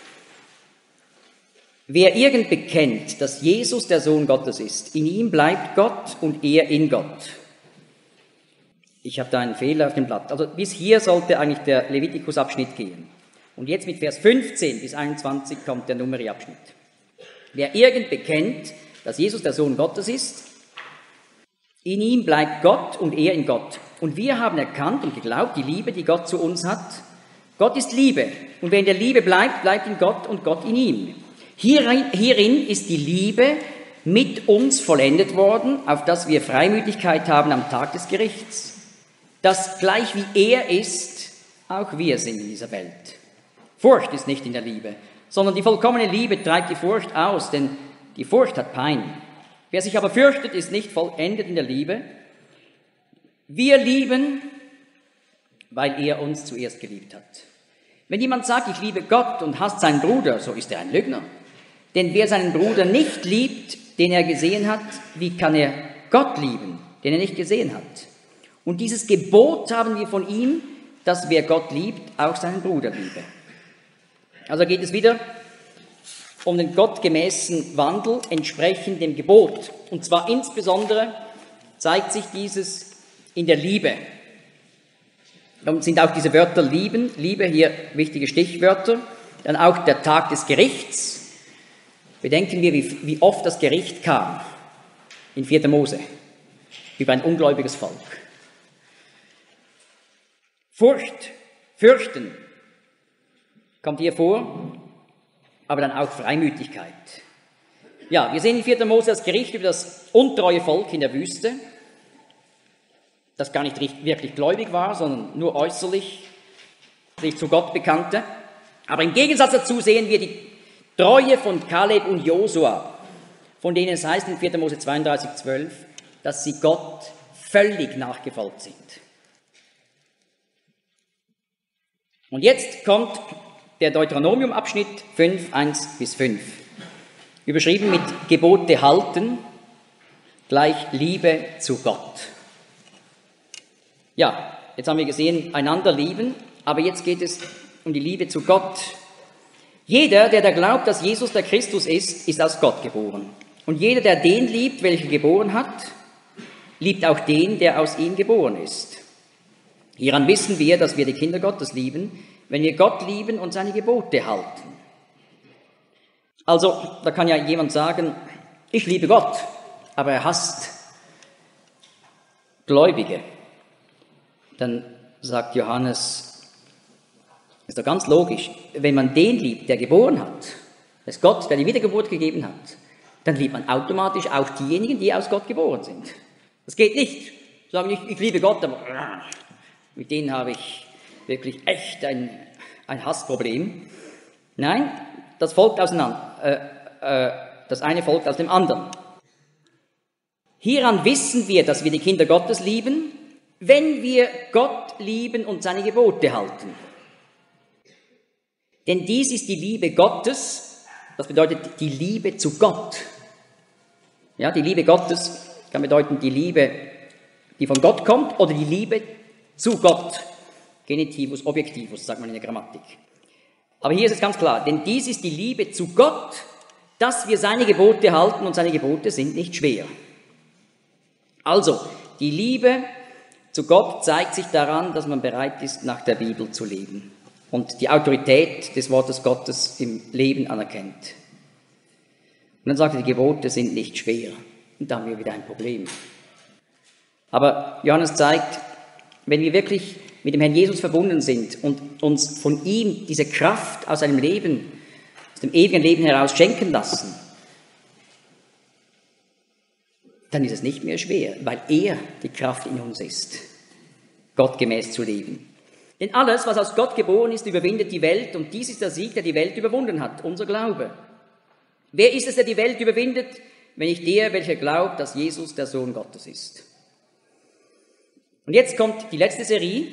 Wer irgend bekennt, dass Jesus der Sohn Gottes ist, in ihm bleibt Gott und er in Gott. Ich habe da einen Fehler auf dem Blatt. Also bis hier sollte eigentlich der Levitikus-Abschnitt gehen. Und jetzt mit Vers fünfzehn bis einundzwanzig kommt der Numeri-Abschnitt. Wer irgend bekennt, dass Jesus der Sohn Gottes ist, in ihm bleibt Gott und er in Gott. Und wir haben erkannt und geglaubt, die Liebe, die Gott zu uns hat. Gott ist Liebe. Und wer in der Liebe bleibt, bleibt in Gott und Gott in ihm. Hierin, hierin ist die Liebe mit uns vollendet worden, auf dass wir Freimütigkeit haben am Tag des Gerichts. Dass gleich wie er ist, auch wir sind in dieser Welt. Furcht ist nicht in der Liebe, sondern die vollkommene Liebe treibt die Furcht aus, denn die Furcht hat Pein. Wer sich aber fürchtet, ist nicht vollendet in der Liebe. Wir lieben, weil er uns zuerst geliebt hat. Wenn jemand sagt, ich liebe Gott und hasst seinen Bruder, so ist er ein Lügner. Denn wer seinen Bruder nicht liebt, den er gesehen hat, wie kann er Gott lieben, den er nicht gesehen hat? Und dieses Gebot haben wir von ihm, dass wer Gott liebt, auch seinen Bruder liebe. Also geht es wieder um den gottgemäßen Wandel entsprechend dem Gebot. Und zwar insbesondere zeigt sich dieses in der Liebe. Darum sind auch diese Wörter lieben, Liebe hier wichtige Stichwörter. Dann auch der Tag des Gerichts. Bedenken wir, wie, wie oft das Gericht kam in vierter Mose über ein ungläubiges Volk. Furcht, fürchten kommt hier vor, aber dann auch Freimütigkeit. Ja, wir sehen in vierter Mose das Gericht über das untreue Volk in der Wüste, das gar nicht wirklich gläubig war, sondern nur äußerlich sich zu Gott bekannte. Aber im Gegensatz dazu sehen wir die Treue von Kaleb und Josua, von denen es heißt in vierter Mose zweiunddreißig, zwölf, dass sie Gott völlig nachgefolgt sind. Und jetzt kommt der Deuteronomium-Abschnitt fünf, eins bis fünf. Überschrieben mit Gebote halten, gleich Liebe zu Gott. Ja, jetzt haben wir gesehen, einander lieben, aber jetzt geht es um die Liebe zu Gott. Jeder, der da glaubt, dass Jesus der Christus ist, ist aus Gott geboren. Und jeder, der den liebt, welcher geboren hat, liebt auch den, der aus ihm geboren ist. Hieran wissen wir, dass wir die Kinder Gottes lieben, wenn wir Gott lieben und seine Gebote halten. Also, da kann ja jemand sagen, ich liebe Gott, aber er hasst Gläubige. Dann sagt Johannes, ist doch ganz logisch, wenn man den liebt, der geboren hat, das ist Gott, der die Wiedergeburt gegeben hat, dann liebt man automatisch auch diejenigen, die aus Gott geboren sind. Das geht nicht. Sagen nicht, ich liebe Gott, aber mit denen habe ich wirklich echt ein, ein Hassproblem. Nein, das folgt auseinander. Äh, äh, das eine folgt aus dem anderen. Hieran wissen wir, dass wir die Kinder Gottes lieben, wenn wir Gott lieben und seine Gebote halten. Denn dies ist die Liebe Gottes, das bedeutet die Liebe zu Gott. Ja, die Liebe Gottes kann bedeuten die Liebe, die von Gott kommt, oder die Liebe zu Gott. Genitivus, Objektivus, sagt man in der Grammatik. Aber hier ist es ganz klar, denn dies ist die Liebe zu Gott, dass wir seine Gebote halten, und seine Gebote sind nicht schwer. Also, die Liebe zu Gott zeigt sich daran, dass man bereit ist, nach der Bibel zu leben und die Autorität des Wortes Gottes im Leben anerkennt. Und dann sagt er, die Gebote sind nicht schwer. Und da haben wir wieder ein Problem. Aber Johannes zeigt, wenn wir wirklich mit dem Herrn Jesus verbunden sind und uns von ihm diese Kraft aus seinem Leben, aus dem ewigen Leben heraus schenken lassen, dann ist es nicht mehr schwer, weil er die Kraft in uns ist, gottgemäß zu leben. Denn alles, was aus Gott geboren ist, überwindet die Welt, und dies ist der Sieg, der die Welt überwunden hat, unser Glaube. Wer ist es, der die Welt überwindet, wenn nicht der, welcher glaubt, dass Jesus der Sohn Gottes ist? Und jetzt kommt die letzte Serie,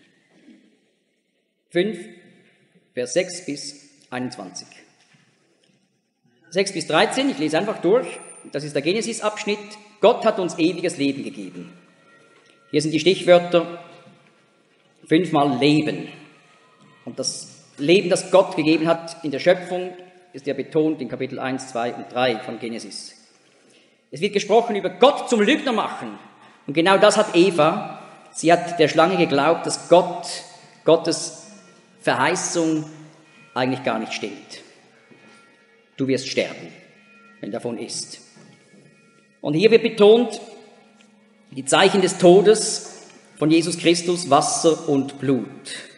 fünf, Vers sechs bis einundzwanzig. sechs bis dreizehn, ich lese einfach durch, das ist der Genesis-Abschnitt. Gott hat uns ewiges Leben gegeben. Hier sind die Stichwörter, fünfmal Leben. Und das Leben, das Gott gegeben hat in der Schöpfung, ist ja betont in Kapitel eins, zwei und drei von Genesis. Es wird gesprochen über Gott zum Lügner machen. Und genau das hat Eva. Sie hat der Schlange geglaubt, dass Gott, Gottes Verheißung eigentlich gar nicht stimmt. Du wirst sterben, wenn davon isst. Und hier wird betont, die Zeichen des Todes von Jesus Christus, Wasser und Blut.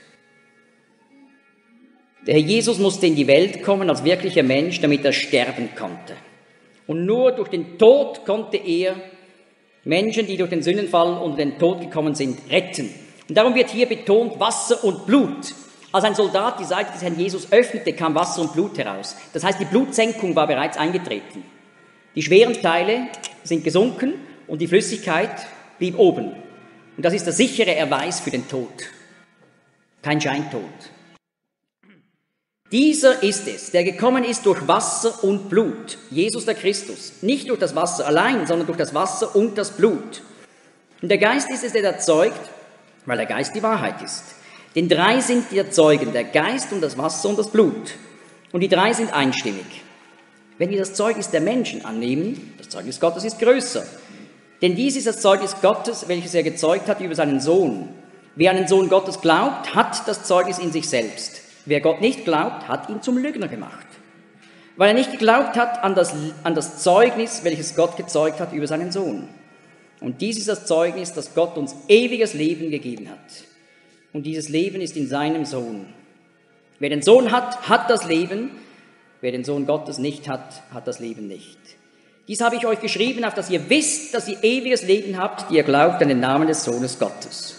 Der Herr Jesus musste in die Welt kommen als wirklicher Mensch, damit er sterben konnte. Und nur durch den Tod konnte er Menschen, die durch den Sündenfall unter den Tod gekommen sind, retten. Und darum wird hier betont Wasser und Blut. Als ein Soldat die Seite des Herrn Jesus öffnete, kam Wasser und Blut heraus. Das heißt, die Blutsenkung war bereits eingetreten. Die schweren Teile sind gesunken und die Flüssigkeit blieb oben. Und das ist der sichere Erweis für den Tod. Kein Scheintod. Dieser ist es, der gekommen ist durch Wasser und Blut, Jesus der Christus. Nicht durch das Wasser allein, sondern durch das Wasser und das Blut. Und der Geist ist es, der erzeugt, weil der Geist die Wahrheit ist. Denn drei sind die Erzeugen, der Geist und das Wasser und das Blut. Und die drei sind einstimmig. Wenn wir das Zeugnis der Menschen annehmen, das Zeugnis Gottes ist größer. Denn dies ist das Zeugnis Gottes, welches er gezeugt hat über seinen Sohn. Wer an den Sohn Gottes glaubt, hat das Zeugnis in sich selbst. Wer Gott nicht glaubt, hat ihn zum Lügner gemacht. Weil er nicht geglaubt hat an das, an das Zeugnis, welches Gott gezeugt hat über seinen Sohn. Und dies ist das Zeugnis, dass Gott uns ewiges Leben gegeben hat. Und dieses Leben ist in seinem Sohn. Wer den Sohn hat, hat das Leben. Wer den Sohn Gottes nicht hat, hat das Leben nicht. Dies habe ich euch geschrieben, auf dass ihr wisst, dass ihr ewiges Leben habt, die ihr glaubt an den Namen des Sohnes Gottes.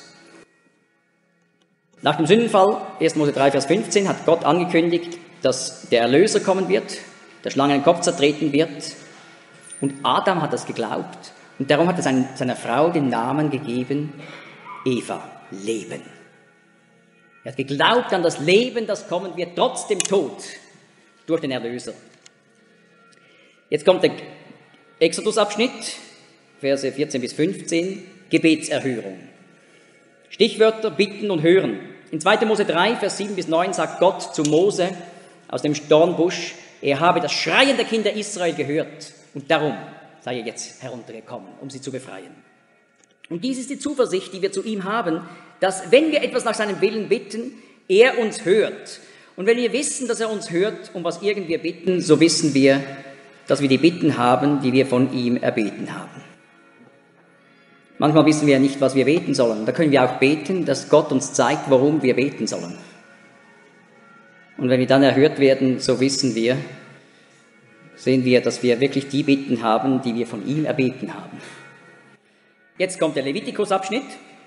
Nach dem Sündenfall, erster Mose drei, Vers fünfzehn, hat Gott angekündigt, dass der Erlöser kommen wird, der Schlange den Kopf zertreten wird. Und Adam hat das geglaubt. Und darum hat er seiner, seiner Frau den Namen gegeben, Eva, Leben. Er hat geglaubt an das Leben, das kommen wird, trotz dem Tod, durch den Erlöser. Jetzt kommt der Exodus-Abschnitt, Verse vierzehn bis fünfzehn, Gebetserhörung. Stichwörter bitten und hören. In zweiter Mose drei, Vers sieben bis neun sagt Gott zu Mose aus dem Dornbusch, er habe das Schreien der Kinder Israel gehört und darum sei er jetzt heruntergekommen, um sie zu befreien. Und dies ist die Zuversicht, die wir zu ihm haben, dass wenn wir etwas nach seinem Willen bitten, er uns hört. Und wenn wir wissen, dass er uns hört, um was irgend wir bitten, so wissen wir, dass wir die Bitten haben, die wir von ihm erbeten haben. Manchmal wissen wir ja nicht, was wir beten sollen. Da können wir auch beten, dass Gott uns zeigt, warum wir beten sollen. Und wenn wir dann erhört werden, so wissen wir, sehen wir, dass wir wirklich die Bitten haben, die wir von ihm erbeten haben. Jetzt kommt der Levitikus-Abschnitt.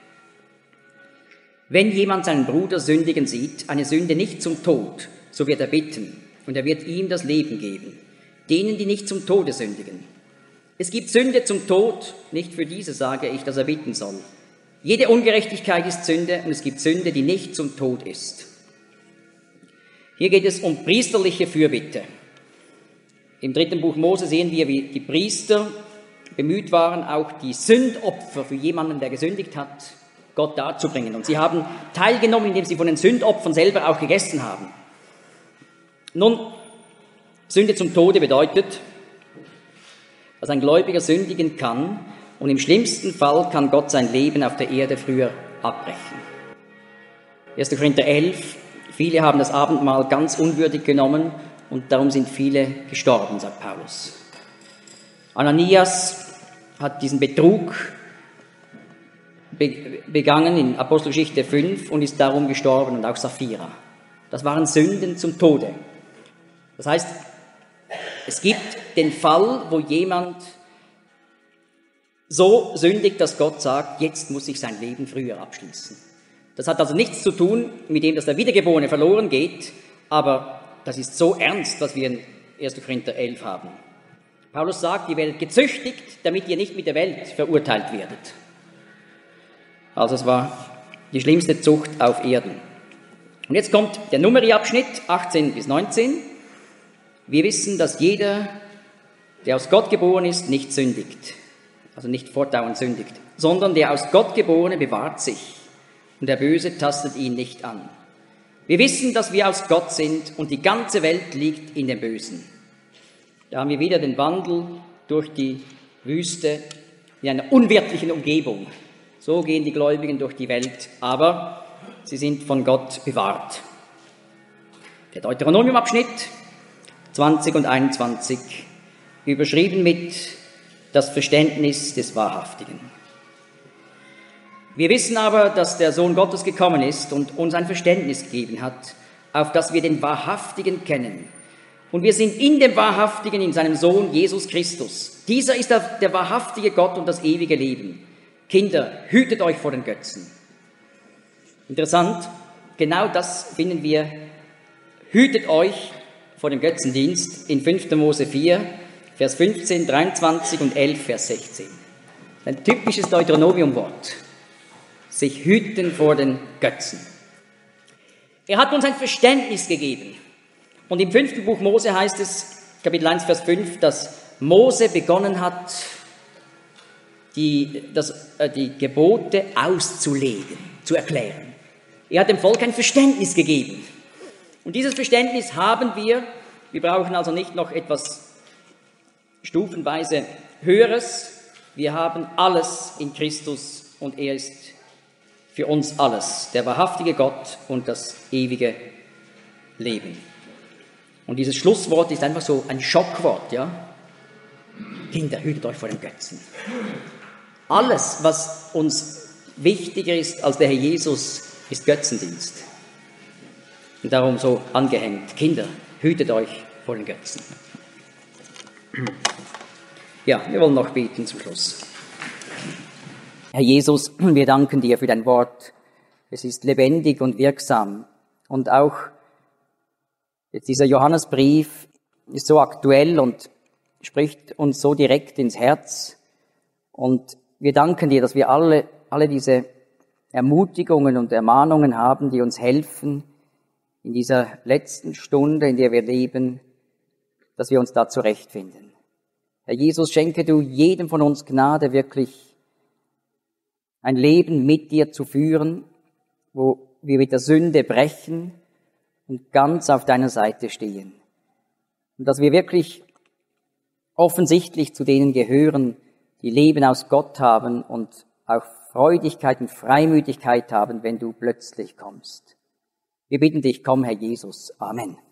Wenn jemand seinen Bruder sündigen sieht, eine Sünde nicht zum Tod, so wird er bitten, und er wird ihm das Leben geben, denen, die nicht zum Tode sündigen. Es gibt Sünde zum Tod, nicht für diese sage ich, dass er bitten soll. Jede Ungerechtigkeit ist Sünde und es gibt Sünde, die nicht zum Tod ist. Hier geht es um priesterliche Fürbitte. Im dritten Buch Mose sehen wir, wie die Priester bemüht waren, auch die Sündopfer für jemanden, der gesündigt hat, Gott darzubringen. Und sie haben teilgenommen, indem sie von den Sündopfern selber auch gegessen haben. Nun, Sünde zum Tode bedeutet, dass ein Gläubiger sündigen kann und im schlimmsten Fall kann Gott sein Leben auf der Erde früher abbrechen. erster Korinther elf, viele haben das Abendmahl ganz unwürdig genommen und darum sind viele gestorben, sagt Paulus. Ananias hat diesen Betrug begangen in Apostelgeschichte fünf und ist darum gestorben, und auch Sapphira. Das waren Sünden zum Tode. Das heißt, es gibt den Fall, wo jemand so sündigt, dass Gott sagt, jetzt muss ich sein Leben früher abschließen. Das hat also nichts zu tun mit dem, dass der Wiedergeborene verloren geht, aber das ist so ernst, was wir in erster Korinther elf haben. Paulus sagt, ihr werdet gezüchtigt, damit ihr nicht mit der Welt verurteilt werdet. Also es war die schlimmste Zucht auf Erden. Und jetzt kommt der Numeri-Abschnitt, achtzehn bis neunzehn. Wir wissen, dass jeder, der aus Gott geboren ist, nicht sündigt, also nicht fortdauernd sündigt, sondern der aus Gott Geborene bewahrt sich, und der Böse tastet ihn nicht an. Wir wissen, dass wir aus Gott sind, und die ganze Welt liegt in dem Bösen. Da haben wir wieder den Wandel durch die Wüste in einer unwirtlichen Umgebung. So gehen die Gläubigen durch die Welt, aber sie sind von Gott bewahrt. Der Deuteronomium-Abschnitt zwanzig und einundzwanzig, überschrieben mit das Verständnis des Wahrhaftigen. Wir wissen aber, dass der Sohn Gottes gekommen ist und uns ein Verständnis gegeben hat, auf das wir den Wahrhaftigen kennen. Und wir sind in dem Wahrhaftigen, in seinem Sohn Jesus Christus. Dieser ist der wahrhaftige Gott und das ewige Leben. Kinder, hütet euch vor den Götzen. Interessant, genau das finden wir, hütet euch vor dem Götzendienst in fünfter Mose vier, Vers fünfzehn, dreiundzwanzig und elf, Vers sechzehn. Ein typisches Deuteronomium-Wort. Sich hüten vor den Götzen. Er hat uns ein Verständnis gegeben. Und im fünften Buch Mose heißt es, Kapitel eins, Vers fünf, dass Mose begonnen hat, die, das, äh, die Gebote auszulegen, zu erklären. Er hat dem Volk ein Verständnis gegeben. Und dieses Verständnis haben wir. Wir brauchen also nicht noch etwas stufenweise Höheres. Wir haben alles in Christus und er ist für uns alles, der wahrhaftige Gott und das ewige Leben. Und dieses Schlusswort ist einfach so ein Schockwort, ja? Kinder, hütet euch vor den Götzen. Alles, was uns wichtiger ist als der Herr Jesus, ist Götzendienst. Und darum so angehängt, Kinder, hütet euch vor den Götzen. Ja, wir wollen noch beten zum Schluss. Herr Jesus, wir danken dir für dein Wort. Es ist lebendig und wirksam. Und auch jetzt dieser Johannesbrief ist so aktuell und spricht uns so direkt ins Herz. Und wir danken dir, dass wir alle, alle diese Ermutigungen und Ermahnungen haben, die uns helfen, in dieser letzten Stunde, in der wir leben, dass wir uns da zurechtfinden. Herr Jesus, schenke du jedem von uns Gnade, wirklich ein Leben mit dir zu führen, wo wir mit der Sünde brechen und ganz auf deiner Seite stehen. Und dass wir wirklich offensichtlich zu denen gehören, die Leben aus Gott haben und auch Freudigkeit und Freimütigkeit haben, wenn du plötzlich kommst. Wir bitten dich, komm, Herr Jesus. Amen.